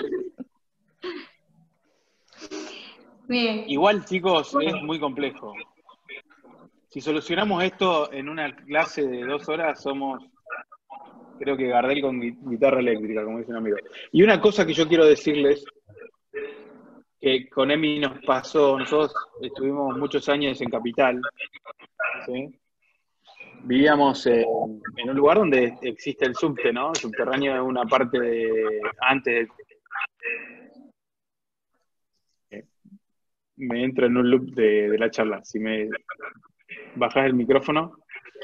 Bien. Igual, chicos, es muy complejo. Si solucionamos esto en una clase de dos horas, somos, creo que Gardel con gui- guitarra eléctrica, como dice un amigo. Y una cosa que yo quiero decirles, que con Emi nos pasó, nosotros estuvimos muchos años en Capital, ¿sí? Vivíamos en, en un lugar donde existe el subte, ¿no? El subterráneo es una parte de antes de, me entro en un loop de, de la charla. Si me bajas el micrófono.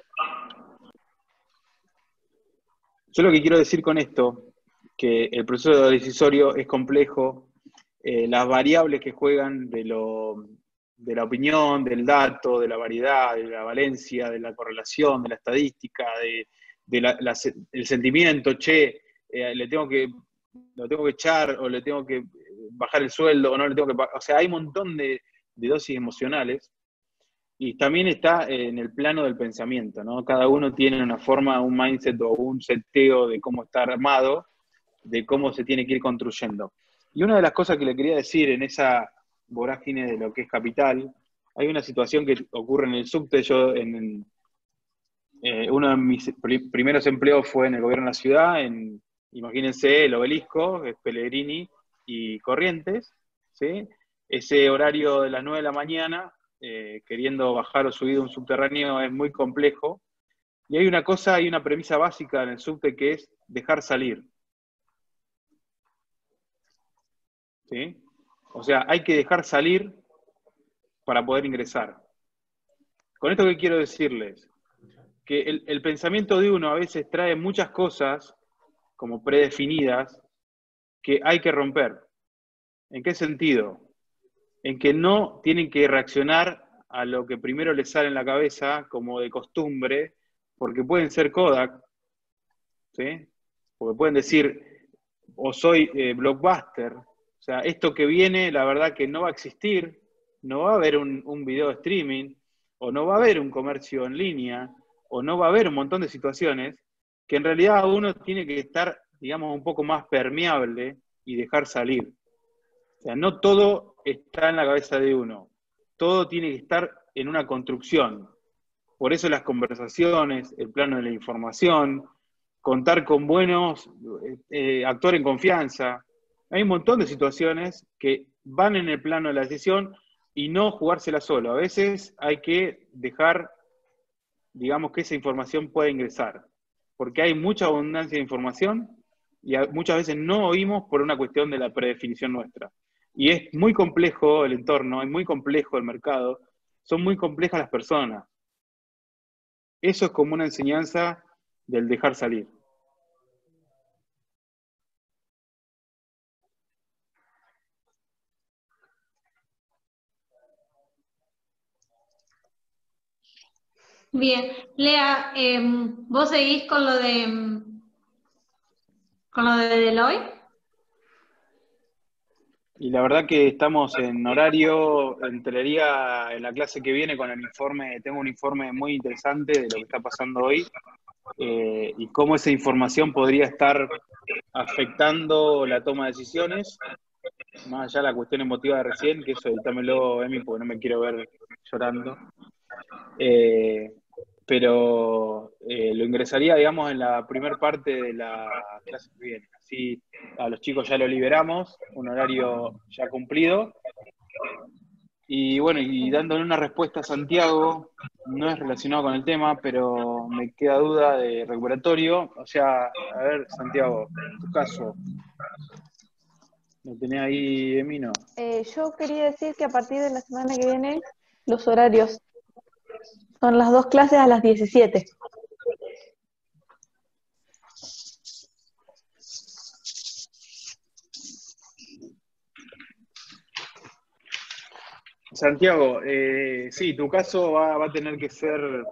Yo lo que quiero decir con esto, que el proceso decisorio es complejo, eh, las variables que juegan de, lo, de la opinión, del dato, de la variedad, de la valencia, de la correlación, de la estadística, de, de la, la, el sentimiento, che, eh, le tengo que, lo tengo que echar o le tengo que bajar el sueldo o no le tengo que... O sea, hay un montón de, de dosis emocionales. Y también está en el plano del pensamiento, ¿no? Cada uno tiene una forma, un mindset o un seteo de cómo está armado, de cómo se tiene que ir construyendo. Y una de las cosas que le quería decir en esa vorágine de lo que es Capital, hay una situación que ocurre en el subte. Yo, en, en eh, uno de mis pr primeros empleos fue en el gobierno de la ciudad, en, imagínense, el Obelisco, Pellegrini y Corrientes, ¿sí? Ese horario de las nueve de la mañana, Eh, queriendo bajar o subir un subterráneo es muy complejo. Y hay una cosa, hay una premisa básica en el subte que es dejar salir. ¿Sí? O sea, hay que dejar salir para poder ingresar. Con esto que quiero decirles, que el, el pensamiento de uno a veces trae muchas cosas como predefinidas que hay que romper. ¿En qué sentido? En que no tienen que reaccionar a lo que primero les sale en la cabeza, como de costumbre, porque pueden ser Kodak, ¿sí? Porque pueden decir, o soy eh, Blockbuster, o sea, esto que viene, la verdad que no va a existir, no va a haber un, un video de streaming, o no va a haber un comercio en línea, o no va a haber un montón de situaciones, que en realidad uno tiene que estar, digamos, un poco más permeable y dejar salir. O sea, no todo está en la cabeza de uno, todo tiene que estar en una construcción. Por eso las conversaciones, el plano de la información, contar con buenos, eh, actuar en confianza. Hay un montón de situaciones que van en el plano de la decisión y no jugársela solo. A veces hay que dejar, digamos, que esa información pueda ingresar, porque hay mucha abundancia de información y a, muchas veces no oímos por una cuestión de la predefinición nuestra. Y es muy complejo el entorno, es muy complejo el mercado, son muy complejas las personas. Eso es como una enseñanza del dejar salir. Bien, Lea, eh, ¿vos seguís con lo de con lo de Deloitte? Y la verdad que estamos en horario, entraría en la clase que viene con el informe, tengo un informe muy interesante de lo que está pasando hoy, eh, y cómo esa información podría estar afectando la toma de decisiones, más allá de la cuestión emotiva de recién, que eso editámelo, Emi, porque no me quiero ver llorando. Eh, pero eh, lo ingresaría, digamos, en la primera parte de la clase que viene. Así a los chicos ya lo liberamos, un horario ya cumplido. Y bueno, y dándole una respuesta a Santiago, no es relacionado con el tema, pero me queda duda de recuperatorio. O sea, a ver, Santiago, tu caso, ¿lo tenés ahí, Emino? Eh, yo quería decir que a partir de la semana que viene, los horarios son las dos clases a las diecisiete. Santiago, eh, sí, tu caso va, va a tener que ser,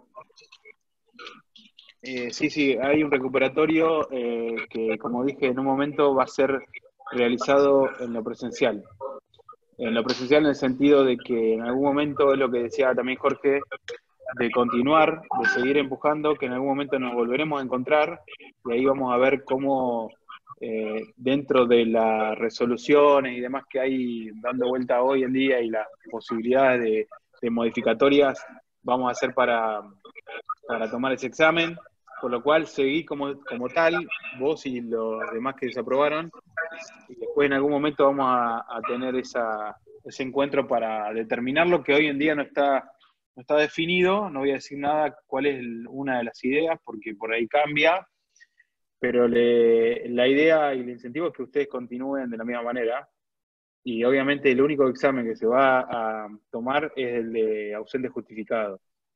eh, sí, sí, hay un recuperatorio eh, que, como dije en un momento, va a ser realizado en lo presencial. En lo presencial en el sentido de que en algún momento, es lo que decía también Jorge, de continuar, de seguir empujando, que en algún momento nos volveremos a encontrar, y ahí vamos a ver cómo eh, dentro de las resoluciones y demás que hay dando vuelta hoy en día y las posibilidades de, de modificatorias, vamos a hacer para, para tomar ese examen, por lo cual seguí como, como tal, vos y los demás que desaprobaron, y después en algún momento vamos a, a tener esa, ese encuentro para determinar lo que hoy en día no está, no está definido. No voy a decir nada cuál es el, una de las ideas, porque por ahí cambia, pero le, la idea y el incentivo es que ustedes continúen de la misma manera, y obviamente el único examen que se va a tomar es el de ausente justificado.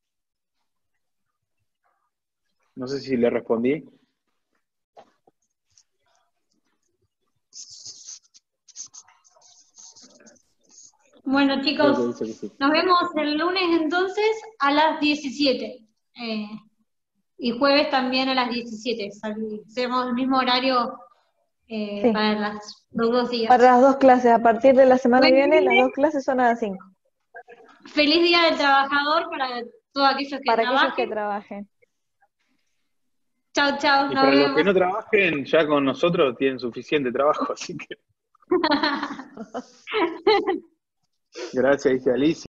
No sé si le respondí. Bueno, chicos, Creo que dice que sí. nos vemos el lunes entonces a las diecisiete. Eh, y jueves también a las diecisiete. Hacemos el mismo horario eh, Sí. para las, los dos días. Para las dos clases, a partir de la semana que Buen viene, las lunes. dos clases son a las cinco. Feliz Día del Trabajador para todos aquellos que Para aquellos que trabajen. trabajen. Chao, chao, Y nos para los vemos. que no trabajen, ya con nosotros tienen suficiente trabajo, así que... Gracias, dice Alicia.